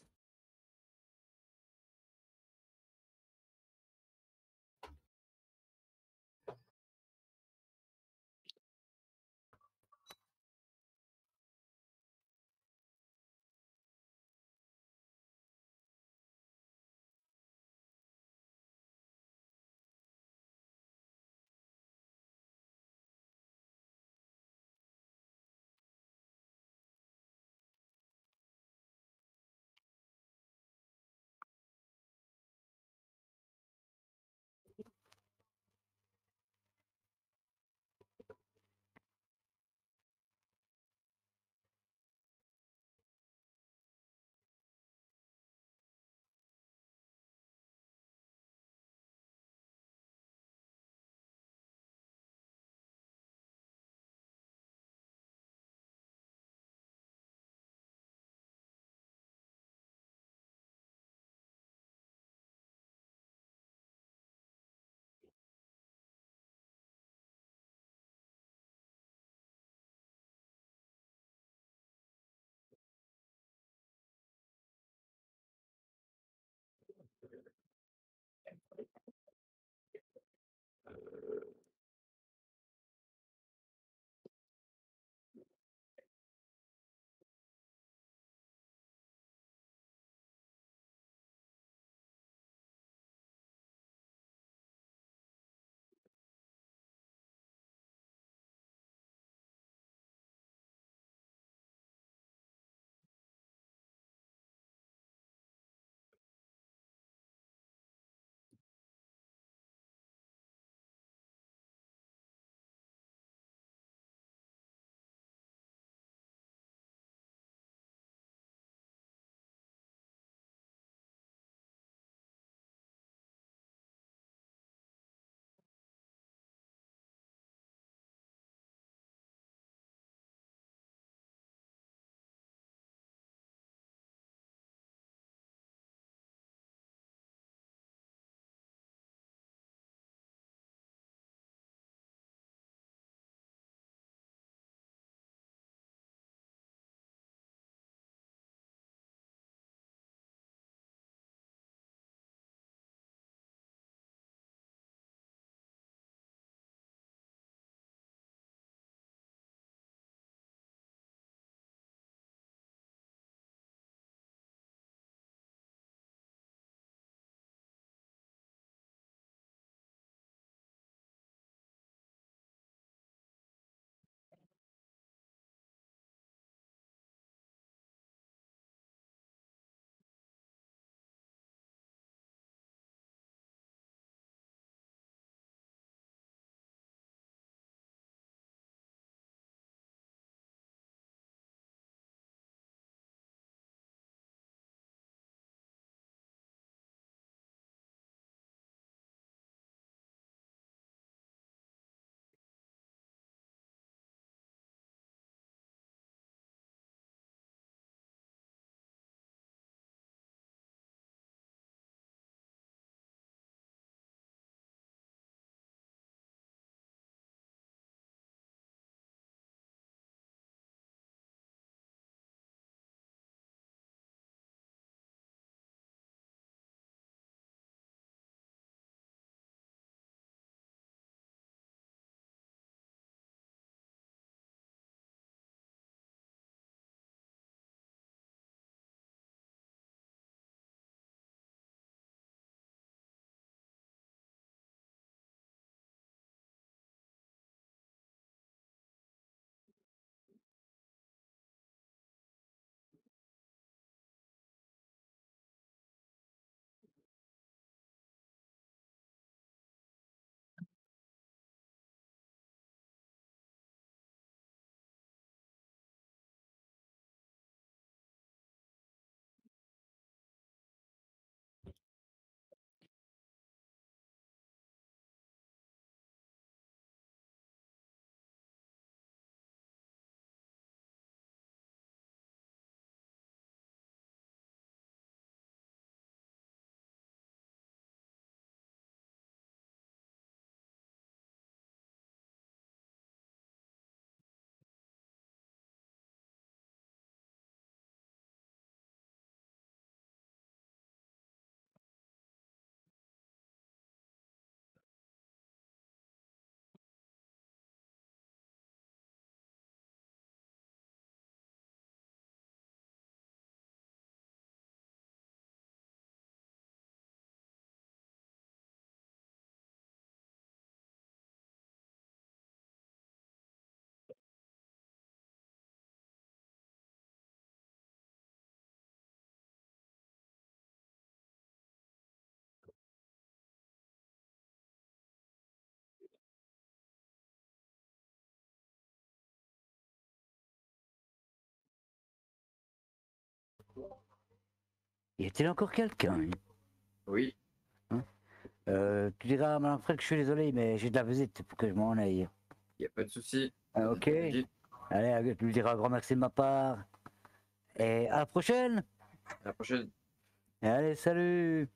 Y a-t-il encore quelqu'un? Oui. Hein euh, tu diras à Madame Fred que je suis désolé, mais j'ai de la visite pour que je m'en aille. Y a pas de souci. Ah, ok. Allez, tu lui diras un grand merci de ma part. Et à la prochaine. À la prochaine. Allez, salut.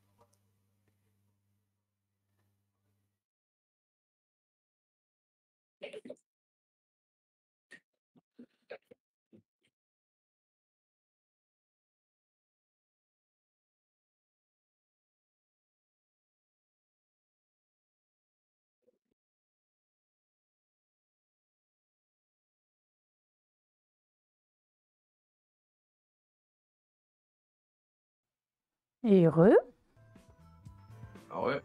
Heureux. Ah ouais.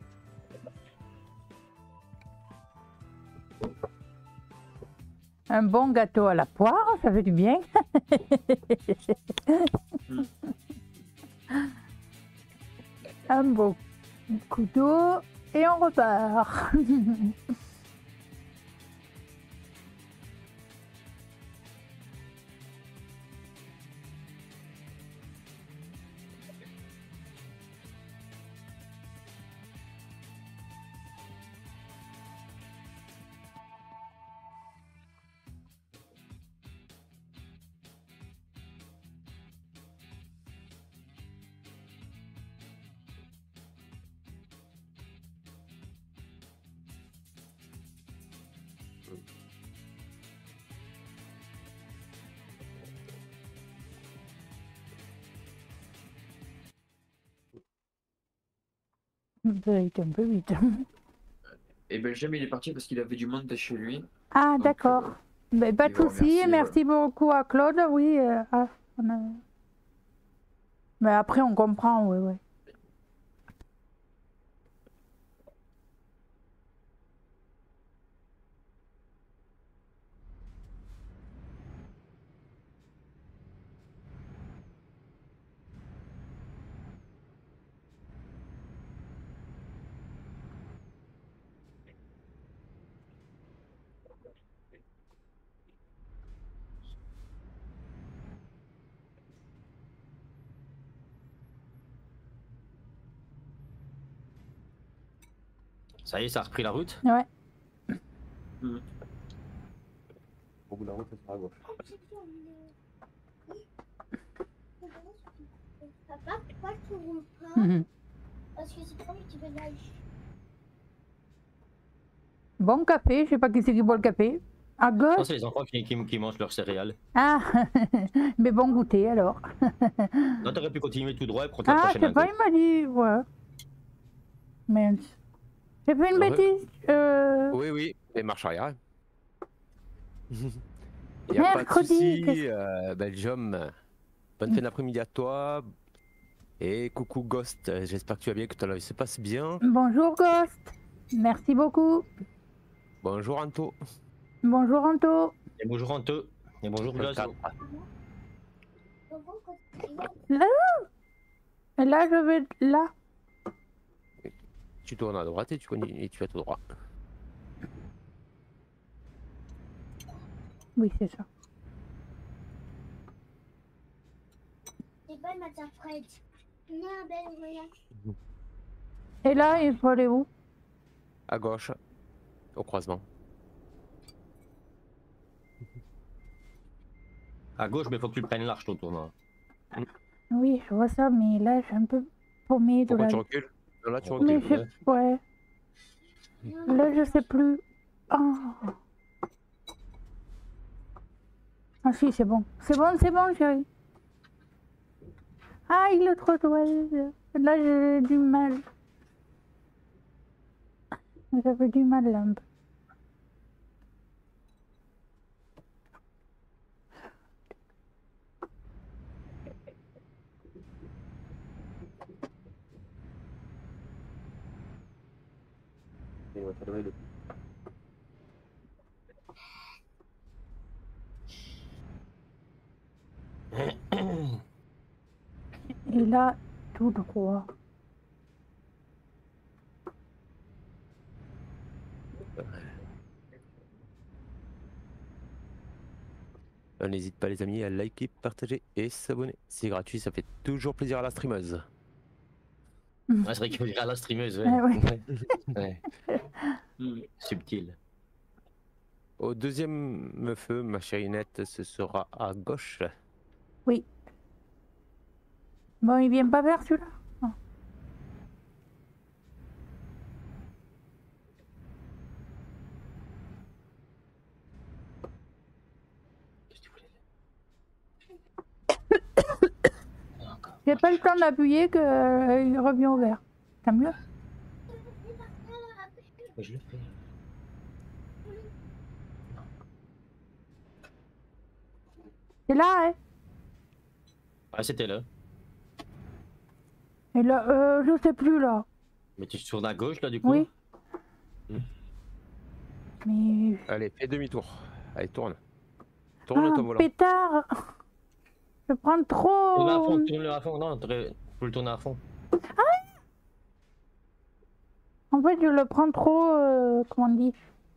Un bon gâteau à la poire, ça fait du bien. Un beau coup d'eau et on repart. Vite, un peu vite. Et Benjamin il est parti parce qu'il avait du monde chez lui. Ah, d'accord. Mais pas de il vous souci. remercie, Merci beaucoup à Claude. Oui. euh, ah, on a- Mais après, on comprend, oui, oui. Ça y est, ça a repris la route. Ouais. Au bout de la route, ça sera à gauche. Papa, pourquoi tu roules pas? Mhm. Parce que c'est pas moi qui vais là. Bon café. Je sais pas qui c'est qui boit le café. À Non, gauche. c'est les enfants qui, qui, qui mangent leurs céréales. Ah, mais bon goûter alors. Non, t'aurais pu continuer tout droit et prendre la Ah, je prochaine sais pas, alcool. il m'a dit, ouais. Mince. J'ai fait une Heureux. bêtise. Euh... Oui, oui, et marche arrière. Il n'y a pas de Mercredi, souci, qu'est-ce- euh, Belgium. Bonne fin d'après-midi à toi. Et coucou Ghost, euh, j'espère que tu vas bien, que ton live se passe bien. Bonjour Ghost. Merci beaucoup. Bonjour Anto. Bonjour Anto. Et bonjour Anto. Et bonjour Gazo. Là. Et là, je vais là. Tu tournes à droite et tu, continues- et tu vas tout droit. Oui, c'est ça. C'est pas Madame Fred. Non, ben voilà. Et là, il faut aller où? À gauche, au croisement. À gauche, mais faut que tu le prennes large ton tournoi. Oui, je vois ça, mais là, je suis un peu paumée de Pourquoi la... tu recules? Non, là tu Mais recules. je... Ouais. Là, je sais plus. Ah. Ah si, c'est bon. C'est bon, c'est bon, chérie. Ah, il est trop doué. Là, j'ai du mal. J'avais du mal là un peu. Et on va te donner le Et là, tout droit. N'hésite pas les amis à liker, partager et s'abonner. C'est gratuit, ça fait toujours plaisir à la streameuse. Ouais, c'est vrai qu'il faut dire à la streameuse, ouais. Ah ouais. Ouais. Ouais. Subtil. Au deuxième feu, ma chérinette, ce sera à gauche. Oui. Bon, il vient pas vers celui-là. Oh. J'ai pas le temps d'appuyer que euh, il revient au vert. T'as mieux? Je le fais. C'est là, hein? Ouais, c'était là. Et là, euh, je sais plus là. Mais tu tournes à gauche là du coup? Oui. Hmm. Mais. Allez, fais demi-tour. Allez, tourne. Tourne Ah, ton volant. pétard! Je prends trop. Tourne à fond, tourne-le à fond. Non, faut le tourner à fond. Ah! En fait, je le prends trop. Euh, comment on dit?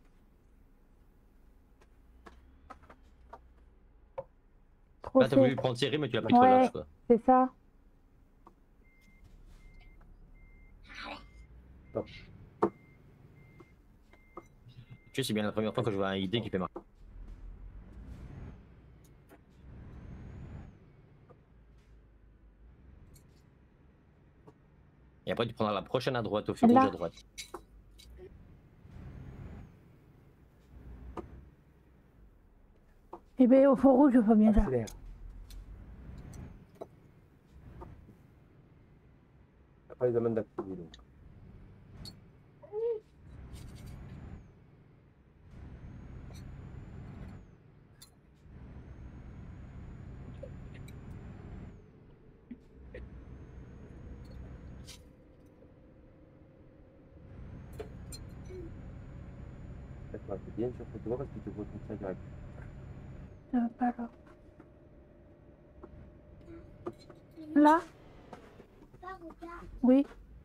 Trop Là, t'as voulu le prendre serré, mais tu l'as pris trop ouais, large quoi. C'est ça. Top. Tu sais, c'est bien la première fois que je vois un I D qui fait marrer. Et après, tu prendras la prochaine à droite, au feu rouge à droite. Eh bien, au feu rouge, je vois bien ça. Après, ils amènent d'activer donc. C'est bien sur cette voie parce que tu vois comme ça direct. Ça va pas là. Là? Oui.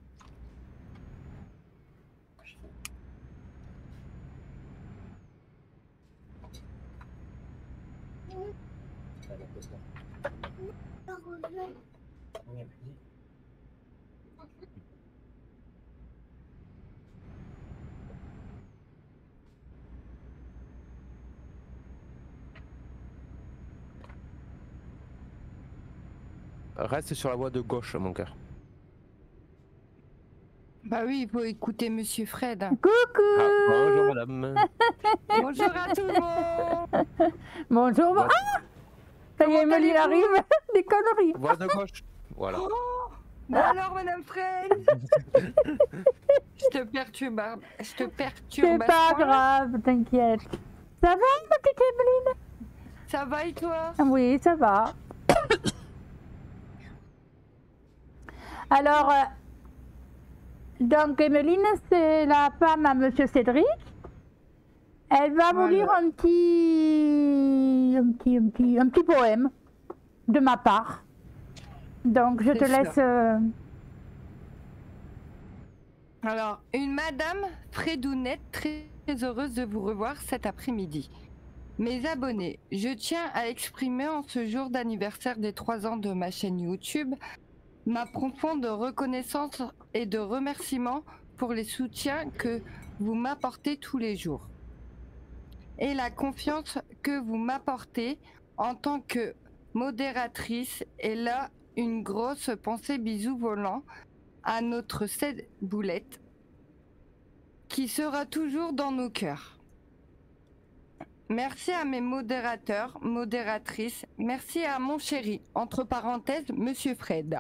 Reste sur la voie de gauche, mon cœur. Bah oui, il faut écouter Monsieur Fred. Coucou. Ah, bonjour madame. Bonjour à tout le monde. Bonjour. Voie- Ah! Ça y est, Emeline arrive. Des conneries. Voie de gauche. Voilà. Oh, bon alors, Madame Fred. Je te perturbe, je te perturbe. C'est à pas ce point-là. grave, t'inquiète. Ça va, ma petite Emeline? Ça va et toi? Oui, ça va. Alors, euh, donc Emeline, c'est la femme à Monsieur Cédric. Elle va vous Voilà. lire un petit, un petit, un petit, un petit poème de ma part. Donc, je C'est te ça. laisse. euh, Alors, une Madame Fredounette, très heureuse de vous revoir cet après-midi. Mes abonnés, je tiens à exprimer en ce jour d'anniversaire des trois ans de ma chaîne YouTube ma profonde reconnaissance et de remerciement pour les soutiens que vous m'apportez tous les jours et la confiance que vous m'apportez en tant que modératrice. Et là, une grosse pensée bisou volant à notre Ced Boulette qui sera toujours dans nos cœurs. Merci à mes modérateurs, modératrices, merci à mon chéri, entre parenthèses, Monsieur Fred.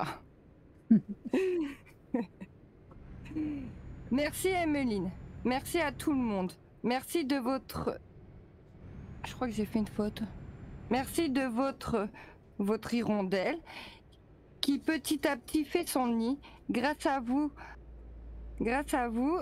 Merci Emeline, merci à tout le monde, merci de votre... Je crois que j'ai fait une faute. Merci de votre, votre hirondelle qui petit à petit fait son nid. Grâce à vous, grâce à vous,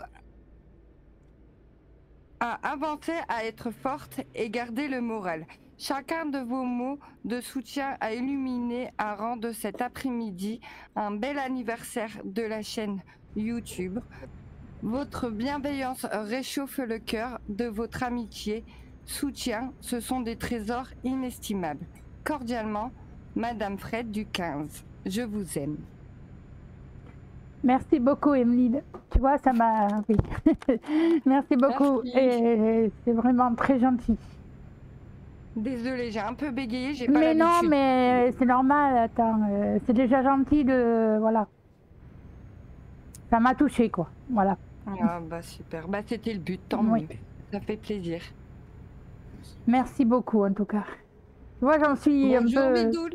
à avancer, à être forte et garder le moral. Chacun de vos mots de soutien a illuminé, à rendre cet après-midi un bel anniversaire de la chaîne YouTube. Votre bienveillance réchauffe le cœur de votre amitié. soutien, ce sont des trésors inestimables. Cordialement, Madame Fred du quinze. Je vous aime. Merci beaucoup, Emeline. Tu vois, ça m'a... Oui. Merci beaucoup. Merci. Et c'est vraiment très gentil. Désolée, j'ai un peu bégayé, j'ai pas Mais non, l'habitude. mais c'est normal, attends. euh, c'est déjà gentil de... Voilà. Ça m'a touché, quoi. Voilà. Ah bah super, bah c'était le but, tant Oui. mieux. Ça fait plaisir. Merci beaucoup, en tout cas. Tu vois, j'en suis Bonjour, un peu... Bidoul.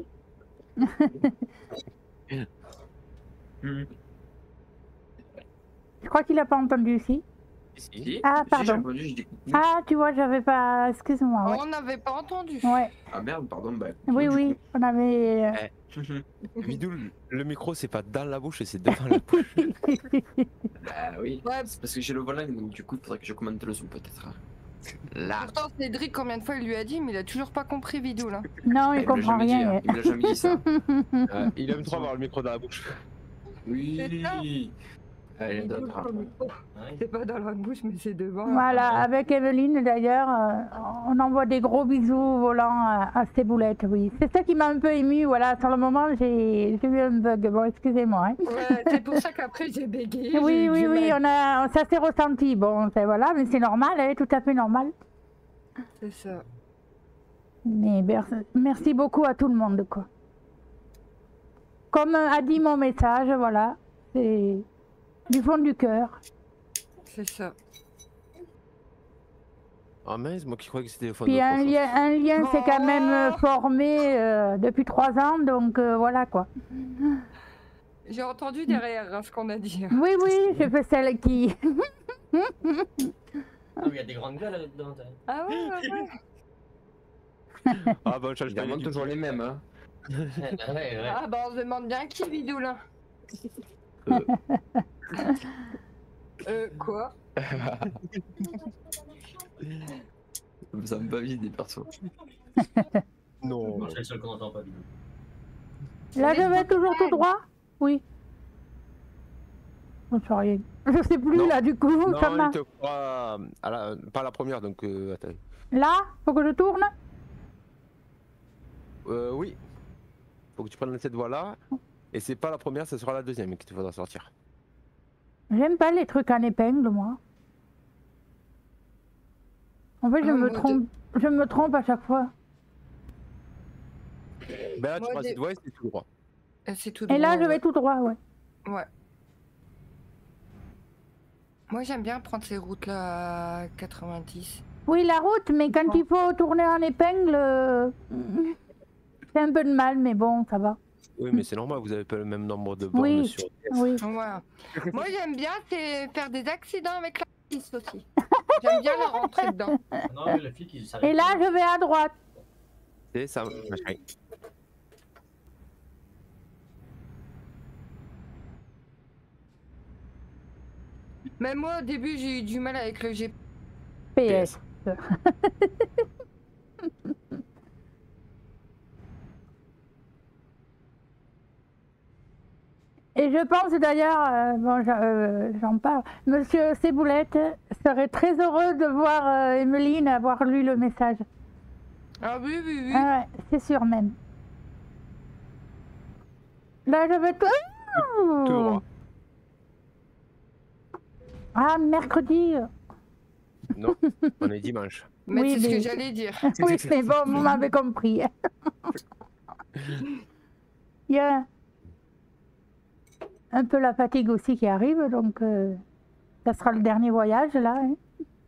Je crois qu'il a pas entendu aussi. Si. Ah, Si, j'ai pardon. entendu, j'ai dit- Ah, tu vois, j'avais pas... Excuse-moi, ouais. On n'avait pas entendu. Ouais. Ah merde, pardon, bah. Oui, oui, on avait... euh, Eh, Bidoul, le micro c'est pas dans la bouche, c'est devant la bouche. Bah oui, c'est parce que j'ai le volant, donc du coup, il faudrait que je commente le son peut-être. Là. Pourtant, Cédric, combien de fois il lui a dit, mais il a toujours pas compris Bidoul. Hein. Non, il Il me l'a comprend jamais dit, rien. hein. ouais. Il me l'a jamais dit ça. Euh, il aime trop avoir le micro dans la bouche. Oui. Allez, d'autres. C'est pas dans la bouche, mais c'est devant. Voilà, avec Evelyne d'ailleurs, euh, on envoie des gros bisous au volant à, à ces boulettes, oui. C'est ça qui m'a un peu ému, voilà, sur le moment j'ai j'ai eu un bug, bon excusez-moi. Hein. Ouais, c'est pour ça qu'après j'ai bégayé. Oui, j'ai eu oui, du oui, mal. on a, ça s'est ressenti, bon, c'est- voilà, mais c'est normal, hein, tout à fait normal. C'est ça. Mais ber- merci beaucoup à tout le monde, quoi. Comme a dit mon message, voilà, c'est du fond du cœur. C'est ça. Ah mince, moi qui croyais que c'était le fond Puis de un autre lien, un lien s'est quand même euh, formé euh, depuis trois ans, donc euh, voilà, quoi. J'ai entendu derrière hein, ce qu'on a dit. Oui, oui, j'ai fait celle qui... Ah, mais il y a des grandes gueules là-dedans. t'as- Ah ouais, ouais, ouais. chose. Ah bah on change pas Évidemment, les toujours les mêmes, hein. Ouais, ouais. Ah bah on se demande bien qui Bidoul. Hein. Euh, Euh, quoi? Ça me va vite des persos. non. Moi, je suis le seul qu'on n'entend pas. Bidou. Là, je vais toujours tout droit? Oui. Je sais rien. Je sais plus, Non. là, du coup, Non, ça m'a... il te fera à la... pas la première, donc euh, attends. Là, faut que je tourne? Euh, oui. Faut que tu prennes cette voie-là. Et c'est pas la première, ce sera la deuxième qu'il te faudra sortir. J'aime pas les trucs en épingle, moi. En fait, je Ah, me moi, trompe. Je me trompe à chaque fois. Ben là, tu Moi, prends des- cette voie et c'est tout droit. Euh, C'est tout Et là, droit, je vais tout droit, ouais. ouais. Ouais. Moi j'aime bien prendre ces routes là à quatre-vingt-dix. Oui, la route, mais quand il faut tourner en épingle, euh, c'est un peu de mal, mais bon, ça va. Oui, mais c'est normal, vous avez pas le même nombre de bornes Oui, sur. oui. Ouais. Moi j'aime bien c'est faire des accidents avec la police aussi. J'aime bien leur rentrer dedans. Non, mais le flic, il s'arrête. Et là, je vais à droite. C'est ça, machin. Même moi au début j'ai eu du mal avec le G P S. Et je pense d'ailleurs, euh, bon, j'en euh, j'en parle, Monsieur Céboulette serait très heureux de voir euh, Emeline avoir lu le message. Ah oui, oui, oui. Ah ouais, c'est sûr même. Là, je vais tout... Tout droit. Ah, mercredi. Non, on est dimanche. Mais Oui, c'est ce mais- que j'allais dire. Oui, mais bon, vous m'avez compris. Il y a un peu la fatigue aussi qui arrive, donc euh, ça sera le dernier voyage là. hein.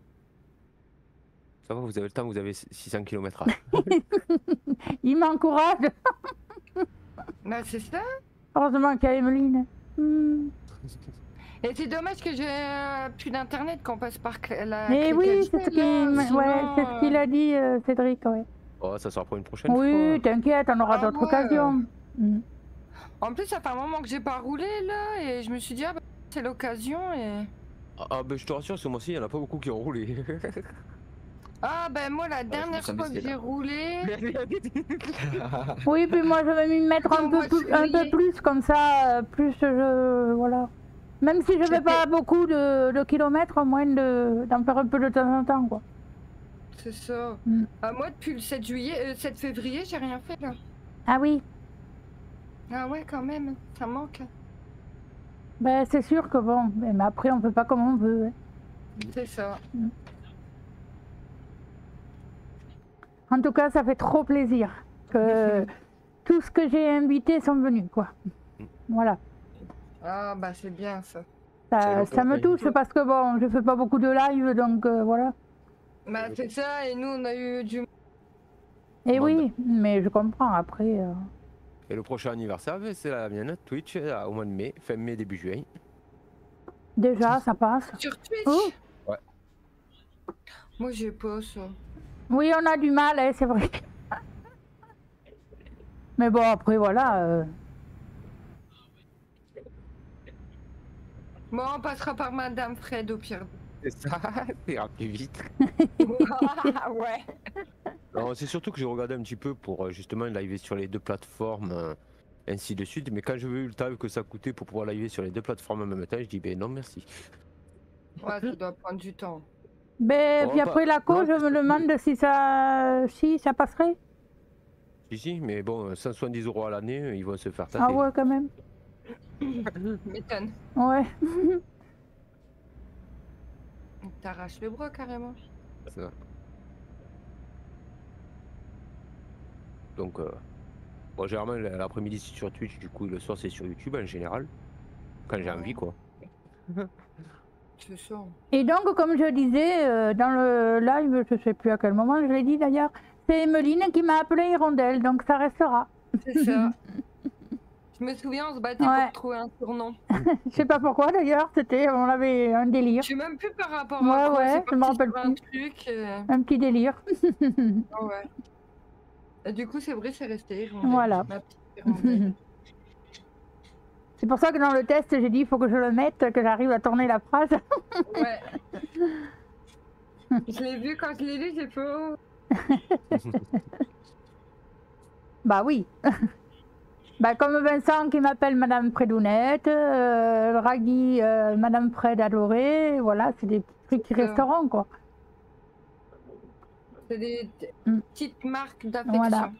Ça va, vous avez le temps, vous avez six cents kilomètres. Il m'encourage. Bah c'est ça. Heureusement qu'il y a Emeline. Hmm. Et c'est dommage que j'ai euh, plus d'internet qu'on passe par cl- la. Mais clé oui, cachée, c'est ce qu'il là, sinon, ouais, c'est ce qu'il a dit, euh, Cédric. Ouais. Oh, ça sera pour une prochaine Oui, t'inquiète, on aura Ah d'autres ouais. occasions. Hmm. En plus, ça fait un moment que j'ai pas roulé là, et je me suis dit, ah bah, c'est l'occasion et. fois. Ah, ben je te rassure, ce mois-ci, il n'y en a pas beaucoup qui ont roulé. Ah ben moi, la dernière sens fois que baisser, j'ai là. roulé. Oui, puis moi je vais m'y mettre un Au peu, mois de plus, un peu février. plus, comme ça, euh, plus je. Voilà. Même si je vais pas beaucoup de, de kilomètres, au moins de- d'en faire un peu de temps en temps, quoi. C'est ça. Mm. Ah, moi, depuis le sept juillet, euh, sept février, j'ai rien fait là. Ah oui, Ah ouais, quand même, ça manque. ben c'est sûr que bon, mais après on fait pas comme on veut. hein. C'est ça. En tout cas, ça fait trop plaisir que tout ce que j'ai invité sont venus, quoi. Voilà. Ah bah c'est bien ça. Ça, ça me touche parce que bon, je fais pas beaucoup de live, donc euh, voilà. Bah c'est ça, et nous on a eu du... Et oui, mais je comprends après. euh, Et le prochain anniversaire, ben, c'est la mienne, Twitch, euh, au mois de mai, fin mai, début juin. Déjà, ça passe. Sur Twitch Oh. Ouais. Moi j'ai pas ça. Oui, on a du mal, hein, c'est vrai. Mais bon, après, voilà. euh, Bon, on passera par Madame Fred au pire. C'est ça, ça ira plus vite. Ouais. Non, c'est surtout que j'ai regardé un petit peu pour euh, justement live sur les deux plateformes, euh, ainsi de suite. Mais quand je veux eu le tarif que ça coûtait pour pouvoir live sur les deux plateformes en même temps, je dis ben non merci. Ouais, ça doit prendre du temps. Ben, Oh, puis bah, après la cause, je me demande si ça, si ça passerait. Si, si, mais bon, cent soixante-dix euros à l'année, ils vont se faire taper. Ah ouais, quand même. M'étonne. Ouais. T'arraches le bras carrément. C'est ça. Donc, euh, bon, généralement, l'après-midi c'est sur Twitch, du coup, le soir c'est sur YouTube en général. Quand j'ai envie, quoi. C'est ça. Et donc, comme je disais euh, dans le live, je sais plus à quel moment, je l'ai dit d'ailleurs, c'est Emeline qui m'a appelé Hirondelle, donc ça restera. C'est ça. Je me souviens, on se battait Ouais. pour trouver un surnom. Je sais pas pourquoi d'ailleurs, c'était, on avait un délire. Je sais même plus par rapport Ouais, à quoi. ouais, c'est je me parti rappelle sur un plus. truc. euh, Un petit délire. ah ouais. Et du coup, c'est vrai, c'est resté. Hirondelle. Voilà. Ma petite Hirondelle. C'est pour ça que dans le test, j'ai dit il faut que je le mette, que j'arrive à tourner la phrase. Ouais. Je l'ai vu quand je l'ai lu, j'ai pas. Bah oui. Bah comme Vincent qui m'appelle Madame Prédounette, euh, Ragui, euh, Madame Fred adorée, voilà, c'est des petits trucs qui C'est ça. resteront quoi. C'est des t- Mm. petites marques d'affection. Voilà.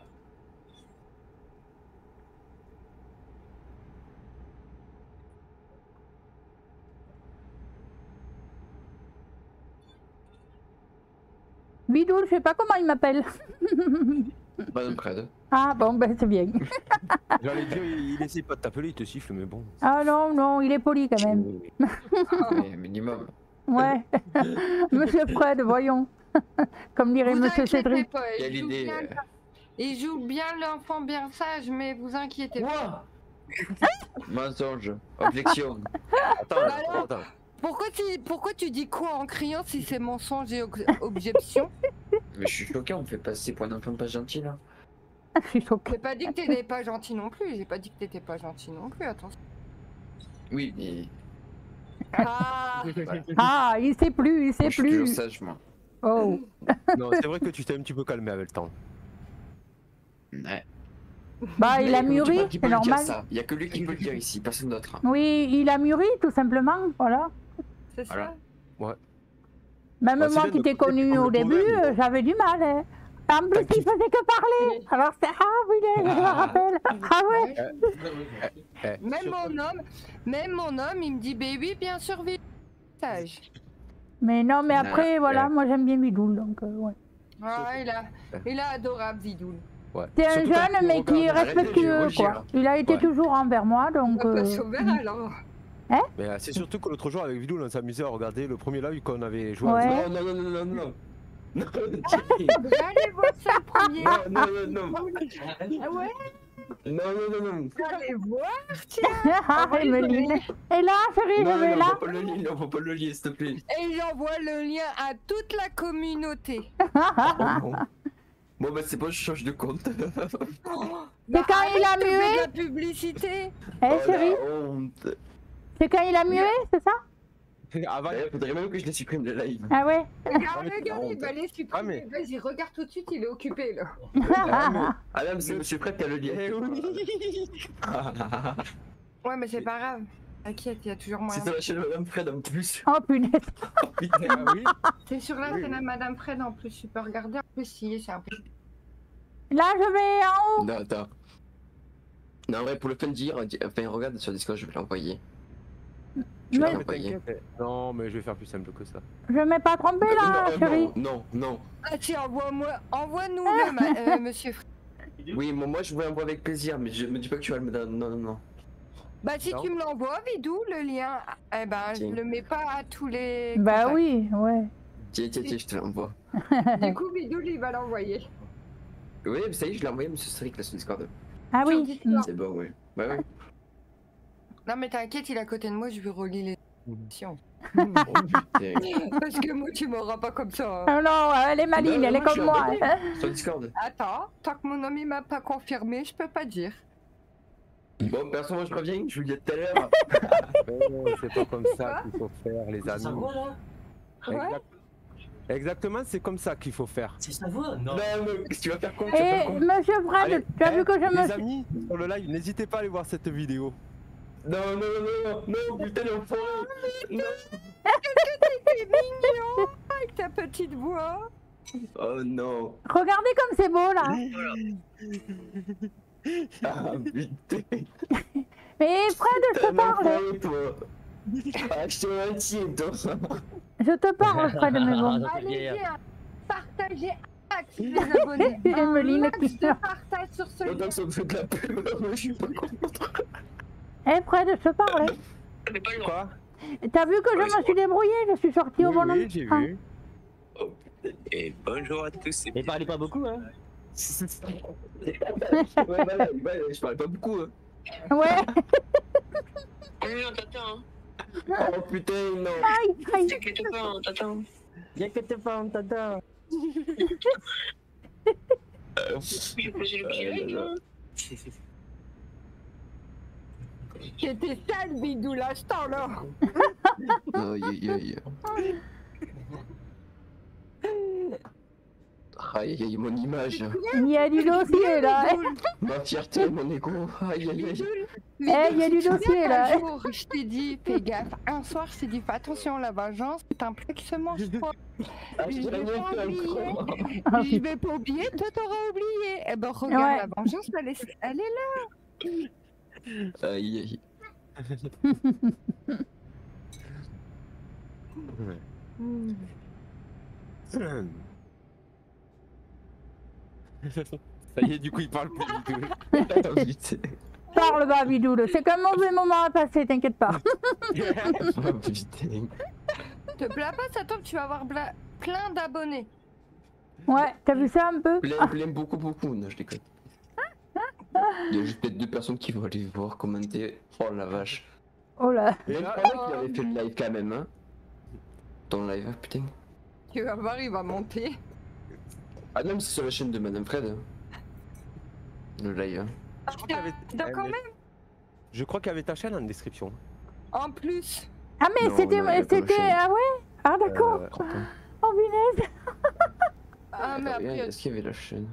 Bidoul, je sais pas comment il m'appelle. Madame Fred. Ah bon, ben c'est bien. J'allais dire, il, il essaie pas de t'appeler, il te siffle, mais bon. Ah non, non, il est poli quand même. Mais minimum. Ouais. Monsieur Fred, voyons. Comme dirait Vous Monsieur inquiétez Cédric. pas, il Quelle joue idée, bien, euh. il joue bien l'enfant bien sage, mais vous inquiétez pas. Mensonge. Objection. Attends, Bah attends, alors attends. Pourquoi tu, pourquoi tu dis quoi en criant si c'est mensonge et ob- objection? Mais je suis choqué, on me fait passer pour un enfant pas gentil là. Je suis choquée. J'ai pas dit que t'étais pas gentil non plus, j'ai pas dit que t'étais pas gentil non plus, attention. Oui, mais. Ah, Voilà. Ah, il sait plus, il sait Je suis toujours plus. sage, moi. Oh. Non, c'est vrai que tu t'es un petit peu calmé avec le temps. Ouais. Bah, il a Mais mûri, tu peux- tu peux c'est le dire normal. ça. Il y a que lui qui peut le dire ici, personne d'autre. Oui, il a mûri, tout simplement, voilà. c'est ça. Voilà. Ouais. Même Ouais, c'est moi bien qui de t'ai côté connu comme au le début, problème, euh, bon. j'avais du mal. Hein. En plus, il faisait que parler. Alors c'est ah oui, je me rappelle. Ah ouais. Eh, Même sur- mon homme, même mon homme, il me dit baby, bien sûr, sage. Mais non, mais après, Ouais. voilà, moi j'aime bien Bidoul, donc euh, ouais. Ah, il a, il a adorable Vidoul. Ouais. C'est un Surtout quand jeune, tu mais qui est regardes- arrêtez de respectueux, rougir. quoi. Il a été Ouais. toujours envers moi, donc. On va euh, pas sauver alors. Mais euh, c'est surtout que l'autre jour avec Vidou, on s'amusait à regarder le premier live qu'on avait joué. Ouais. ensemble. Non, non, non, non, non, non. Non, Allez voir ça le premier. non, non, non, non. Ah ouais, Non, non, non, non. allez voir, tiens. Ah, Emeline. Et là, chérie, Non, je vais non, là. faut pas le lire, non, faut pas le lire, s'il te plaît. Et j'envoie le lien à toute la communauté. Oh, Bon, bah, c'est bon, je change de compte. C'est Bah, quand il a arrête de mué. mettre la publicité. Eh, Oh, chérie, la honte. c'est quand il a mué, c'est ça? Avant, D'ailleurs, faudrait même que je les supprime le live. Ah ouais. Regarde, mais regarde, honte. il va les Ah, supprimer. mais- Vas-y, regarde tout de suite, il est occupé là. Ah, non, mais c'est Monsieur Fred qui a le lien. Eh oui. Ouais, mais c'est pas grave. T'inquiète, il y a toujours moyen. C'est sur la chaîne Madame Fred en plus. Oh punaise. Ah oui. C'est sur la Oui. chaîne à Madame Fred en plus, tu peux regarder en plus si c'est un peu. Là, je vais en haut. Non, attends. Non, en vrai, pour le fun de dire, dis- enfin, regarde sur Discord, je vais l'envoyer. Je vais Mais- l'envoyer. T'inquiète. Non, mais je vais faire plus simple que ça. Je m'ai pas trompé là, non, chérie. non, non, non. Ah tiens, envoie-moi, envoie-nous le ma- euh, monsieur Fred. Oui, moi, moi je vous l'envoie avec plaisir, mais je me dis pas que tu vas le mettre dans... Non, non, non. Bah si Non. tu me l'envoies, Vidou, le lien, eh ben je Tiens. le mets pas à tous les. Bah contacts. oui, ouais. Tiens, tiens, tiens, je te l'envoie. Du coup, Vidou, il va l'envoyer. Oui, ça y est, je l'ai envoyé à Monsieur Strick là sur Discord. Ah Sur oui. Discord. C'est bon, oui. Bah oui. Non mais t'inquiète, il est à côté de moi, je vais relier les émissions. Oh, putain. Parce que moi, tu m'auras pas comme ça. hein. Ah non, elle est maligne, Non, elle est moi, je suis comme moi. abonné Sur Discord. Attends, tant que mon ami m'a pas confirmé, je peux pas dire. Bon, perso, moi je préviens, je vous le dis tout à l'heure. Non, c'est pas comme ça qu'il faut faire, les amis. Exact- Exactement, c'est comme ça qu'il faut faire. C'est sa voix. Non, mais qu'est-ce que tu vas faire quoi Tu vas Et faire quoi monsieur Fred, Allez, tu as eh, vu que je me Les suis... amis, sur le live, n'hésitez pas à aller voir cette vidéo. Non, non, non, non, non, putain, l'enfoiré. Non. T'es mignon avec ta petite voix. Oh non. Regardez comme c'est beau là. Ah putain. Mais Fred, je te T'es un parle. enfoiré, toi. Ah, je te mentis, toi. Je te parle, Fred, mais bon. Allez, viens, partagez Axe, les abonnés. Emeline Un max qui- de partage sur ce Autant lien. que ça me fait de la pub, moi je suis pas contre. Eh Fred, je te parle. Quoi? T'as vu que je me suis débrouillée, je suis sortie au Oui, bon oui, endroit. j'ai Ah. vu. Et bonjour à tous. Mais parlez pas beaucoup, hein. Ouais, voilà, ouais, je parlais pas beaucoup. Hein. Ouais. Oui, on t'attend. Oh putain, non. Aïe, aïe. T'inquiète pas, on t'attend. Inquiète pas, on t'attend. Je vais poser le pied avec, hein. J'étais sale, Bidou, l'instant là. Aïe aïe aïe. Aïe aïe, mon image. Il y a du dossier là. Ma fierté, mon égo. Aïe aïe aïe. Eh, il y a du dossier là. Un jour, je t'ai dit, fais gaffe. Un soir, je t'ai dit, fais attention, la vengeance, c'est un plat qui se mange pas. Ah, je Je dirais vais bien pas que un oublier. con. Je vais pas oublier, toi t'auras oublié. Eh ben regarde, Ouais. la vengeance, elle est, elle est là. Aïe aïe. Ça y est, du coup, il parle plus du tout. Oh, putain. Parle bas, Bidoule. C'est qu'un mauvais moment à passer, t'inquiète pas. Oh putain. Te plains pas, ça tombe, tu vas avoir bla- plein d'abonnés. Ouais, t'as vu ça un peu? Plein, plein, beaucoup, beaucoup. Non, je déconne. Il y a juste peut-être deux personnes qui vont aller voir commenter. Oh la vache. Oh là. Même pas là qu'il avait fait le live quand même, hein. Ton live, hein, putain. Tu vas voir, il va monter. Ah non, mais c'est sur la chaîne de Madame Fred. hein. Le live. hein. Je crois qu'il y avait- Donc eh, quand mais- même, Je crois qu'il y avait ta chaîne en description. en plus. Ah mais Non, c'était... non, il y a pas de c'était... chaîne. Ah ouais? Ah d'accord. Euh, Oh punaise. Ah mais Attends, après, Est-ce qu'il y avait la chaîne?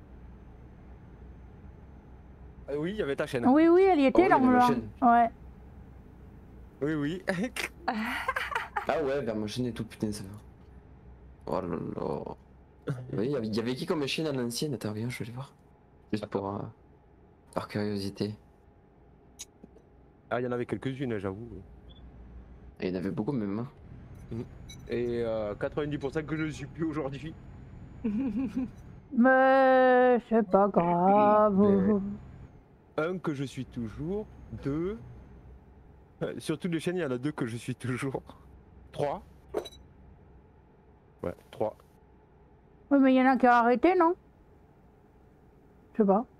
euh, oui, il y avait ta chaîne. Oui, oui, elle y était Oh, il y avait ma normalement. chaîne. Ouais. Oui, oui. Ah ouais, vers ma chaîne et tout, putain, ça va. Oh là là. Oui, il y avait- il y avait qui comme chaîne à l'ancienne? Attends, viens, je vais aller voir. Juste pour... euh, par curiosité. Ah, il y en avait quelques-unes, j'avoue. Et il y en avait beaucoup même. Hein. Et euh, quatre-vingt-dix pour cent que je ne suis plus aujourd'hui. Mais c'est pas grave. Mais- Un que je suis toujours. Deux. Euh, Sur toutes les chaînes, il y en a deux que je suis toujours. Trois. Ouais, trois. Oui, mais il y en a qui ont arrêté, non? Je sais pas.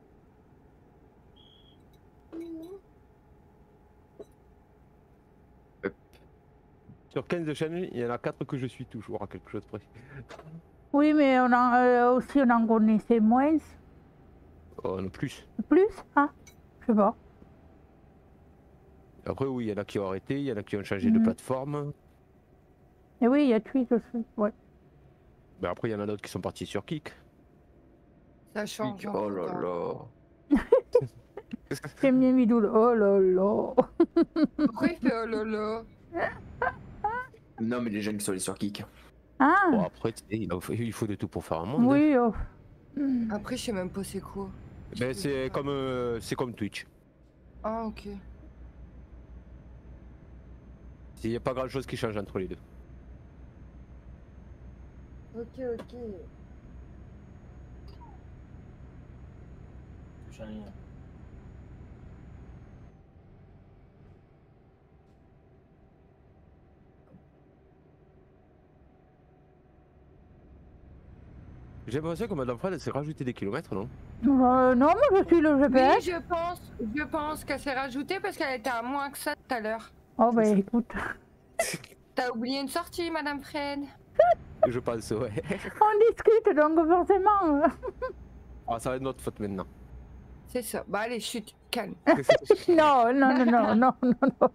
Sur quinze chaînes, il y en a quatre que je suis toujours à quelque chose près. Oui, mais on en, euh, aussi on en connaissait moins. Oh, non, plus. Plus? Ah, je sais pas. Après, oui, il y en a qui ont arrêté, il y en a qui ont changé Mhm. de plateforme. Et oui, il y a Twitch aussi. Ouais. Mais après, il y en a d'autres qui sont partis sur Kik. Ça change. Oh là là. J'aime bien Midoul. Oh là là. Pourquoi il fait oh lolo? Non, mais les jeunes qui sont allés sur Geek. Ah. Bon, après, tu sais, il faut- il faut de tout pour faire un monde. Oui, oh. Après, je sais même pas c'est quoi. Ben, c'est comme, euh, c'est comme Twitch. Ah, ok. Il n'y a pas grand chose qui change entre les deux. Ok, ok. J'ai l'impression que Madame Fred elle s'est rajouté des kilomètres, non? Euh, non, moi je suis le G P S. Oui, je pense, je pense qu'elle s'est rajoutée parce qu'elle était à moins que ça tout à l'heure. Oh bah écoute. T'as oublié une sortie, Madame Fred? Je pense, ouais. On discute donc forcément. Ah, ça va être notre faute maintenant. C'est ça. Bah allez, chute, calme. non, non, non, non, non, non, non.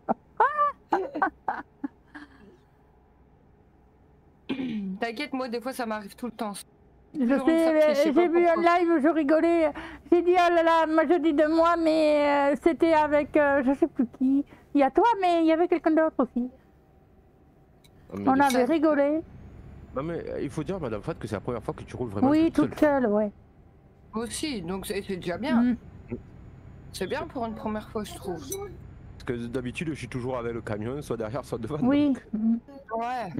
T'inquiète, moi des fois ça m'arrive tout le temps. Je sais, j'ai vu un live, je rigolais. J'ai dit, oh là là, moi je dis de moi, mais euh, c'était avec, euh, je sais plus qui. Il y a toi, mais il y avait quelqu'un d'autre aussi. Oh, On avait rigolé. Non mais euh, il faut dire Madame Fred que c'est la première fois que tu roules vraiment Oui, toute toute seule, ouais. Moi aussi, donc c'est c'est déjà bien. Mm. C'est bien pour une première fois, je trouve. Parce que d'habitude je suis toujours avec le camion, soit derrière, soit devant. Oui. donc. Mm. Ouais.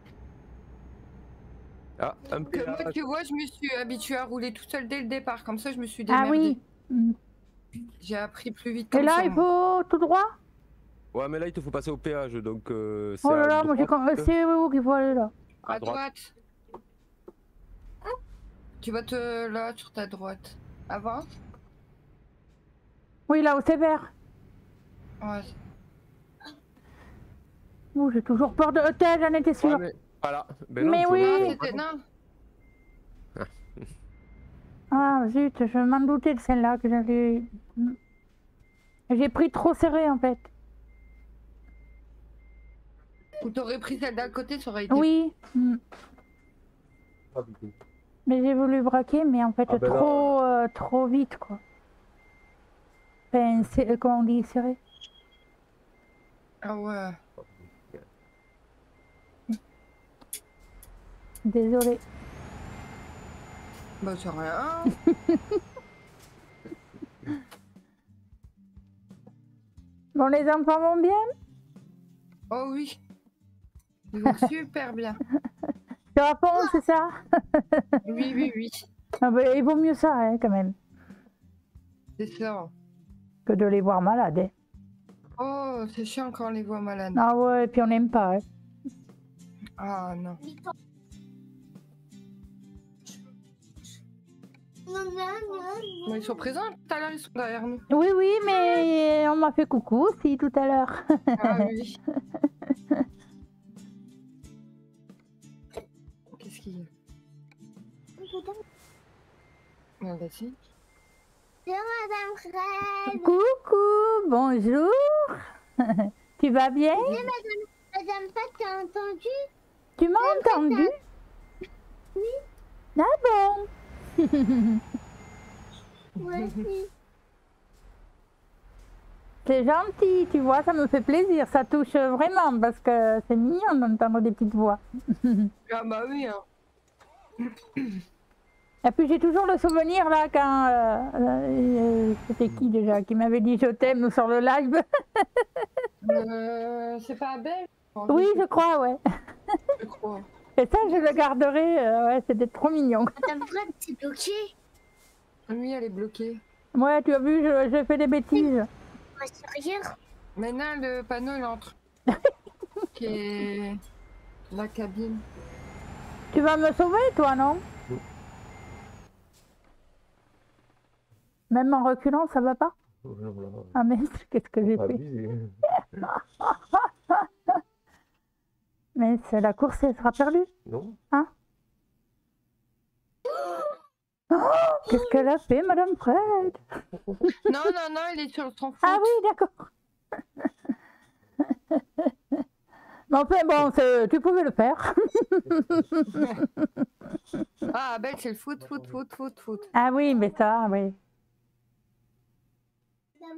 Ah, un Que moi, péage. tu vois, je me suis habituée à rouler toute seule dès le départ, comme ça je me suis Ah démerdée. oui. Mm. J'ai appris plus vite Et comme là, ça, il moi. faut tout droit? Ouais mais là il te faut passer au péage donc euh, c'est Oh là à là, moi j'ai droite. con- c'est où qu'il faut aller là? À À droite. Tu vas te là sur ta droite. Avance. Oui, là où c'est vert. Ouais. Ouh, j'ai toujours peur de hôtel, j'en étais sûre. Ouais, mais voilà. Ben non, Mais tu oui. vois, Non, c'était non. Ah zut, je m'en doutais de celle-là que j'allais. J'ai pris trop serré en fait. Ou t'aurais pris celle d'à côté, ça aurait été. Oui. Mm. Pas du tout. Mais j'ai voulu braquer, mais en fait Ah ben là, trop, euh, trop vite quoi. Enfin, c'est comment on dit serré. Ah ouais. Désolée. Bah c'est rien. Bon, les enfants vont bien? Oh oui. Ils vont super bien. Tu réponds, c'est ça? Oui, oui, oui. Ah bah, il vaut mieux ça, hein, quand même, C'est ça. que de les voir malades. Hein. Oh, c'est chiant quand on les voit malades. Ah ouais, et puis on n'aime pas. Hein. Ah non. Bon, ils sont présents tout à l'heure, ils sont derrière nous. Oui, oui, mais on m'a fait coucou aussi tout à l'heure. Ah oui. Qu'est-ce qu'il y a? Ah, vas-y. Madame Fred. Coucou, bonjour. Tu vas bien? Oui, madame, madame Fred, t'as entendu? Tu m'as entendu? Oui. Ah bon? Ouais, oui. C'est gentil, tu vois, ça me fait plaisir, ça touche vraiment parce que c'est mignon d'entendre des petites voix. Ah bah oui, hein. Et puis j'ai toujours le souvenir là quand euh, euh, c'était qui déjà qui m'avait dit je t'aime sur le live. Euh, c'est pas Abel? Oui, je crois, ouais. Je crois. Et ça, je le garderai, euh, ouais, c'était trop mignon. Madame Fred, c'est bloqué. Oui, elle est bloquée. Ouais, tu as vu, je- j'ai fait des bêtises. Ouais, sérieux? Maintenant, le panneau, il entre. Qui est la cabine. Tu vas me sauver, toi, non? Même en reculant, ça va pas? Ah mais qu'est-ce que j'ai fait? Mais c'est la course, elle sera perdue. Non. Hein? Oh, qu'est-ce qu'elle a fait, Madame Fred? Non, non, non, il est sur son foot. Ah oui, d'accord. Mais enfin, bon, c'est- tu pouvais le faire. Ah, Abel, c'est le foot, foot, foot, foot, foot. Ah oui, mais ça, oui.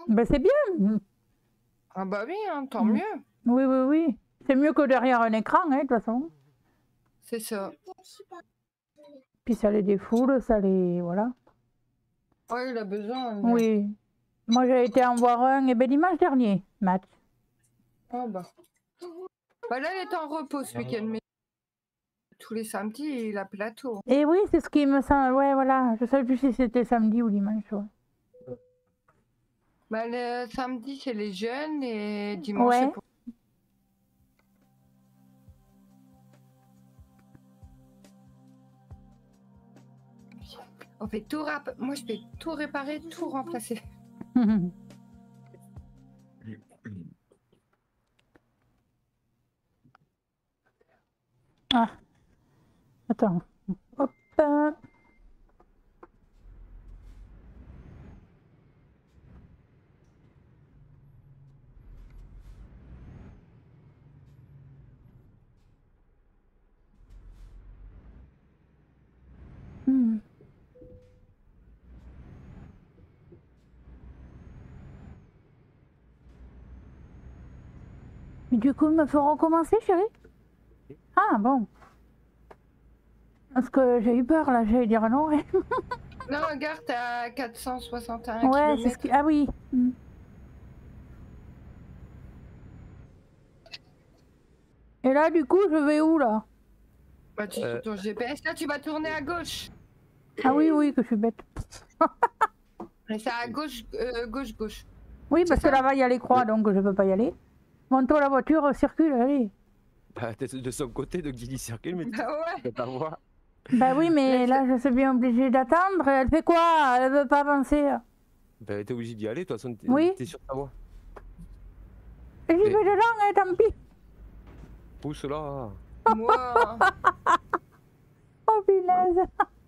Ben c'est bien. Ah bah oui, hein, tant mieux. Oui, oui, oui. C'est mieux que derrière un écran, hein, de toute façon. C'est ça. Puis ça les défoule, ça les... Voilà. Ouais, il a besoin. hein. Oui. Moi, j'ai été en voir un, et ben dimanche dernier, Matt. Ah bah. Bah là, il est en repos ce week-end, mais tous les samedis, il a plateau. Et oui, c'est ce qui me semble... Ouais, voilà. Je ne savais plus si c'était samedi ou dimanche, ouais. Bah le samedi, c'est les jeunes et dimanche, Ouais. c'est pour... On fait tout rap... Moi, je fais tout réparer, tout remplacer. Ah. Attends. Hop. Hmm. Mais du coup, il me faut recommencer, chérie? Ah, bon. Parce que j'ai eu peur, là, j'allais dire non. Ouais, Non, regarde, t'es à quatre cent soixante et un ouais c'est ce kilomètres. qui... Ah oui. Hmm. Et là, du coup, je vais où, là? Bah, tu Euh. sur ton G P S, là, tu vas tourner à gauche. Ah oui, oui, que je suis bête. Et c'est à gauche, euh, gauche, gauche. Oui, parce C'est que ça là-bas, il y a les croix, donc je peux pas y aller. Monte-toi, la voiture circule, allez. Bah, t'es de son côté, donc il circule, mais tu Bah ouais. peux pas voir. Bah oui, mais là, je suis bien obligée d'attendre. Elle fait quoi? Elle veut pas avancer. Bah, t'es obligé d'y aller, de toute façon, t'es Oui. t'es sur ta voie. Et j'y Mais- vais dedans, hein, tant pis. Pousse là. Moi. Oh, punaise.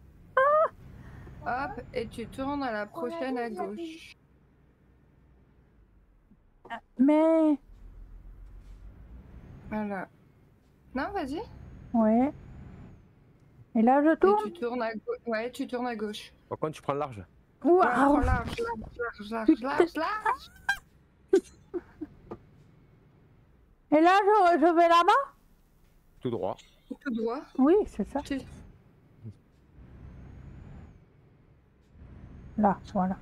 Hop, et tu tournes à la prochaine à gauche. Mais... Voilà. Non, vas-y. Ouais. Et là, je Et tourne. tu tournes à gauche. Ouais, tu tournes à gauche. Par contre, tu prends le large. Waouh. Ouais, prends large, large, large, large, large, large. Et là, je, je vais là-bas? Tout droit. Tout droit. Oui, c'est ça. Tu- Là, voilà.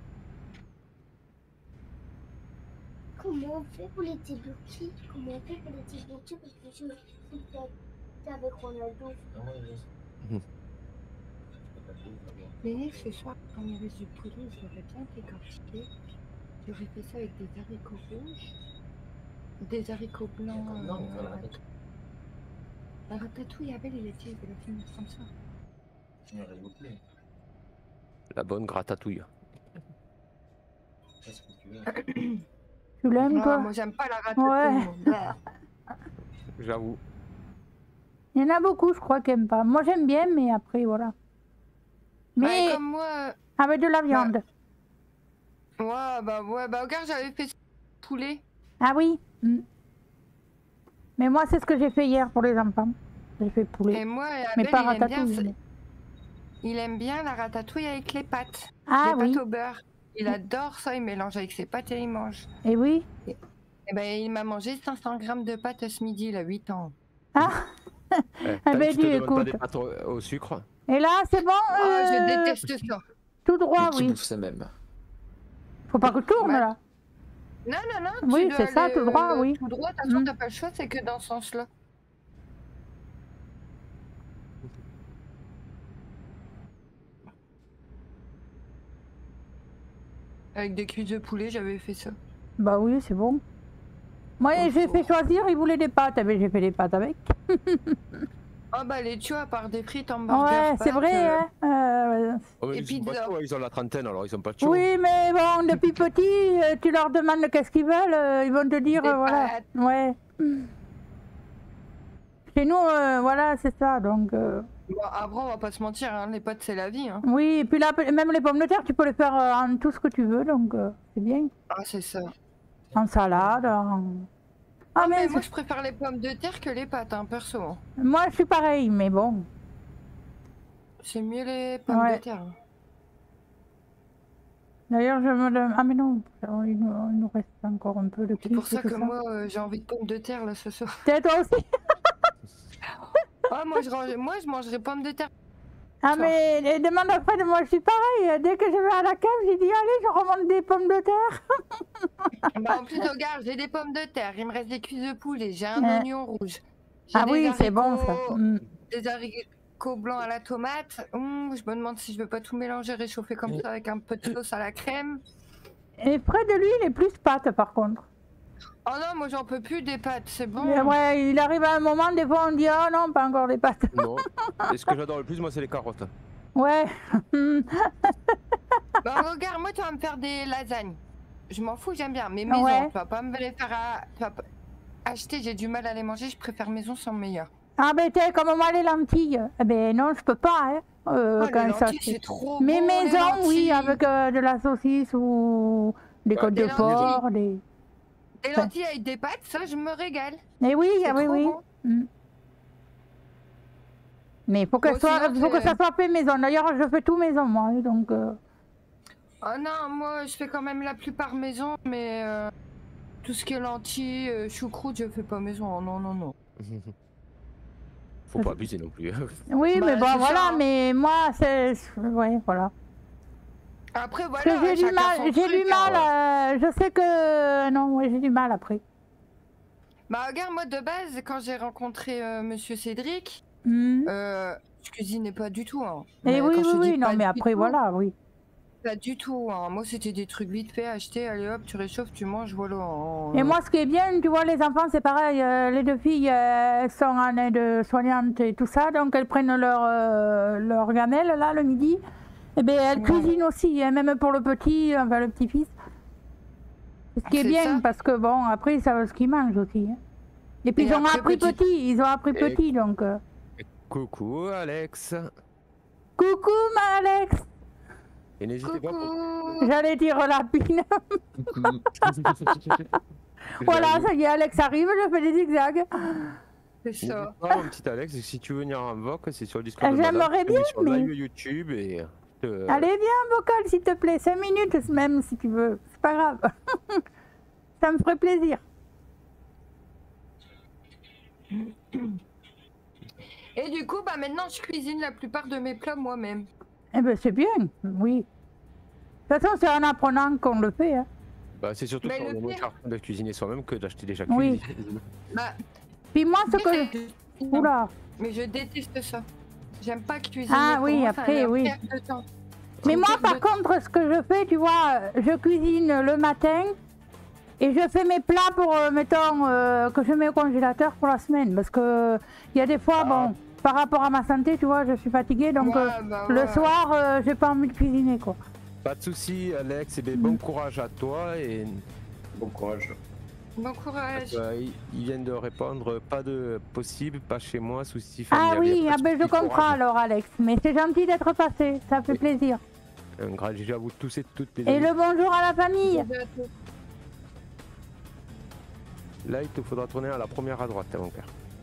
Comment on fait pour les débloquer? Comment on fait pour les débloquer? Parce que je c'est avec Ronaldo. Mais ce soir, quand il y avait du poulet, j'aurais bien décortiqué. J'aurais fait ça avec des haricots rouges, des haricots blancs. Euh... La ratatouille, Abel, il était, il va la finir comme ça. La bonne gratatouille. Tu l'aimes, Non, toi? moi, j'aime pas la ratatouille. Ouais. moi. J'avoue. Il y en a beaucoup, je crois, qui n'aiment pas. Moi, j'aime bien, mais après, voilà. Mais Ouais, comme moi. euh, avec de la viande. Ouais, bah ouais, bah regarde, j'avais fait poulet. Ah oui. Mm. Mais moi, c'est ce que j'ai fait hier pour les enfants. J'ai fait poulet. Et moi, mais Abel, pas il aime bien, ratatouille. ça- mais- il aime bien la ratatouille avec les pâtes. Ah les oui. pâtes au beurre. Il adore ça, il mélange avec ses pâtes et il mange. Et oui. Et ben, il m'a mangé cinq cents grammes de pâtes ce midi, il a huit ans. Ah. Eh, Ah tant ben, que tu te dis, demandes pas écoute. des pâtes au, au sucre. Et là, c'est bon. Ah, euh, je déteste ça. Tout droit, Mais qui oui. bouffe ça même? Faut pas que je tourne, Ouais. là. Non, non, non. Oui, tu dois c'est ça, aller, tout droit, euh, oui. Tout droit, de toute façon, Mm. t'as pas le choix, c'est que dans ce sens-là. Avec des cuisses de poulet, j'avais fait ça. Bah oui, c'est bon. Moi, j'ai fait choisir, il voulait des pâtes. Eh ben, j'ai fait des pâtes avec. Ah bah les tu vois, à part des frites, hamburgers, Ouais, c'est pâtes, vrai, euh, hein. Euh, Oh, mais Et ils, sont pas pizza. chauds, hein, ils ont la trentaine, alors ils sont pas chauds. Oui, mais bon, depuis petit, euh, tu leur demandes qu'est-ce qu'ils veulent, euh, ils vont te dire, Des euh, voilà. pâtes. Ouais. Chez nous, euh, voilà, c'est ça, donc... euh, Bon, après, on va pas se mentir, hein, les pâtes, c'est la vie. Hein. Oui, et puis là, même les pommes de terre, tu peux les faire euh, en tout ce que tu veux, donc euh, c'est bien. Ah, c'est ça. En salade, en... Ah, Ah, mais mais moi, je préfère les pommes de terre que les pâtes, hein, perso. hein. moi, je suis pareil, mais bon. C'est mieux les pommes Ouais. de terre. hein. D'ailleurs, je me demande. Ah, mais non, il nous, il nous reste encore un peu de C'est pour kiff et ça tout que moi, euh, j'ai envie de pommes de terre là ce soir. T'es toi aussi. Ah, moi, je range- moi, je mangerai pommes de terre. Ah, mais et demande à Fred, moi je suis pareil. Dès que je vais à la cave, j'ai dit allez, je remonte des pommes de terre. Bah, en plus, regarde, j'ai des pommes de terre, il me reste des cuisses de poulet, j'ai un Ouais. oignon rouge. J'ai Ah des oui, c'est bon ça. haricots- Mm. Des haricots blancs à la tomate. Hum, je me demande si je veux pas tout mélanger, réchauffer comme ça avec un peu de sauce à la crème. Et Fred, lui, il est plus pâte par contre. Oh non, moi j'en peux plus des pâtes, c'est bon. Mais ouais, il arrive à un moment, des fois on dit oh non, pas encore des pâtes. Non. Et ce que j'adore le plus, moi, c'est les carottes. Ouais. Bah regarde, moi tu vas me faire des lasagnes. Je m'en fous, j'aime bien. Mais Ouais. maison, tu vas pas me les faire à... tu vas pas- acheter, j'ai du mal à les manger, je préfère maison, sont meilleurs. Ah ben t'es comme moi les lentilles. Eh ben non, je peux pas. Hein. Euh, Oh, les quand ça, lentilles, c'est trop Mais bon, les maison, oui, lentilles. avec euh, de la saucisse ou des Ouais, côtes des de porc, des. Des lentilles avec des pâtes, ça je me régale. Mais oui, C'est ah oui, trop oui. bon. Mm. Mais il faut, que, Bon, soit, sinon, faut que c'est- ça soit fait maison. D'ailleurs, je fais tout maison, moi. hein, Donc, euh, Oh non, moi je fais quand même la plupart maison, mais euh, tout ce qui est lentilles, euh, choucroute, je fais pas maison. Oh, non, non, non. Faut pas abuser non plus. Oui, Bah, mais bon, c'est voilà. ça, hein. Mais moi, c'est. Ouais, voilà. Après, Parce voilà. que j'ai du chacun mal. son J'ai truc, du hein. mal. euh, je sais que. Non, ouais, j'ai du mal après. Bah regarde, moi de base, quand j'ai rencontré euh, Monsieur Cédric, Mm. euh, je cuisinais pas du tout. Hein. Et Mais oui, quand je oui, te dis oui. Non, pas mais du après, tout, voilà, oui. Pas du tout. Hein. Moi, c'était des trucs vite fait, acheter, allez hop, tu réchauffes, tu manges, voilà. hein. Et moi, ce qui est bien, tu vois, les enfants, c'est pareil. euh, les deux filles, euh, elles sont en aide soignante et tout ça, donc elles prennent leur, euh, leur gamelle, là, le midi. Et bien, elles Ouais. cuisinent aussi, hein, même pour le petit, enfin, le petit-fils. Ce qui est, C'est bien, ça. parce que bon, après, ils savent ce qu'ils mangent aussi. hein. Et puis, Et ils ont après, appris petit- petit, ils ont appris Et- petit, donc... euh, Coucou, Alex. Coucou, ma Alex. Et n'hésitez pas pour... Coucou. J'allais dire la pine. Voilà, ça y est, Alex arrive, je fais des zigzags. C'est ça. Ah, mon petit Alex, si tu veux venir en voc, c'est sur le Discord. Ah, de madame, j'aimerais tu te mets bien, sur mais- live YouTube et. euh, Allez, viens, vocal, s'il te plaît. Cinq minutes même, si tu veux. C'est pas grave. Ça me ferait plaisir. Et du coup, bah maintenant, je cuisine la plupart de mes plats moi-même. Eh ben, c'est bien, oui. De toute façon, c'est en apprenant qu'on le fait. Hein. Bah, c'est surtout Mais sur le le moins pire- cher de cuisiner soi-même que d'acheter déjà Oui. cuisiné. Bah, Puis moi, ce que... c'est- Oula. mais je déteste ça. J'aime pas cuisiner. Ah Pour oui, moi, c'est après, un oui. perte de temps. Mais Une moi, perte par de- contre, ce que je fais, tu vois, je cuisine le matin et je fais mes plats pour, euh, mettons, euh, que je mets au congélateur pour la semaine. Parce que il y a des fois, bon, par rapport à ma santé, tu vois, je suis fatiguée, donc Ouais, euh, bah le ouais. soir, euh, j'ai pas envie de cuisiner, quoi. Pas de soucis, Alex, et bien, bon courage à toi. Et Bon courage. Bon courage. euh, ils ils viennent de répondre pas de possible, pas chez moi, souci Ah familial. oui, y a ah pas de ben je souci, comprends courage. alors, Alex. Mais c'est gentil d'être passé, ça fait plaisir. Un grand G G à vous tous et toutes les Et amis. le bonjour à la famille. Là, il te faudra tourner à la première à droite, hein, mon père.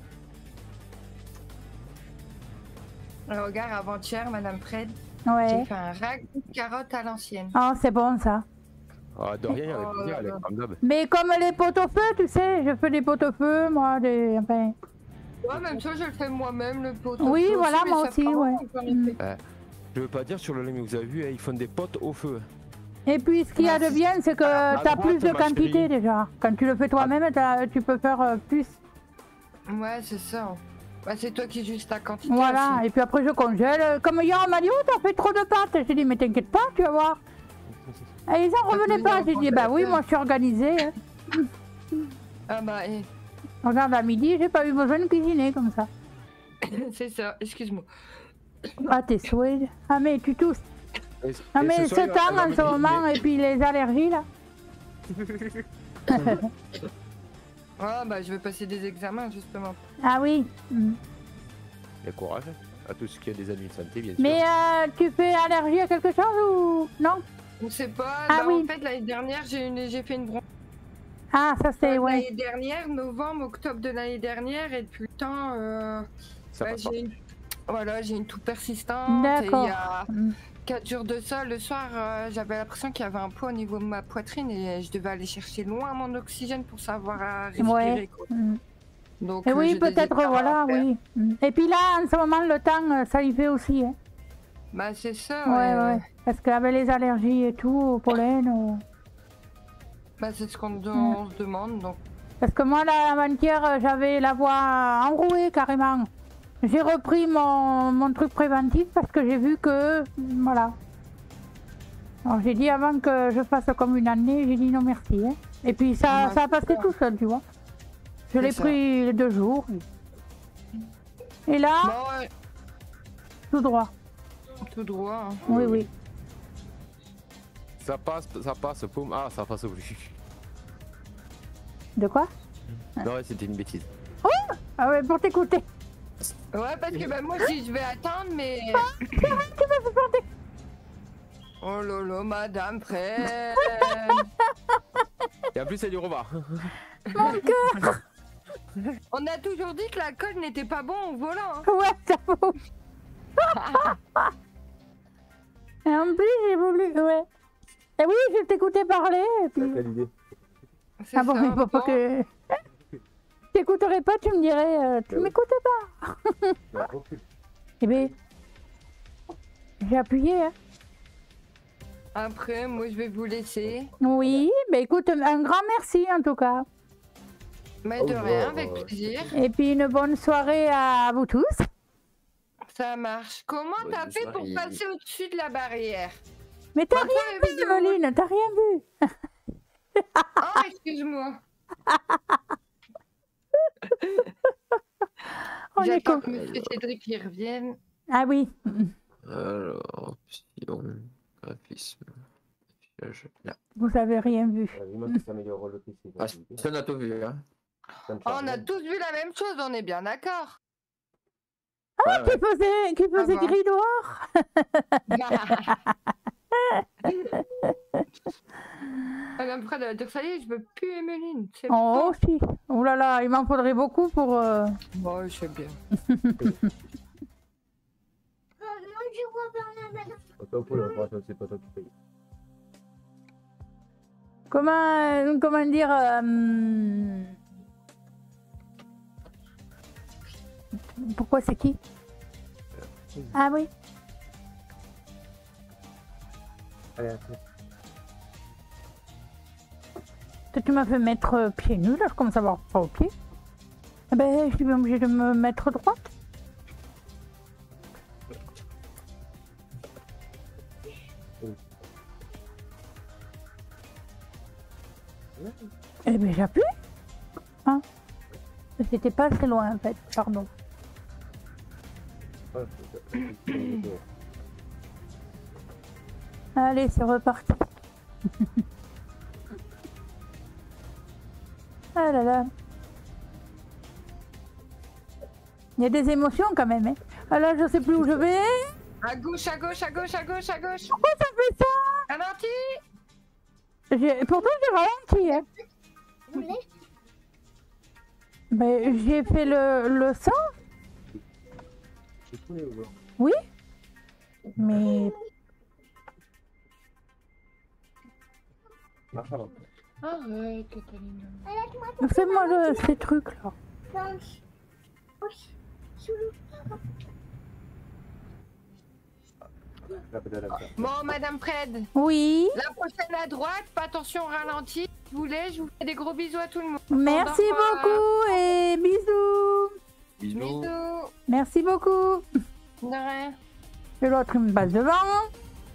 Alors, regarde, avant-hier, Madame Fred, Ouais. j'ai fait un ragoût de carottes à l'ancienne. Oh, c'est bon ça. Ah, de rien, il y avait Oh plaisir, là Alex, là. comme d'hab. Mais comme les pots au feu, tu sais, je fais des pots au feu, moi, des... Enfin... Ouais, même ça, je le fais moi-même, le pot. Oui, voilà, moi aussi, ouais. Mm. Euh, je veux pas dire sur le live, mais vous avez vu, hein, ils font des potes au feu. Et puis, ce qu'il y a de bien, c'est que À tu as droite, plus de ma quantité chérie. déjà. Quand tu le fais toi-même, t'as- tu peux faire euh, plus. Ouais, c'est ça. Bah, c'est toi qui juges ta quantité. Voilà, aussi. et puis après, je congèle. Comme hier, on m'a dit, oh, t'as fait trop de pâtes. J'ai dit, mais t'inquiète pas, tu vas voir. Et ils en revenaient pas. J'ai dit, bah oui, moi, je suis organisée. hein. Ah bah, eh, Regarde, à midi, j'ai pas eu besoin de cuisiner comme ça. c'est ça, excuse-moi. Ah, tes souhaits. Ah, mais tu tousses. Et- Ah, et mais ce ce soir, il va- temps elle va en me ce dire, moment, mais- et puis les allergies, là. Ah bah, je vais passer des examens, justement. Ah oui. Mm. Et courage à tous ceux qui ont des ennuis de santé, bien sûr. Mais euh, tu fais allergie à quelque chose ou non? On sait pas. Ah bah, oui. En fait, l'année dernière, j'ai une... j'ai fait une bronchite. Ah, ça c'est, ouais. L'année dernière, novembre, octobre de l'année dernière, et depuis le temps, euh, Ça bah, passe pas. j'ai une... Voilà, j'ai une toux persistante. Et il D'accord. y a quatre jours de ça, le soir, euh, j'avais l'impression qu'il y avait un poids au niveau de ma poitrine et je devais aller chercher loin mon oxygène pour savoir à respirer. Ouais. Quoi. Mm. Donc, Et euh, oui, j'ai des peut-être, écarts à voilà, faire. oui. Mm. Et puis là, en ce moment, le temps, euh, ça y fait aussi. Hein. Bah, c'est ça. Ouais, ouais. ouais. Parce qu'avec les allergies et tout, au pollen. au- Bah, c'est ce qu'on Mm. on se demande. Donc, Parce que moi, là, avant-hier, euh, j'avais la voix enrouée carrément. J'ai repris mon, mon truc préventif parce que j'ai vu que. Voilà. Alors j'ai dit avant que je fasse comme une année, j'ai dit non merci. Hein. Et puis ça, Ouais, ça a passé c'est tout seul, tu vois. Je C'est l'ai ça. pris deux jours. Et là, bon, ouais, tout droit. tout droit. hein. Oui, oui. Ça passe, ça passe, poum. Ah, ça passe plus. De quoi? Non, ouais, c'était une bêtise. Ah ouais, pour t'écouter. Ouais, parce que bah, moi, si je vais attendre, mais. Tu vas se planter. Oh là là, madame Fred. Et en plus, c'est du repas. Mon cœur. On a toujours dit que l'alcool n'était pas bon au volant. Hein. Ouais, j'avoue. Et en plus, j'ai voulu. Ouais. Et oui, je t'écoutais parler. Et puis... C'est Ah bon, ça, il faut pas bon. que. T'écouterais pas, tu me dirais. euh, tu m'écoutes pas. Eh bien. J'ai appuyé, hein. Après, moi, je vais vous laisser. Oui, bah écoute, un grand merci en tout cas. Mais de rien, avec plaisir. Et puis une bonne soirée à vous tous. Ça marche. Comment Bonne t'as fait pour soirée. passer au-dessus de la barrière? Mais t'as Bah, toi, rien vu, évidemment. Emeline, t'as rien vu. Oh, excuse-moi. On est J'attends con. que Monsieur Cédric y revienne. Ah oui. Alors, option, graphisme, affichage, là. Vous avez rien vu. Ah, ça, on a tout vu, hein. Oh, on a tous vu la même chose, on est bien d'accord. Ah, Ouais, qui faisait, qui faisait Ah bon. gris dehors. Madame Fred elle va dire ça y est, je veux plus Emeline. C'est Oh si. Oh là là, il m'en faudrait beaucoup pour. euh, bon, je sais bien. je vois Bernard. Attends, pour la fois, c'est pas toi qui paye. Comment, euh, comment dire euh, Pourquoi c'est qui? Ah oui. Allez, après. Toi, tu m'as fait mettre euh, pieds nus, là, je commence à avoir pas au pied. Eh ben, je suis bien obligée de me mettre droite. Eh ben, j'appuie. Hein? C'était pas assez loin, en fait, pardon. Allez, c'est reparti. Ah là là. Il y a des émotions quand même. Hein. Ah là, je sais plus où je vais. À gauche, à gauche, à gauche, à gauche, à gauche. Pourquoi ça fait ça? Ralenti. J'ai- Pourtant, j'ai ralenti. Hein. Vous voulez? Ben, j'ai fait le, le sang. Oui. Mais. Arrête, Catalina. Fais-moi le, ces trucs là. Planche. Oui. Sous le. Bon, Madame Fred. Oui. La prochaine à droite, pas attention au ralenti. Si vous voulez, je vous fais des gros bisous à tout le monde. Merci Au revoir. beaucoup et bisous. Bisous. Bisous. Merci beaucoup. De rien. Et l'autre, il me passe devant.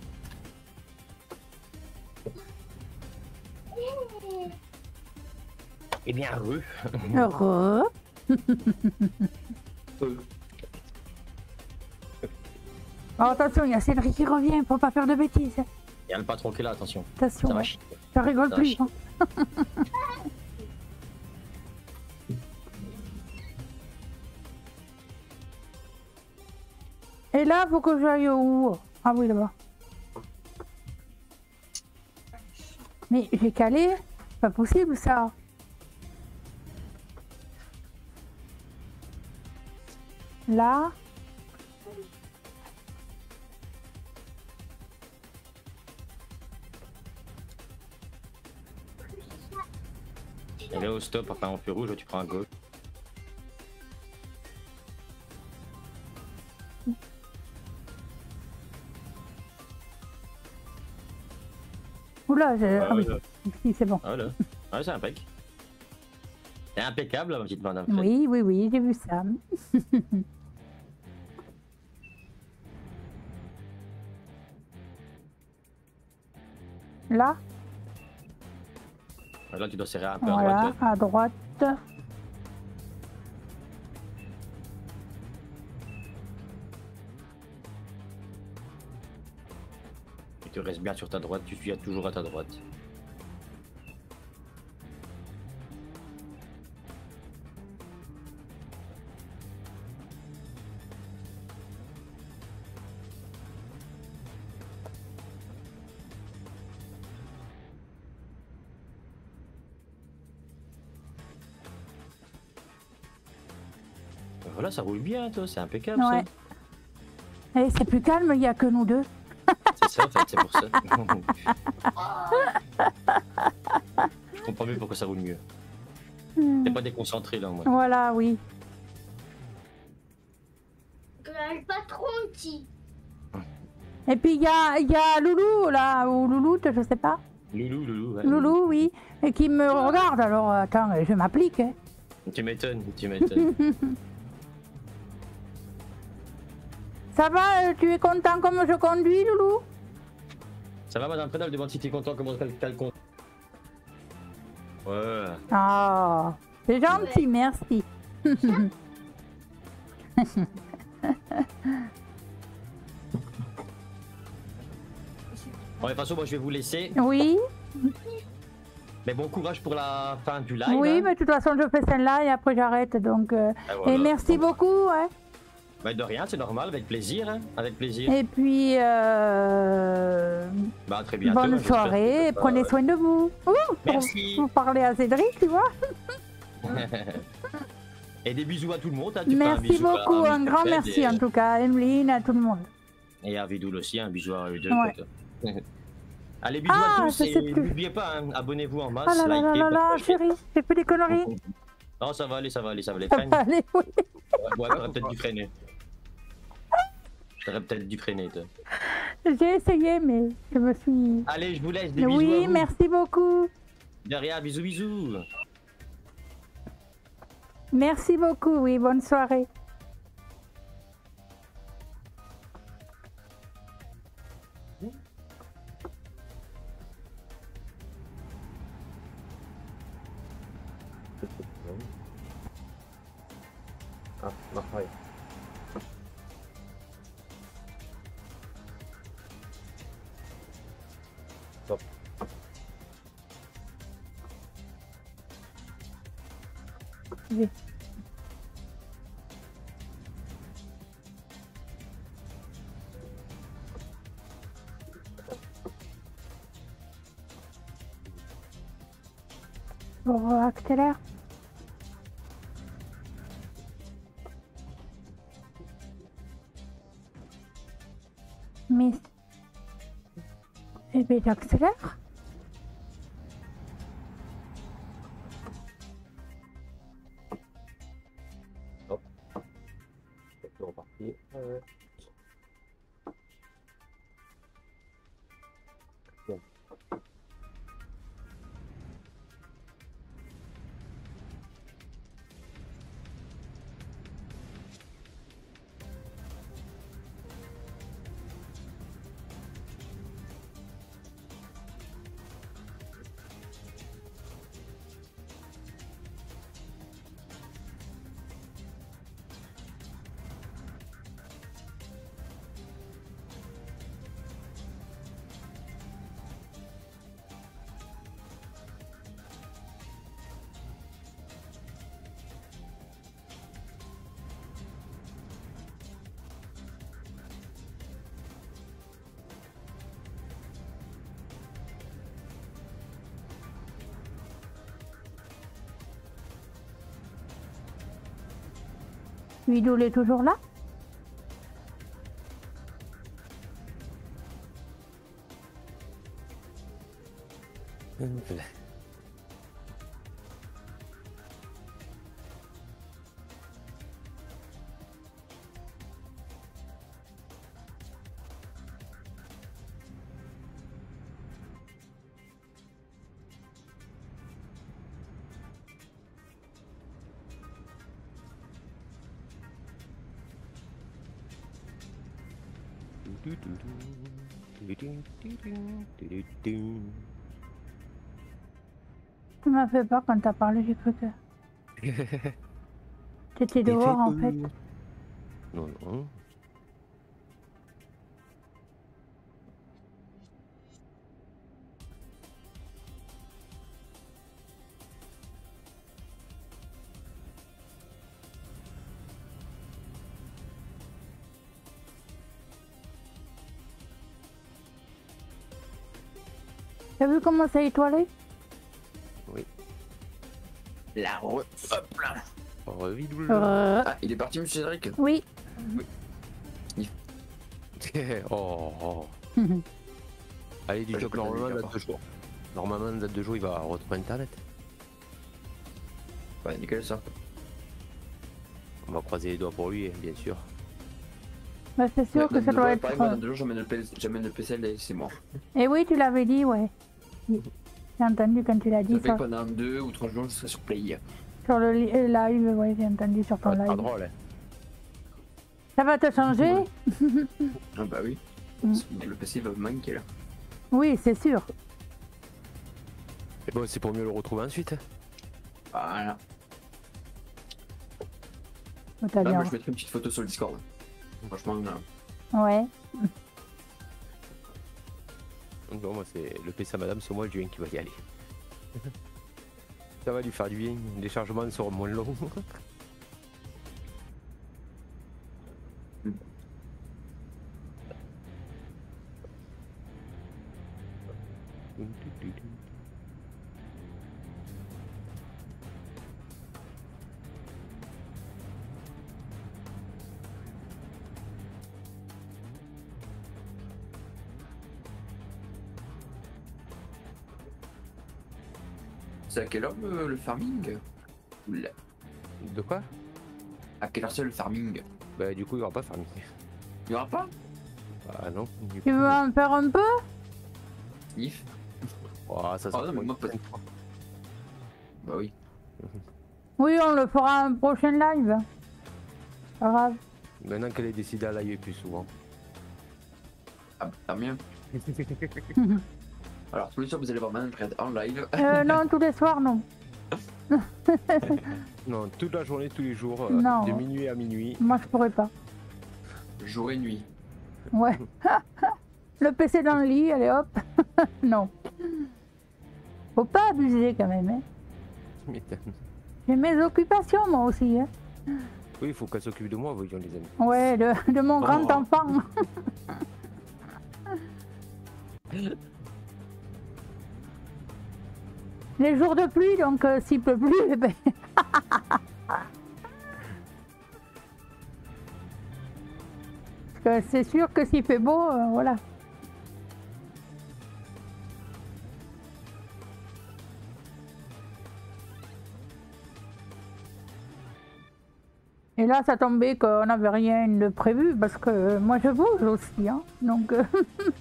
Eh bien, heureux. Heureux. Oh, attention, il y a Cédric qui revient, faut pas faire de bêtises. Il y a le patron qui est là, attention. Attention, Ça va ouais. chier. Ça rigole Ça va plus. chier. Hein. Et là, faut que j'aille où? Ah oui, là-bas. Mais j'ai calé. Pas possible, ça. Là. Et là au stop, enfin en feu rouge, tu prends un gauche. Oula, j'ai... Ah, ah oui, ouais. si, c'est bon. Ah là, ouais, c'est impec. C'est impeccable, ma petite madame. Oui, oui, oui, j'ai vu ça. Là, Là, tu dois serrer un peu à voilà, droite. à droite. Et tu restes bien sur ta droite, tu suis toujours à ta droite. Voilà, ça roule bien, toi, c'est impeccable. Ouais. Et c'est plus calme, il n'y a que nous deux. C'est ça, en fait, c'est pour ça. Je comprends mieux pourquoi ça roule mieux. Hmm. T'es pas déconcentré là, moi. Voilà, oui. Le patron qui. Et puis il y a, il y a Loulou, là, ou Loulou, je sais pas. Loulou, Loulou, ouais. Loulou, oui, et qui me regarde, alors attends, je m'applique. Hein. Tu m'étonnes, tu m'étonnes. Ça va, euh, tu es content comme je conduis, Loulou? Ça va, madame Prédal, demande si t'es content comment t'as le compte. Ouais. Ah, c'est gentil, merci. Bon, de toute façon, moi je vais vous laisser. Oui, Mais bon courage pour la fin du live. oui, hein. mais de toute façon, je fais celle-là et après j'arrête, donc... euh, Ah, voilà. Et merci beaucoup, ouais. Bah, de rien, c'est normal, avec plaisir. Hein. Avec plaisir. Et puis, euh... Bah, à très bientôt. bonne hein, j'espère soirée, et que ça- prenez soin de vous. Ouh, Merci. Vous parlez à Cédric, tu vois. Et des bisous à tout le monde. Hein. Tu fais un Merci bisou à- beaucoup, à un Mister grand Fred merci et, en tout cas à Emeline, à tout le monde. et à Vidoul aussi, un bisou à eux deux. Ouais. quoi. Allez, bisous Ah, à tous je sais et plus. n'oubliez pas, hein, abonnez-vous en masse, Oh là là là likez, là là, partagez. chérie, j'ai fait des conneries. Non, ça va aller, ça va aller, ça va aller. Ça Freine. va aller, oui. Ouais, t'aurais peut-être dû freiner. T'aurais peut-être dû freiner, toi. J'ai essayé, mais je me suis... Allez, je vous laisse, des bisous à Oui, vous. merci beaucoup. De rien, bisous, bisous. Merci beaucoup, oui, bonne soirée. Ah, non, ouais. Stop. Oui. Bon, accélère. Mais... Eh bien, j'accélère. Hop. C'est reparti. Ouais. Bien. Vidoul est toujours là? Tu m'as fait peur quand t'as parlé, j'ai cru que... T'étais dehors en fait. Non, non. T'as vu comment ça a étoilé? Oui. La re... Hop là. Revidou. Euh... Ah, il est parti, monsieur Cédric? Oui. Oui. oh, oh. Allez, dis-toi que normalement, dans deux jours. Normalement, dans deux jours, il va retrouver Internet. Ouais, nickel ça. On va croiser les doigts pour lui, bien sûr. Bah, c'est sûr Ouais, que ça doit être... Pareil, moi, dans deux jours, j'amène le, P- j'amène le P C L et c'est mort. Et oui, tu l'avais dit, ouais. J'ai entendu quand tu l'as dit Ça fait ça. que pendant deux ou trois jours, je serai sur Play. Sur le li- euh, live, ouais, j'ai entendu sur ton Ah, live. pas drôle, hein. Ça va te changer? Ah bah oui. Mm. Le P C va me manquer là. Oui, c'est sûr. Et bon, c'est pour mieux le retrouver ensuite. Voilà. Oh, t'as Là, bien. moi, je mettrai une petite photo sur le Discord. Franchement, là. Ouais. Donc, bon, moi, c'est le P C à madame, c'est moi, Julien, qui va y aller. Ça va lui faire du bien, les chargements seront moins longs. C'est à quelle heure euh, le farming? Oula. De quoi? À quelle heure c'est le farming? Bah, du coup, il n'y aura pas farming. Il y aura pas? Ah non. Du Tu coup, veux en faire un peu? If. Oh, ça Ah sera non, mais pour moi, une pas. Bah oui. Oui, on le fera un prochain live. Pas grave. Maintenant qu'elle est décidée à live plus souvent. Ah bah, tant mieux. Alors, tous les soirs, vous allez voir Madame Fred en live. Euh, non, tous les soirs, non. Non, toute la journée, tous les jours, euh, Non. de minuit à minuit. Moi, je pourrais pas. Jour et nuit. Ouais. Le P C dans le lit, allez hop. Non. Faut pas abuser quand même. Hein. Tu m'étonnes. J'ai mes occupations, moi aussi. Hein. Oui, il faut qu'elle s'occupe de moi, voyons les amis. Ouais, de, de mon Oh. grand enfant. Les jours de pluie, donc euh, s'il pleut plus, eh ben... Parce que c'est sûr que s'il fait beau, euh, voilà. Et là, ça tombait qu'on n'avait rien de prévu, parce que euh, moi je bouge aussi, hein, donc... euh,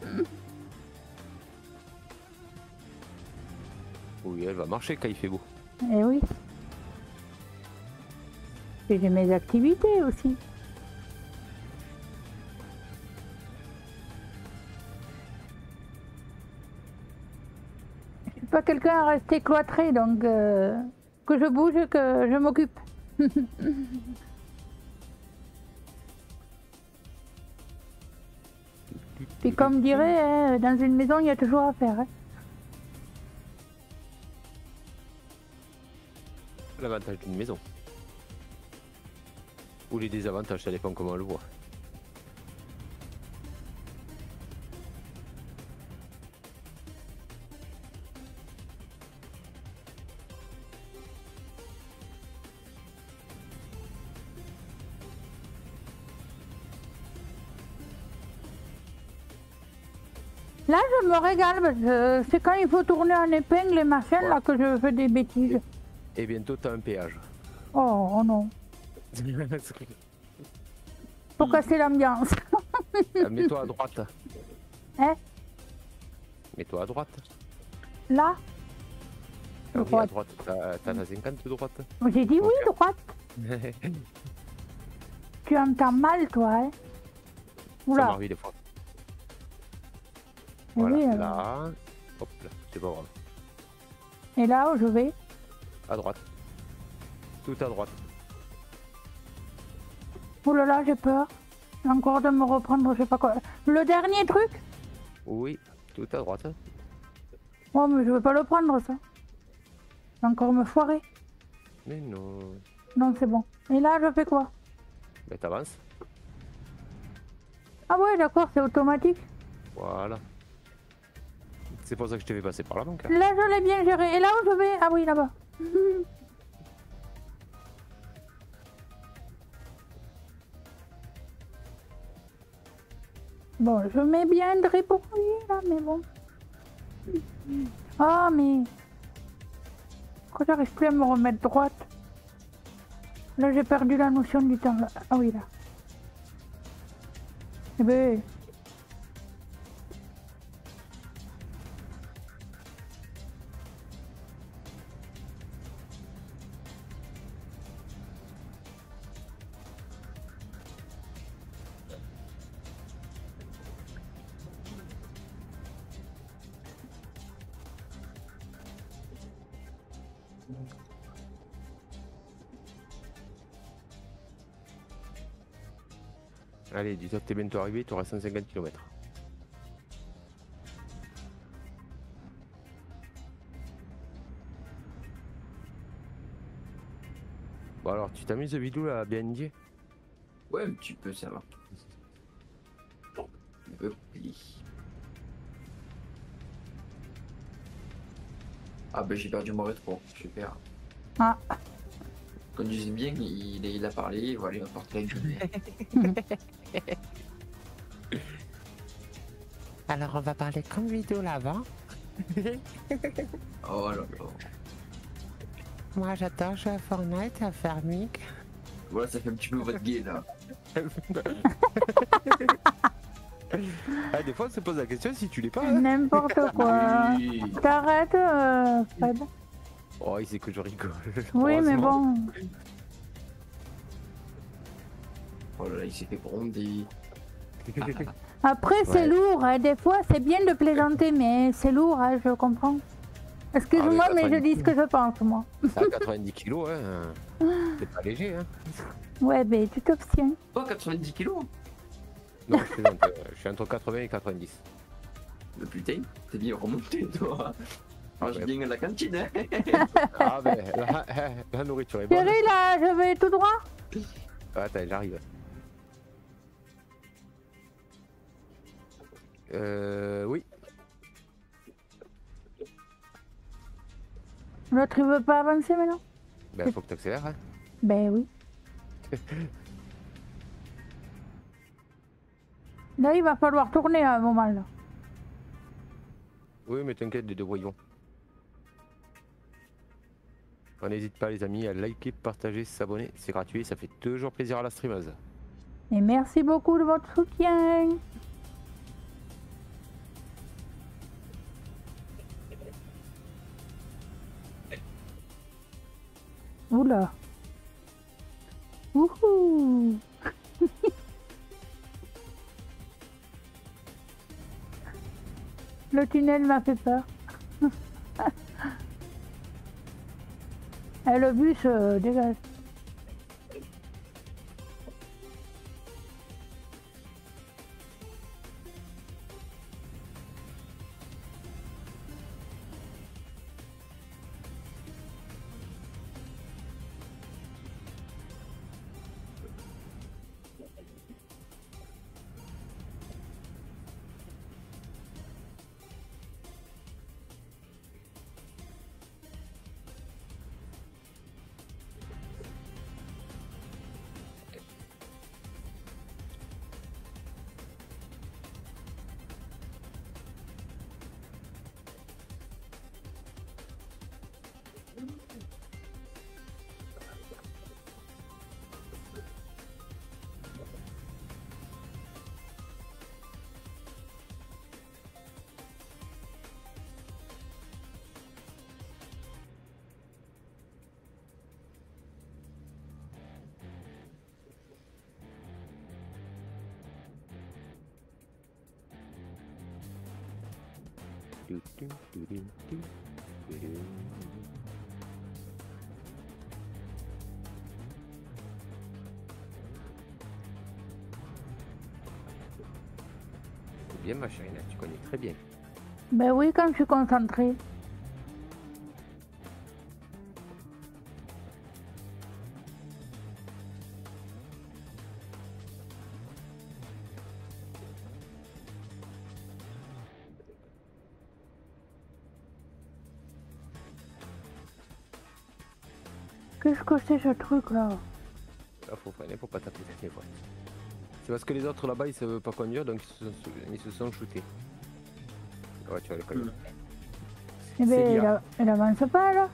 Oui, elle va marcher quand il fait beau. Eh oui. Et j'ai mes activités aussi. Je suis pas quelqu'un à rester cloîtré, donc euh, que je bouge, que je m'occupe. Puis comme dirait, hein, dans une maison, il y a toujours à faire. Hein. L'avantage d'une maison. Ou les désavantages, ça dépend comment on le voit. Là, je me régale, parce que c'est quand il faut tourner en épingle et machin, là, que je fais des bêtises. Et bientôt, t'as un péage. Oh, oh non. Pour casser l'ambiance. Ah, mets-toi à droite. Hein? Mets-toi à droite. Là? Ah oui, à Droite. droite. T'as t'as la cinquante de droite. J'ai dit oui, droite. Tu entends mal, toi, hein? Ça Oula. m'arrive des fois. Voilà, oui, euh. là. Hop là, c'est pas grave. Et là où je vais? À droite. Tout à droite. Oh là là, j'ai peur. Encore de me reprendre, je sais pas quoi. Le dernier truc? Oui, tout à droite. Oh, mais je vais pas le prendre, ça. Je vais encore me foirer. Mais non. Non, c'est bon. Et là, je fais quoi? Ben t'avances. Ah ouais, d'accord, c'est automatique. Voilà. C'est pour ça que je t'ai fait passer par là, donc. Là, je l'ai bien géré. Et là où je vais? Ah oui, là-bas. Bon, je mets bien de répondre là, mais bon. Ah, mais... Pourquoi j'arrive plus à me remettre droite? Là, j'ai perdu la notion du temps. Là. Ah oui, là. Eh ben... Allez, dis-toi que t'es bientôt arrivé, tu auras cent cinquante kilomètres. Bon alors, tu t'amuses vidéo là, bien dit? Ouais, un petit peu, ça va. Hop, ah bah j'ai perdu mon rétro, super. Ah. Conduisez bien, il, il a parlé, voilà, il va partir avec lui. Alors on va parler comme vidéo là-bas. Oh là là. Moi j'adore jouer à Fortnite, à faire mic. Voilà, ça fait un petit peu votre gay là. Ah, des fois on se pose la question si tu l'es pas. Hein. N'importe quoi. Oui. T'arrêtes, euh, Fred. Oh, il sait que je rigole. Oui, mais bon. Oh là là, il s'est fait gronder. Après, c'est Ouais. lourd. Hein. Des fois, c'est bien de plaisanter, mais c'est lourd, hein, je comprends. Excuse-moi, Ah, mais mais je dis ce que je pense, moi. À quatre-vingt-dix kilos, hein. C'est pas léger, hein. Ouais, ben tu t'obtiens. Oh, quatre-vingt-dix kilos. Non, je, plaisante, euh, je suis entre quatre-vingts et quatre-vingt-dix. Mais putain, t'es bien remonté toi. Mange Ouais. bien à la cantine, hein. Ah ben, la, la nourriture est bonne. Chérie, là, je vais tout droit. Attends, j'arrive. Euh, oui. L'autre, il veut pas avancer maintenant? Ben, faut que t'accélères, hein. Ben oui. Là, il va falloir tourner à un moment, là. Oui, mais t'inquiète, les deux voyons. N'hésite pas, les amis, à liker, partager, s'abonner. C'est gratuit, ça fait toujours plaisir à la streameuse. Et merci beaucoup de votre soutien. Oula. Wouhou. Le tunnel m'a fait peur. Et le bus euh, dégage. Bien ma chérie, tu connais très bien. Ben oui, quand je suis concentrée. Qu'est-ce que c'est ce truc là? Là faut freiner pour pas taper cette fois. C'est parce que les autres là-bas ils savent pas conduire donc ils se sont, ils se sont shootés. Ouais, tu vas les conduire. Eh ben, il, a- il avance pas là.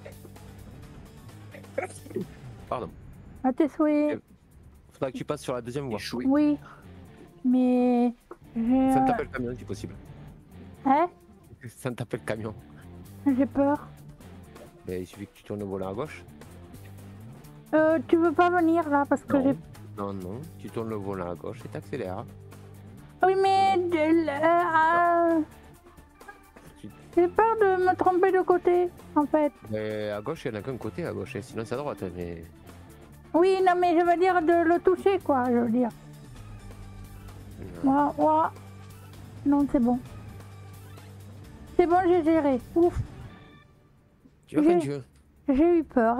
Pardon. À tes souhaits. Faudra que tu passes sur la deuxième voie. Oui. Mais. j'ai, Ça euh, me tape le camion si possible. Hein? Ça me tape le camion. J'ai peur. Mais il suffit que tu tournes le volant à gauche. Euh, tu veux pas venir là parce que j'ai. Non, non, tu tournes le volant à gauche et t'accélères. Oui, mais. de- euh, euh, J'ai peur de me tromper de côté en fait. Mais à gauche, il n'y en a qu'un côté à gauche, hein, sinon c'est à droite. Mais Oui, non, mais je veux dire de le toucher quoi, je veux dire. Ouah, ouah. Non, c'est bon. C'est bon, j'ai géré. Ouf. tu vas J'ai- quand tu veux. J'ai eu peur.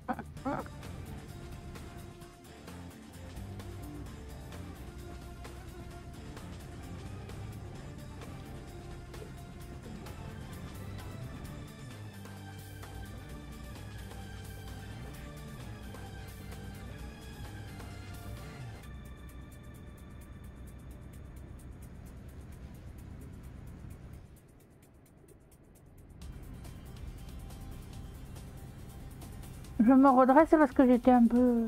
Je me redresse parce que j'étais un peu...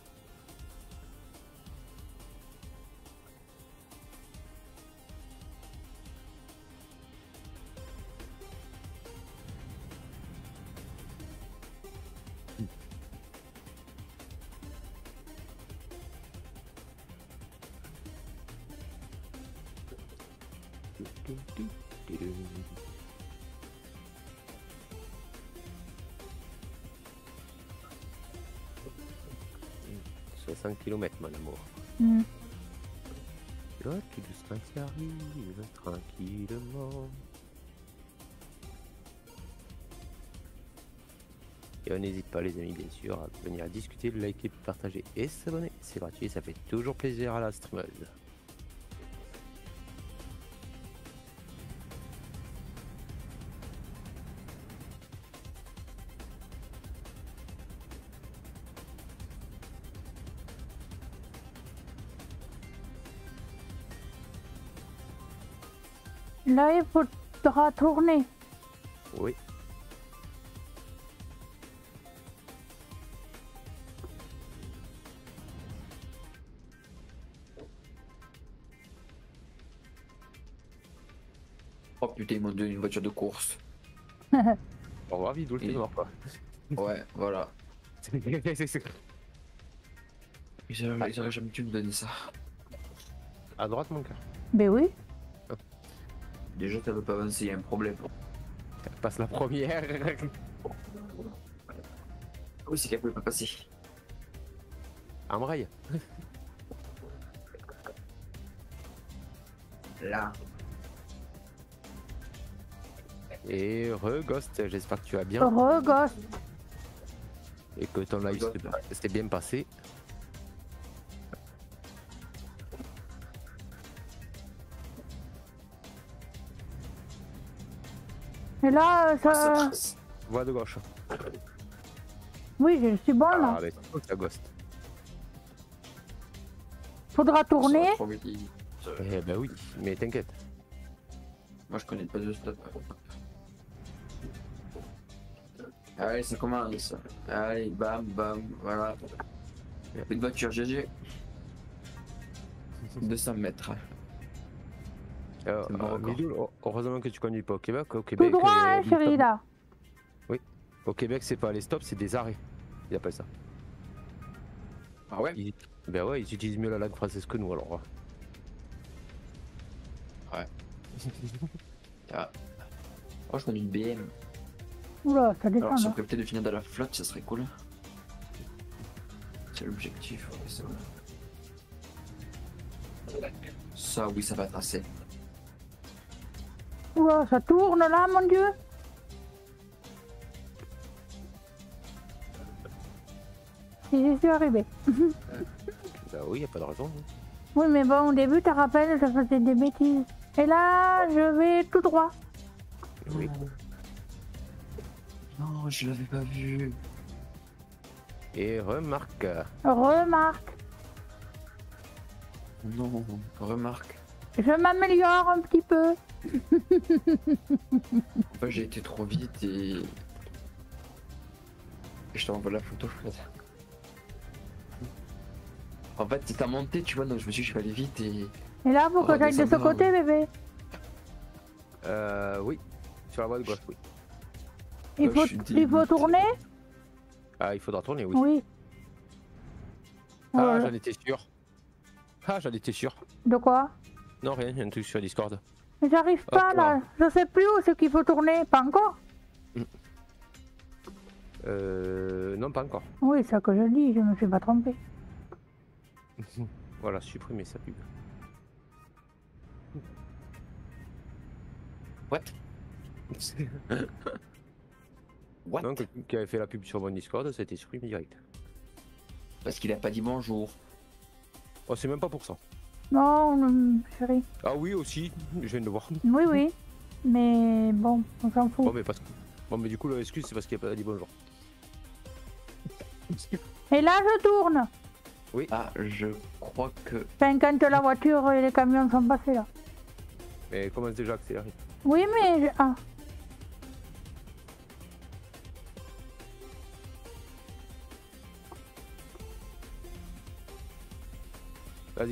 soixante kilomètres, mon amour. Hmm. Là, tout doucement, tu arrives, tranquillement. Et on n'hésite pas, les amis, bien sûr, à venir discuter, liker, partager et s'abonner. C'est gratuit, ça fait toujours plaisir à la streameuse. Là, il faudra tourner. Oui. Oh putain, ils m'ont donné une voiture de course. Au revoir, Vidou, le noir, quoi. Ouais, voilà. Ils auraient ils auraient jamais dû me donner ça. À droite, mon cœur. Ben oui. Déjà, ça veut pas avancer, il y a un problème. Elle passe la première. Oui, c'est qu'elle pouvait pas passer. Embraye. Là. Et re-Ghost, j'espère que tu vas bien. Re-Ghost. Et que ton live s'est bien passé. Et là, ça... Voie de gauche. Oui, je suis bon là. Ah, mais c'est Ghost. Faudra tourner. Eh ben oui, mais t'inquiète. Moi, je connais pas de stop. Allez, ça commence. Allez, bam, bam, voilà. Une voiture G G. deux cents mètres. Euh, C'est bon euh, record. Midou, oh, heureusement que tu conduis pas au Québec. Au Québec, Tout droit, euh, hein, les chérie, stops- là. Oui. Au Québec, c'est pas les stops, c'est des arrêts. Ils appellent ça. Ah ouais ils... Ben ouais, ils utilisent mieux la langue française que nous alors. Ouais. Ah. Oh, je prends une B M. Oula, ça descend Alors, si on là. peut peut-être finir dans la flotte, ça serait cool. C'est l'objectif. Ouais, c'est vrai. Ça, oui, ça va être assez. Oula, ça tourne là, mon dieu. J'y suis arrivé. Bah oui, y a pas de raison. hein. Oui, mais bon, au début, tu te rappelles, je faisais des bêtises. Et là, je vais tout droit. Oui. Non, je l'avais pas vu. Et remarque. Remarque, Non, remarque. je m'améliore un petit peu. En fait, j'ai été trop vite et. et je t'envoie la photo, Fred. En fait, t'as monté, tu vois, donc je me suis dit, je vais aller vite et. Et là, faut que Oh, j'aille de ce descendre, côté, bébé. Euh, oui. Sur la voie de gauche, oui. Il Euh, faut, je suis il faut tourner. Ah, il faudra tourner, oui. Oui. Ah, Voilà. j'en étais sûr. Ah, j'en étais sûr. De quoi? Non, rien, il y a un truc sur Discord. Mais j'arrive pas Hop là. Je sais plus où c'est qu'il faut tourner. Pas encore? Euh, non, pas encore. Oui, c'est ça que je dis. Je me suis pas trompé. Voilà, supprimer sa pub. What? What? Donc, quelqu'un qui avait fait la pub sur mon Discord, ça a été supprimé direct. Parce qu'il a pas dit bonjour. Oh, c'est même pas pour ça. Non, non, chérie. Ah oui, aussi, je viens de le voir. Oui, oui. Mais bon, on s'en fout. Bon, mais parce que... Bon, mais du coup, l'excuse, c'est parce qu'il a pas dit bonjour. Et là, je tourne. Oui. Ah, je crois que. Enfin, quand la voiture et les camions sont passés là. Mais commence déjà à accélérer. Oui, mais... je- Ah. Vas-y.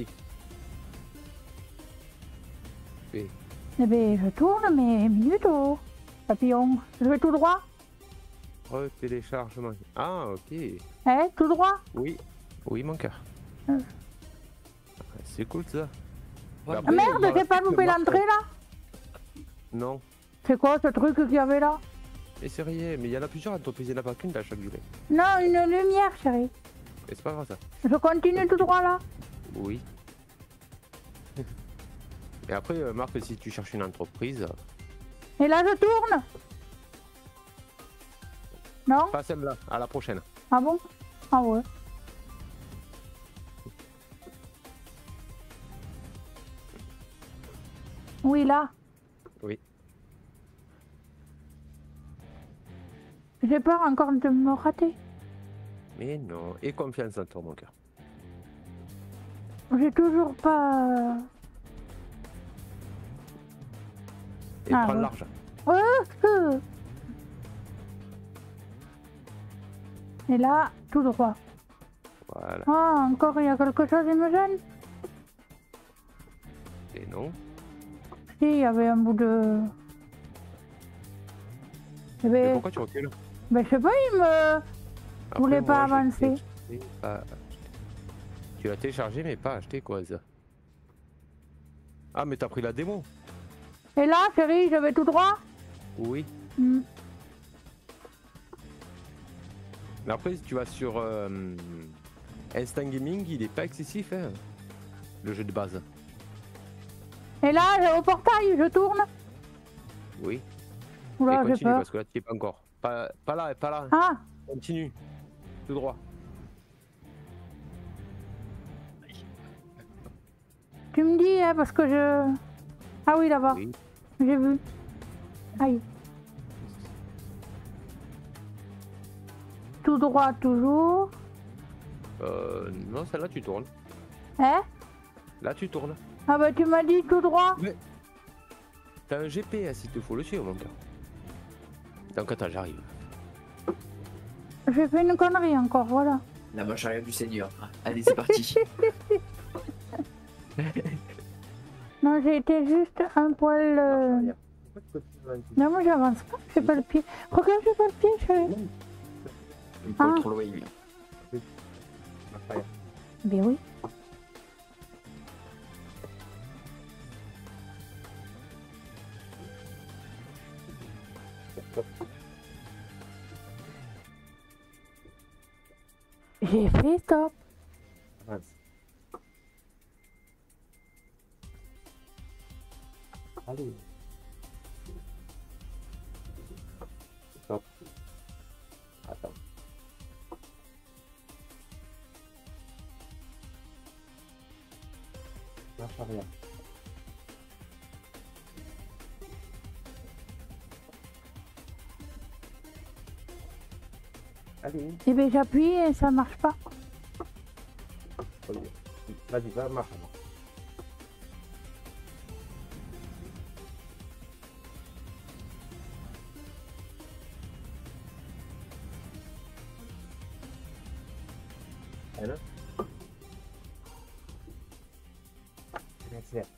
Et... Eh ben, je tourne, mais minuto. Papillon. Je vais tout droit. Retéléchargement. Ah, ok. Eh, tout droit. Oui. Oui, mon cœur. Euh. C'est cool ça. Ouais, Ah merde, j'ai pas loupé l'entrée là. Non. C'est quoi ce truc qu'il y avait là? Mais c'est rien, mais il y en a plusieurs entreprises, il n'y en a pas qu'une à chaque durée. Non, une lumière, chérie. Mais c'est pas grave ça. Je continue tout droit là. Oui. Et après, euh, Marc, si tu cherches une entreprise, Et là, je tourne. Non? pas celle-là, à la prochaine. Ah bon? Ah ouais. Oui, là. Oui. J'ai peur encore de me rater. Mais non, et confiance en toi, mon cœur. J'ai toujours pas... Et Ah, prends ouais. l'argent. Euh, euh. Et là, tout droit. Voilà. Ah, encore il y a quelque chose qui me gêne. Et non. Si, il y avait un bout de... Eh Mais ben, pourquoi tu recules? ben, je sais pas, il me Après, voulait moi, pas j'ai avancer. téléchargé, pas acheté. Tu l'as téléchargé, mais pas acheté quoi ça? Ah, mais t'as pris la démo? Et là, chérie, je vais tout droit. Oui. Hmm. Mais après, si tu vas sur euh, Instant Gaming, il est pas excessif, hein, le jeu de base. Et là, au portail, je tourne. Oui. Oula, Et j'ai continue peur. parce que là, tu es pas encore. Pas, pas là, pas là. Ah, Continue. Tout droit. tu me dis, hein, parce que je... Ah oui, là-bas. Oui. J'ai vu. Aïe. Tout droit, toujours. Euh, non, celle-là, tu tournes. Hein? Là, tu tournes. Ah bah tu m'as dit tout droit. T'as un G P S, il te faut le suivre, mon gars. Donc, attends, j'arrive. J'ai fait une connerie encore, voilà. La marche arrière du Seigneur. Allez, c'est parti. Non, j'ai été juste un poil... euh, Non, moi j'avance pas, j'ai pas le pied. Regarde, j'ai pas le pied, chérie. Une poil Ah. trop loin. Ben oui. J'ai fait stop. Avance. Allez. Stop. Attends. Marche arrière. Allez. Et bien j'appuie et ça marche pas. Vas-y, va, marche avant. Allô? Merci.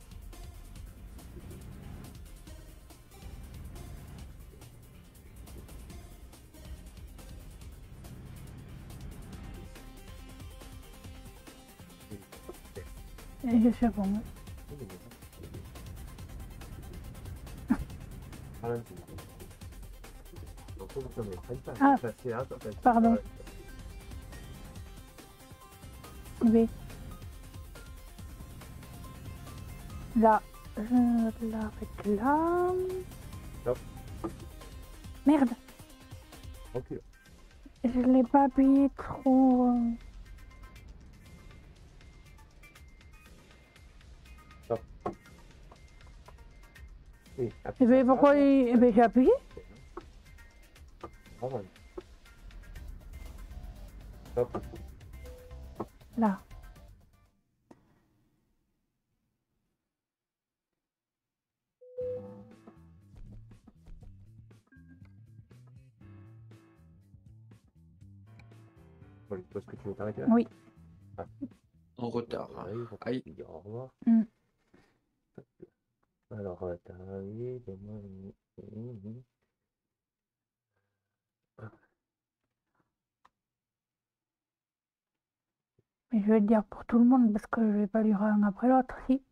Et je suis bon. Ah, pardon. Oui. Là, je l'arrête là. Stop. Merde. Ok. Je l'ai pas appuyé trop. euh. Stop. Oui, Eh ben pourquoi il... Eh ben j'ai appuyé. Ah ouais. Stop. Là. Bon, je suppose que tu veux t'arrêter là? Oui. Ah. En retard. Aïe. Au revoir. Mm. Alors, euh, t'as arrivé, donne-moi une... Mais je vais le dire pour tout le monde parce que je vais pas lire un après l'autre, si.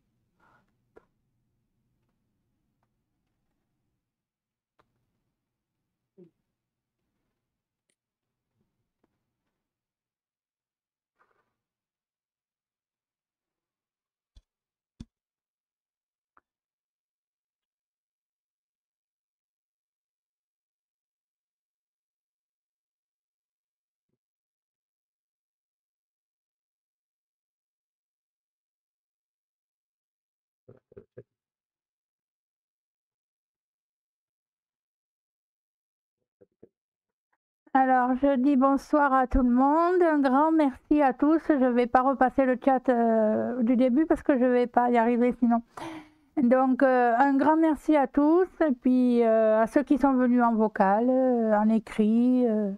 Alors, je dis bonsoir à tout le monde. Un grand merci à tous. Je ne vais pas repasser le chat euh, du début parce que je ne vais pas y arriver sinon. Donc, euh, un grand merci à tous. Et puis, euh, à ceux qui sont venus en vocal, euh, en écrit. euh.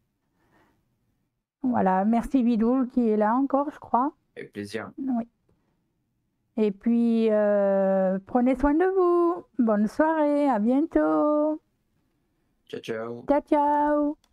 Voilà, merci Bidoul qui est là encore, je crois. Avec plaisir. Oui. Et puis, euh, prenez soin de vous. Bonne soirée, à bientôt. Ciao, ciao. Ciao, ciao.